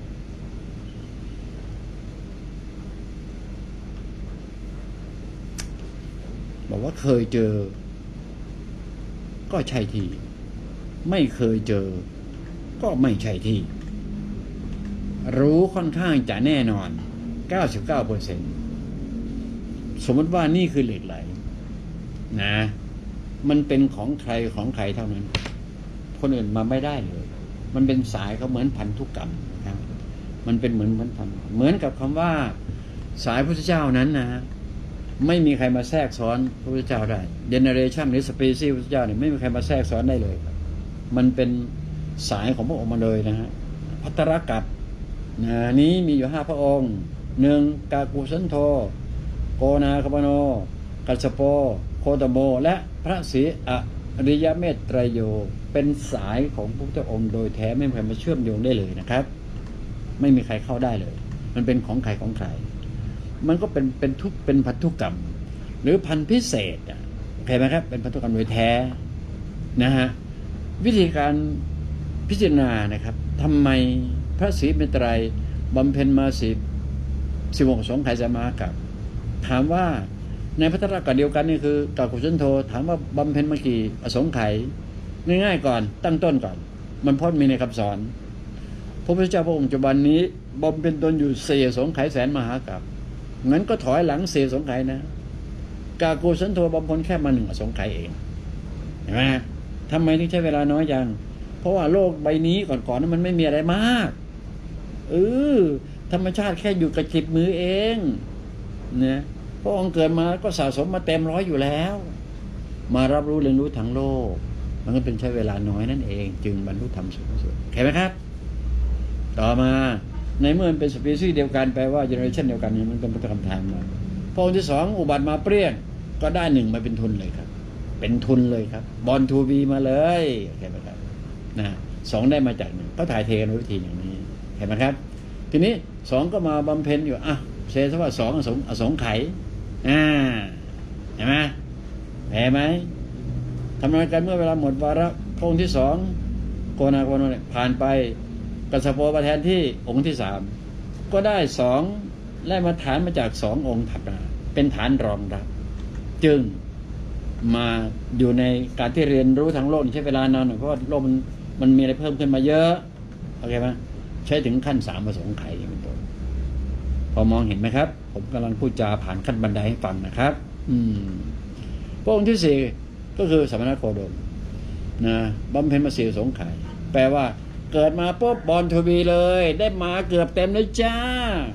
บอกว่าเคยเจอก็ใช่ที่ไม่เคยเจอก็ไม่ใช่ที่รู้ค่อนข้างจะแน่นอน เก้าสิบเก้าเปอร์เซ็นต์ สมมติว่านี่คือเหล็กไหลนะมันเป็นของใครของใครเท่านั้นคนอื่นมาไม่ได้เลยมันเป็นสายเขาเหมือนพันธุกรรมนะครับมันเป็นเหมือนพันธุกรรมเหมือนกับคำว่าสายพระพุทธเจ้านั้นนะไม่มีใครมาแทรกซ้อนพระพุทธเจ้าได้เจเนเรชันหรือสเปเชียลพระพุทธเจ้าเนี่ยไม่มีใครมาแทรกซ้อนได้เลยครับมันเป็นสายของพระองค์มาเลยนะฮะภัตตรกัปนะนี้มีอยู่ห้าพระองค์หนึ่งกากุสันโธโกนาคปโนกัสสโปโคตโมและพระศรีอริยเมตไตรโยเป็นสายของพระพุทธองค์โดยแท้ไม่มีใครมาเชื่อมโยงได้เลยนะครับไม่มีใครเข้าได้เลยมันเป็นของใครของใครมันก็เป็นเป็นทุกเป็นพันธุกรรมหรือพันธุ์พิเศษอ่ะเข้าใจไหมครับเป็นพันธุกรรมโดยแท้นะฮะวิธีการพิจารณานะครับทำไมพระศรีเมตไตรบำเพ็ญมาสิบสิบหกสงไขยสมากับถามว่าในพัทธกัปเดียวกันนี่คือกากุสันโธถามว่าบำเพ็ญมากี่อสงไขยง่ายๆก่อนตั้งต้นก่อนมันพ้นมีในคำสอนพระพุทธเจ้าพระองค์ปัจจุบันนี้บำเพ็ญตนอยู่สี่อสงไขยแสนมหากัปงั้นก็ถอยหลังสี่อสงไขยนะกากุสันโธบำเพ็ญแค่มาหนึ่งอสงไขยเองเห็นไหมทำไมถึงใช้เวลาน้อยจังเพราะว่าโลกใบนี้ก่อนๆนั้นมันไม่มีอะไรมากเออธรรมชาติแค่อยู่กับจิบมือเองเนี่ยพระองค์เกิดมาก็สะสมมาเต็มร้อยอยู่แล้วมารับรู้เรียนรู้ทั้งโลกมันก็เป็นใช้เวลาน้อยนั่นเองจึงบรรลุธรรมสูงสุดเข้าไหมครับต่อมาในเมื่อมันเป็นสปีชีส์เดียวกันแปลว่าเจเนอเรชันเดียวกันเนี่ยมันเป็นพัฒนาการมาพระองค์ที่สองอุบัติมาเปรี้ยงก็ได้หนึ่งมาเป็นทุนเลยครับเป็นทุนเลยครับบอลทูบีมาเลยเข้าไหมครับนะสองได้มาจากหนึ่งก็ถ่ายเทกันวิธีอย่างนี้เห็นไหมครับทีนี้สองก็มาบำเพ็ญอยู่อ่ะเซซะว่าสองอสงอสงไขยอ่าเห็นไหมเห็นไหมทำงานกันเมื่อเวลาหมดวาระพระองค์ที่สองโกนาโกนผ่านไปกัสสโปมาแทนที่องค์ที่สามก็ได้สองไล่มาฐานมาจากสององค์ถัดมาเป็นฐานรองรับจึงมาอยู่ในการที่เรียนรู้ทางโลกใช้เวลานานหน่อยเพราะว่าโลกมันมันมีอะไรเพิ่มขึ้นมาเยอะโอเคไหมใช้ถึงขั้นสามอสงไขยเป็นต้นพอมองเห็นไหมครับผมกำลังพูดจาผ่านขั้นบันไดให้ฟังนะครับอืมพระองค์ที่สี่ก็คือสมณโคดมนะบำเพ็ญมาสี่อสงไขยแปลว่าเกิดมาปุ๊บบอลทวีเลยได้มาเกือบเต็มเลยจ้า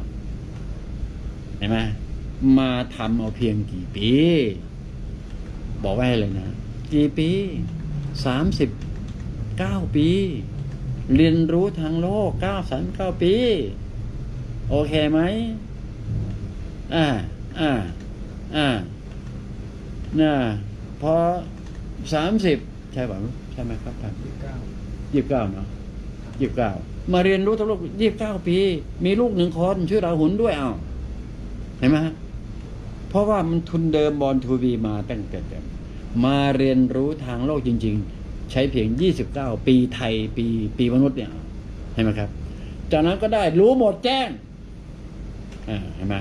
เห็นไหมมาทำเอาเพียงกี่ปีบอกไว้เลยนะกี่ปีสามสิบเก้าปีเรียนรู้ทางโลกเก้าสันเก้าปีโอเคไหมอ่าอ่าอ่าน่ะพอสามสิบใช่ป่ะใช่ไหมครับท่านยี่สิบเก้ายี่สิบเก้าเนาะยี่สิบเก้ามาเรียนรู้ทางโลกยี่สิบเก้าปีมีลูกหนึ่งคนชื่อราหุลด้วยเอาเห็นไหมเพราะว่ามันทุนเดิมบอลทูบีมาตั้งแต่เดิมมาเรียนรู้ทางโลกจริงๆใช้เพียงยี่สิบเก้าปีไทยปีปีมนุษย์เนี่ยเห็นไหมครับจากนั้นก็ได้รู้หมดแจ้งอ่าเห็นไหม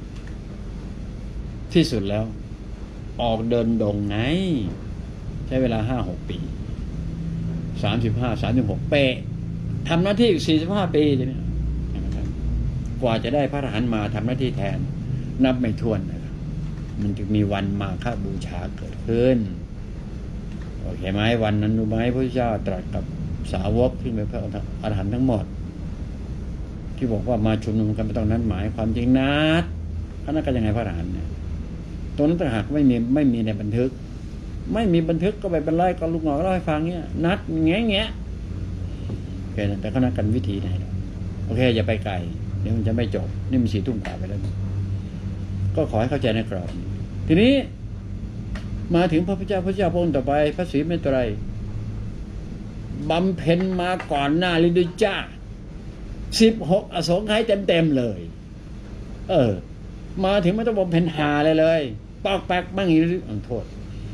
ที่สุดแล้วออกเดินดงไงใช้เวลาห้าหกปีสามสิบห้าสามสิบหกเป๊ะทำหน้าที่สี่สิบห้าปีเนี่ยนะครับกว่าจะได้พระอรหันต์มาทำหน้าที่แทนนับไม่ถ้วนนะครับมันจึงมีวันมาฆบูชาเกิดขึ้นโอเคไหมวันนั้นรู้ไหมพระพุทธเจ้าตรัสกับสาวกที่เป็นพระอรหันต์ทั้งหมดที่บอกว่ามาชุมนุมกันไปตรงนั้นหมายความจริงนัดเขานัดกันยังไงพระอรหันต์เนี่ยตรงนั้นต่างหากไม่มีไม่มีในบันทึกไม่มีบันทึกก็ไปเป็นไรก็ลูกหงอกเล่าให้ฟังเนี่ยนัดแง่แง่โอเคแต่เขานัดกันวิธีไหนโอเคอย่าไปไกลเดี๋ยวมันจะไม่จบนี่มันสี่ทุ่มกว่าไปแล้วก็ขอให้เข้าใจในกรอบทีนี้มาถึงพระพุทธเจ้าพระเจ้าพระองค์ต่อไปพระศรีเมตไตรบำเพ็ญมาก่อนหน้าลิดุจ้าสิบหกอสงไขยเต็มๆเลยเออมาถึงไม่ต้องบำเพ็ญหาเลยเลยปอกแปกบ้างอีกอันโทษ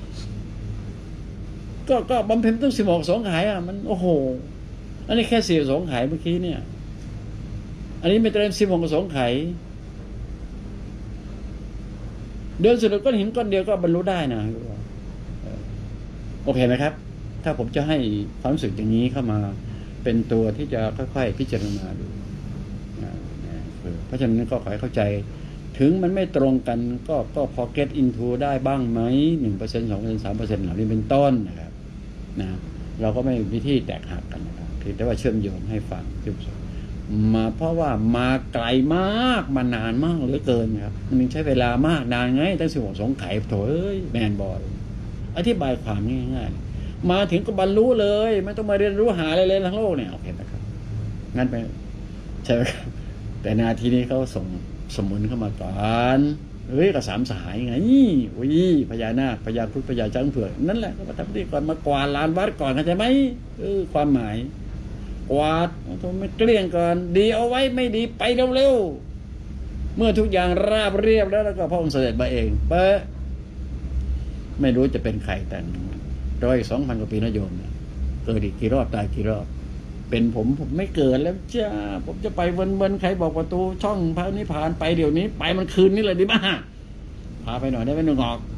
ก็ก็บำเพ็ญต้องสิบหกสงไขยอ่ะมันโอ้โหอันนี้แค่สี่สงไขยเมื่อกี้เนี่ยอันนี้ไม่เต็มสิบหกสงไขยเดินสุดก้อนหินก้อนเดียวก็บรรลุได้นะโอเคไหมครับถ้าผมจะให้ความรู้สึกอย่างนี้เข้ามาเป็นตัวที่จะค่อยๆพิจารณาดูเพราะฉะนั้นก็ขอให้เข้าใจถึงมันไม่ตรงกันก็ก็พอ get into ได้บ้างไหมหนึ่งเปอร์เซ็นต์สองเปอร์เซ็นต์สามเปอร์เซ็นต์เหล่านี้เป็นต้นนะครับนะเราก็ไม่มีวิธีแตกหักกันนะครับคือแต่ว่าเชื่อมโยงให้ฟังมาเพราะว่ามาไกลมากมานานมากเหลือเกินครับมันใช้เวลามากนานไงตั้งสิบหกสงไขยโถเอ้ยแมนบอยอธิบายความง่ายๆมาถึงก็บรรลุเลยไม่ต้องมาเรียนรู้หาอะไรเลยทั้งโลกเนี่ยโอเคนะครับงั้นไปใช่ไหมครับแต่นาทีนี้เขาส่งสมุนเข้ามาก่อนเฮ้ยก็สามสหายไงอุ้ยพญานาคพญาครุฑพญาช้างเผือกนั่นแหละก็มาทำที่ก่อนมากวาดลานวัดก่อนเข้าใจไหมเออความหมายกวาดต้องไม่เกลี้ยงก่อนดีเอาไว้ไม่ดีไปเร็วๆเมื่อทุกอย่างราบเรียบแล้วแล้วก็พระองค์เสด็จมาเองเป๊ะไม่รู้จะเป็นใครแต่ร้อยสองพันกว่าปีนะโยมเนี่ยเกิดอีกกี่รอบตายกี่รอบเป็นผมผมไม่เกิดแล้วจ้าผมจะไปวนๆใครบอกประตูช่องพระนิพพานไปเดี๋ยวนี้ไปมันคืนนี้เลยดิบ้าพาไปหน่อยได้ไหมหนุ่งออก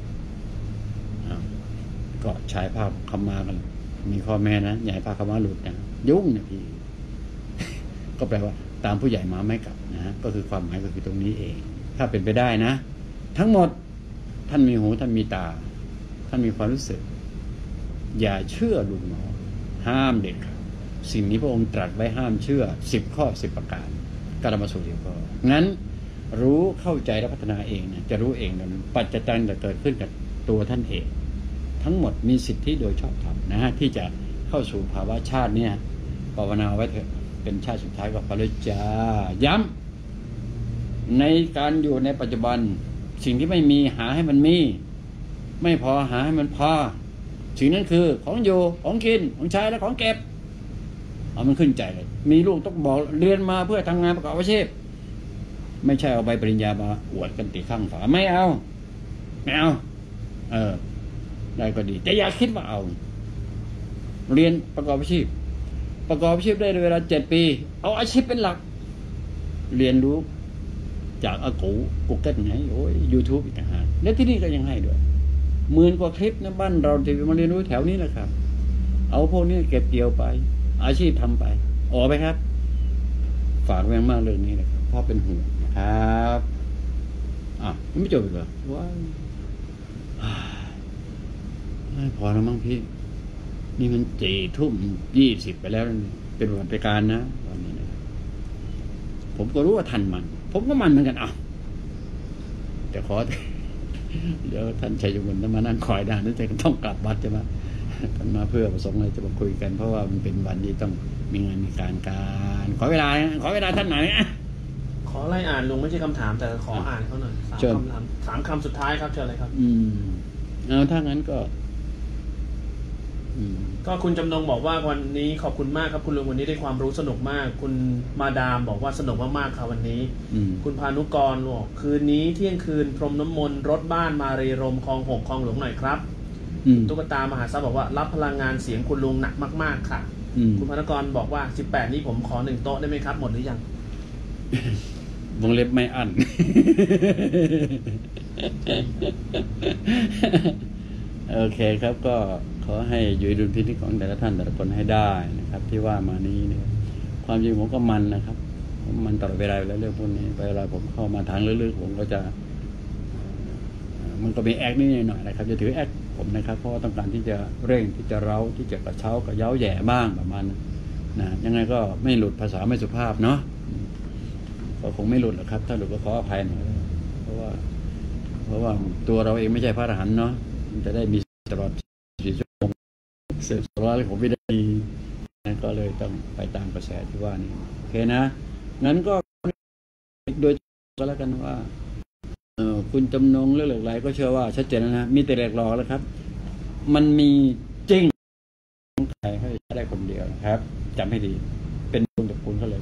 ก็ฉายภาพคำมากันมีข้อแม่นะใหญ่ภาพคำมาหลุดนะยุ่งเนี่ยพี่ ก็แปลว่าตามผู้ใหญ่มาไม่กลับนะก็คือความหมายก็คือตรงนี้เองถ้าเป็นไปได้นะทั้งหมดท่านมีหูท่านมีตาท่านมีความรู้สึกอย่าเชื่อลุงหมอห้ามเด็กสิ่งนี้พระองค์ตรัสไว้ห้ามเชื่อสิบข้อสิบประการกรรมสูตรเดียวก็งั้นรู้เข้าใจและพัฒนาเองนะจะรู้เองนะปัจจัยต่างจะเกิดขึ้นกับตัวท่านเองทั้งหมดมีสิทธิโดยชอบธรรมนะฮะที่จะเข้าสู่ภาวะชาติเนี่ยภาวนาไว้เถอะเป็นชาติสุดท้ายก็พระเจ้าย้ำในการอยู่ในปัจจุบันสิ่งที่ไม่มีหาให้มันมีไม่พอหาให้มันพอสิ่งนั้นคือของอยู่ของกินของใช้และของเก็บเอามันขึ้นใจเลยมีลูกต้องบอกเรียนมาเพื่อทำงานประกอบอาชีพไม่ใช่เอาใบปริญญามาอวดกันติดข้างฝาไม่เอาไม่เอาเออได้ก็ดีแต่อย่าคิดว่าเอาเรียนประกอบอาชีพประกอบอาชีพได้ในเวลาเจ็ดปีเอาอาชีพเป็นหลักเรียนรู้จากอากูกูเกิลไงโอ้ยยูทูบอีกต่างหากและที่นี่ก็ยังให้ด้วยหมื่นกว่าคลิปนะบ้านเราที่มาเรียนรู้แถวนี้แหละครับเอาพวกนี้เก็บเกี่ยวไปอาชีพทำไปออกไปครับฝากแรงมากเรื่องนี้นะครับเพราะเป็นห่วงนะครับอ่ะไม่จบอีกเหรอว้าวพอแล้วมั้งพี่นี่มันเจ็ดทุ่มยี่สิบไปแล้วเป็นวันประการนะวันนี้นะผมก็รู้ว่าทันมันผมก็มันเหมือนกันอ่ะแต่ขอเดี๋ยวท่านชัยมงคลมานั่งคอยได้นั่นจะต้องกลับวัดใช่ไหมท่านมาเพื่อประสงค์อะไรจะมาคุยกันเพราะว่ามันเป็นวันที่ต้องมีงานมีการการขอเวลาขอเวลาท่านหน่อยนะขอไล่อ่านลุงไม่ใช่คำถามแต่ขออ่านเขาหน่อยสามคำถามสามคำสุดท้ายครับเชิญเลยครับอืมเอาถ้างั้นก็ก็คุณจำนงบอกว่าวันนี้ขอบคุณมากครับคุณลุงวันนี้ได้ความรู้สนุกมากคุณมาดามบอกว่าสนุกมากๆครับวันนี้คุณพานุกรบอกคืนนี้เที่ยงคืนพรมน้ำมนต์รถบ้านมาเรรมคลองหกคลองหลวงหน่อยครับตุ๊กตามหาทรัพย์บอกว่ารับพลังงานเสียงคุณลุงหนักมากๆค่ะคุณพนกรบอกว่าสิบแปดนี้ผมขอหนึ่งโต๊ะได้ไหมครับหมดหรือยังวงเล็บไม่อั้นโอเคครับก็ขอให้อยู่ดุลพินิจของแต่ละท่านแต่ละคนให้ได้นะครับที่ว่ามานี้เนี่ยความจริงผมก็มันนะครับมันตลอดเวลาแล้วเรื่องพวกนี้เวลาผมเข้ามาทางลึกๆผมก็จะมันก็มีแอคนิดหน่อยนะครับจะถือแอคผมนะครับเพราะว่าต้องการที่จะเร่งที่จะเร้าที่จะกระเช้ากระเย้าแย่บ้างประมาณนะยังไงก็ไม่หลุดภาษาไม่สุภาพเนาะก็คงไม่หลุดหรอกครับถ้าหลุดก็ขออภัยหน่อยเพราะว่าเพราะว่าตัวเราเองไม่ใช่พระอรหันต์เนาะจะได้มีตลอดสี่ชั่วโมงเสร็จสละเลยผมไม่ได้นั่นก็เลยต้องไปตามกระแสที่ว่านี่โอเคนะงั้นก็โดยก็แล้วกันว่าเออคุณจำนงเรื่องเหล็กไหลก็เชื่อว่าชัดเจนแล้วนะมีแต่เหล็กหลอกแล้วครับมันมีจริงใครให้ได้คนเดียวนะครับจำให้ดีเป็นคุณกับคุณเขาเลย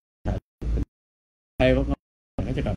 ใครก็เขาจะกลับ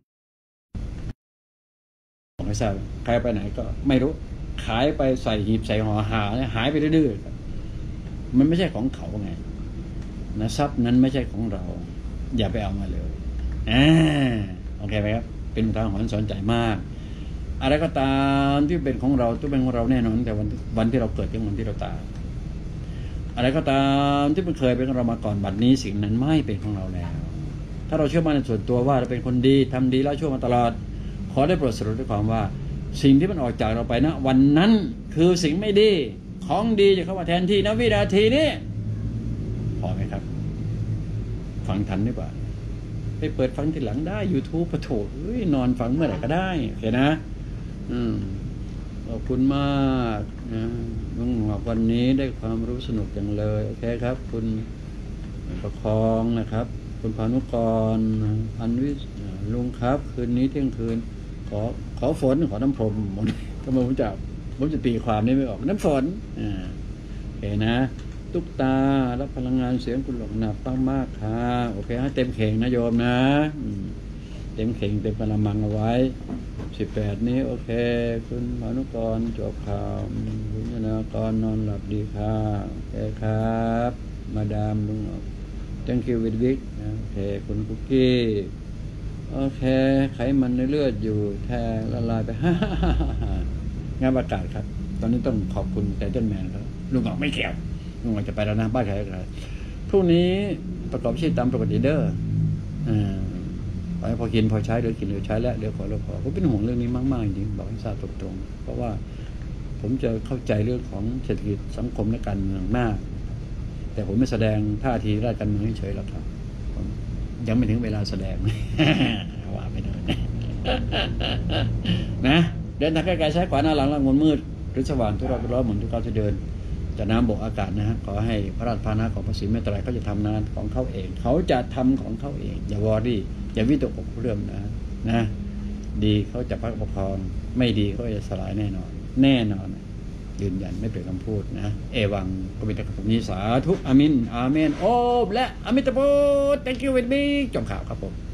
ไม่ทราบใครไปไหนก็ไม่รู้ขายไปใส่หีบใส่ห่อหาหายไปเรื่อยๆมันไม่ใช่ของเขาไงนะทรัพย์นั้นไม่ใช่ของเราอย่าไปเอามาเลยอ่าโอเคไหมครับเป็นอุทาหรณ์สอนใจมากอะไรก็ตามที่เป็นของเราต้องเป็นของเราแน่นอนแต่วันวันที่เราเกิดจนวันที่เราตายอะไรก็ตามที่มันเคยเป็นของเรามาก่อนบัดนี้สิ่งนั้นไม่เป็นของเราแล้วถ้าเราเชื่อมั่นในส่วนตัวว่าเราเป็นคนดีทำดีแล้วชั่วมาตลอดขอได้โปรดสรุปด้วยความว่าสิ่งที่มันออกจากเราไปนะวันนั้นคือสิ่งไม่ดีของดีจะเข้ามาแทนที่ณวินาทีนี้พอไหมครับฟังทันหรือเปล่าไปเปิดฟังทีหลังได้ YouTube ปะโถเอ้ยนอนฟังเมื่อไหร่ก็ได้โอเคนะอืมขอบคุณมากนะลุงบอกวันนี้ได้ความรู้สนุกจังเลยโอเคครับคุณประคองนะครับคุณพานุกรอันวิลุงครับคืนนี้เที่ยงคืนขอขอฝนขอน้ำพรมทำไมผมจะผมจะตีความนี้ไม่ออกน้ำฝนอ่าโอเคนะตุ๊กตารับพลังงานเสียงคุณหลงหนับตั้งมากค่ะโอเคให้เต็มเข่งนะโยมนะเต็มเข่งเต็มกระมังเอาไว้สิบแปดนี้โอเคคุณพานุกรจบข่าวคุณธนากรนอนหลับดีค่ะโอเคครับมาดามลุงthank you with Vic โอเคคุณคุกกี้โอเคไขมันในเลือดอยู่แทงละลายไปฮ่าฮ่าฮ่างานประกาศครับตอนนี้ต้องขอบคุณไทเทิลแมนครับลุงบอกไม่เกี่ยวลุงบอกจะไปแล้วนะบ้านใครใครพรุ่งนี้ประกอบชีพตามปกติเด้ออ่าพอกินพอใช้เดี๋ยวกินเดี๋ยวใช้แล้วเดี๋ยวขอแล้วขอผมเป็นห่วงเรื่องนี้มากๆจริงบอกให้ทราบตรงๆเพราะว่าผมจะเข้าใจเรื่องของเศรษฐกิจสังคมและการเมืองมากแต่ผมไม่แสดงท่าทีราชการเมืองเฉยๆหรอกครับยังไม่ถึงเวลาแสดงว่าไม่ได้นะเดินทางไกลๆใช้ขวาหน้าหลังหลังมืดมืดหรือสว่างทุกรอบทุกรอบเหมือนทุกก้าวที่เดินจะน้ำบกอากาศนะฮะขอให้พระราชพานะของพระศรีเมตไตรเขาจะทำงานของเขาเองเขาจะทำของเขาเองอย่าวอรี่อย่าวิตกเรื่องนะนะดีเขาจะพักประคองไม่ดีเขาจะสลายแน่นอนแน่นอนยืนยันไม่เปลี่ยนคำพูดนะเอวังก็มีแต่คำนี้สาธุอามินอาเมนโอมและอมิตาพุทธ thank you with me จบข่าวครับผม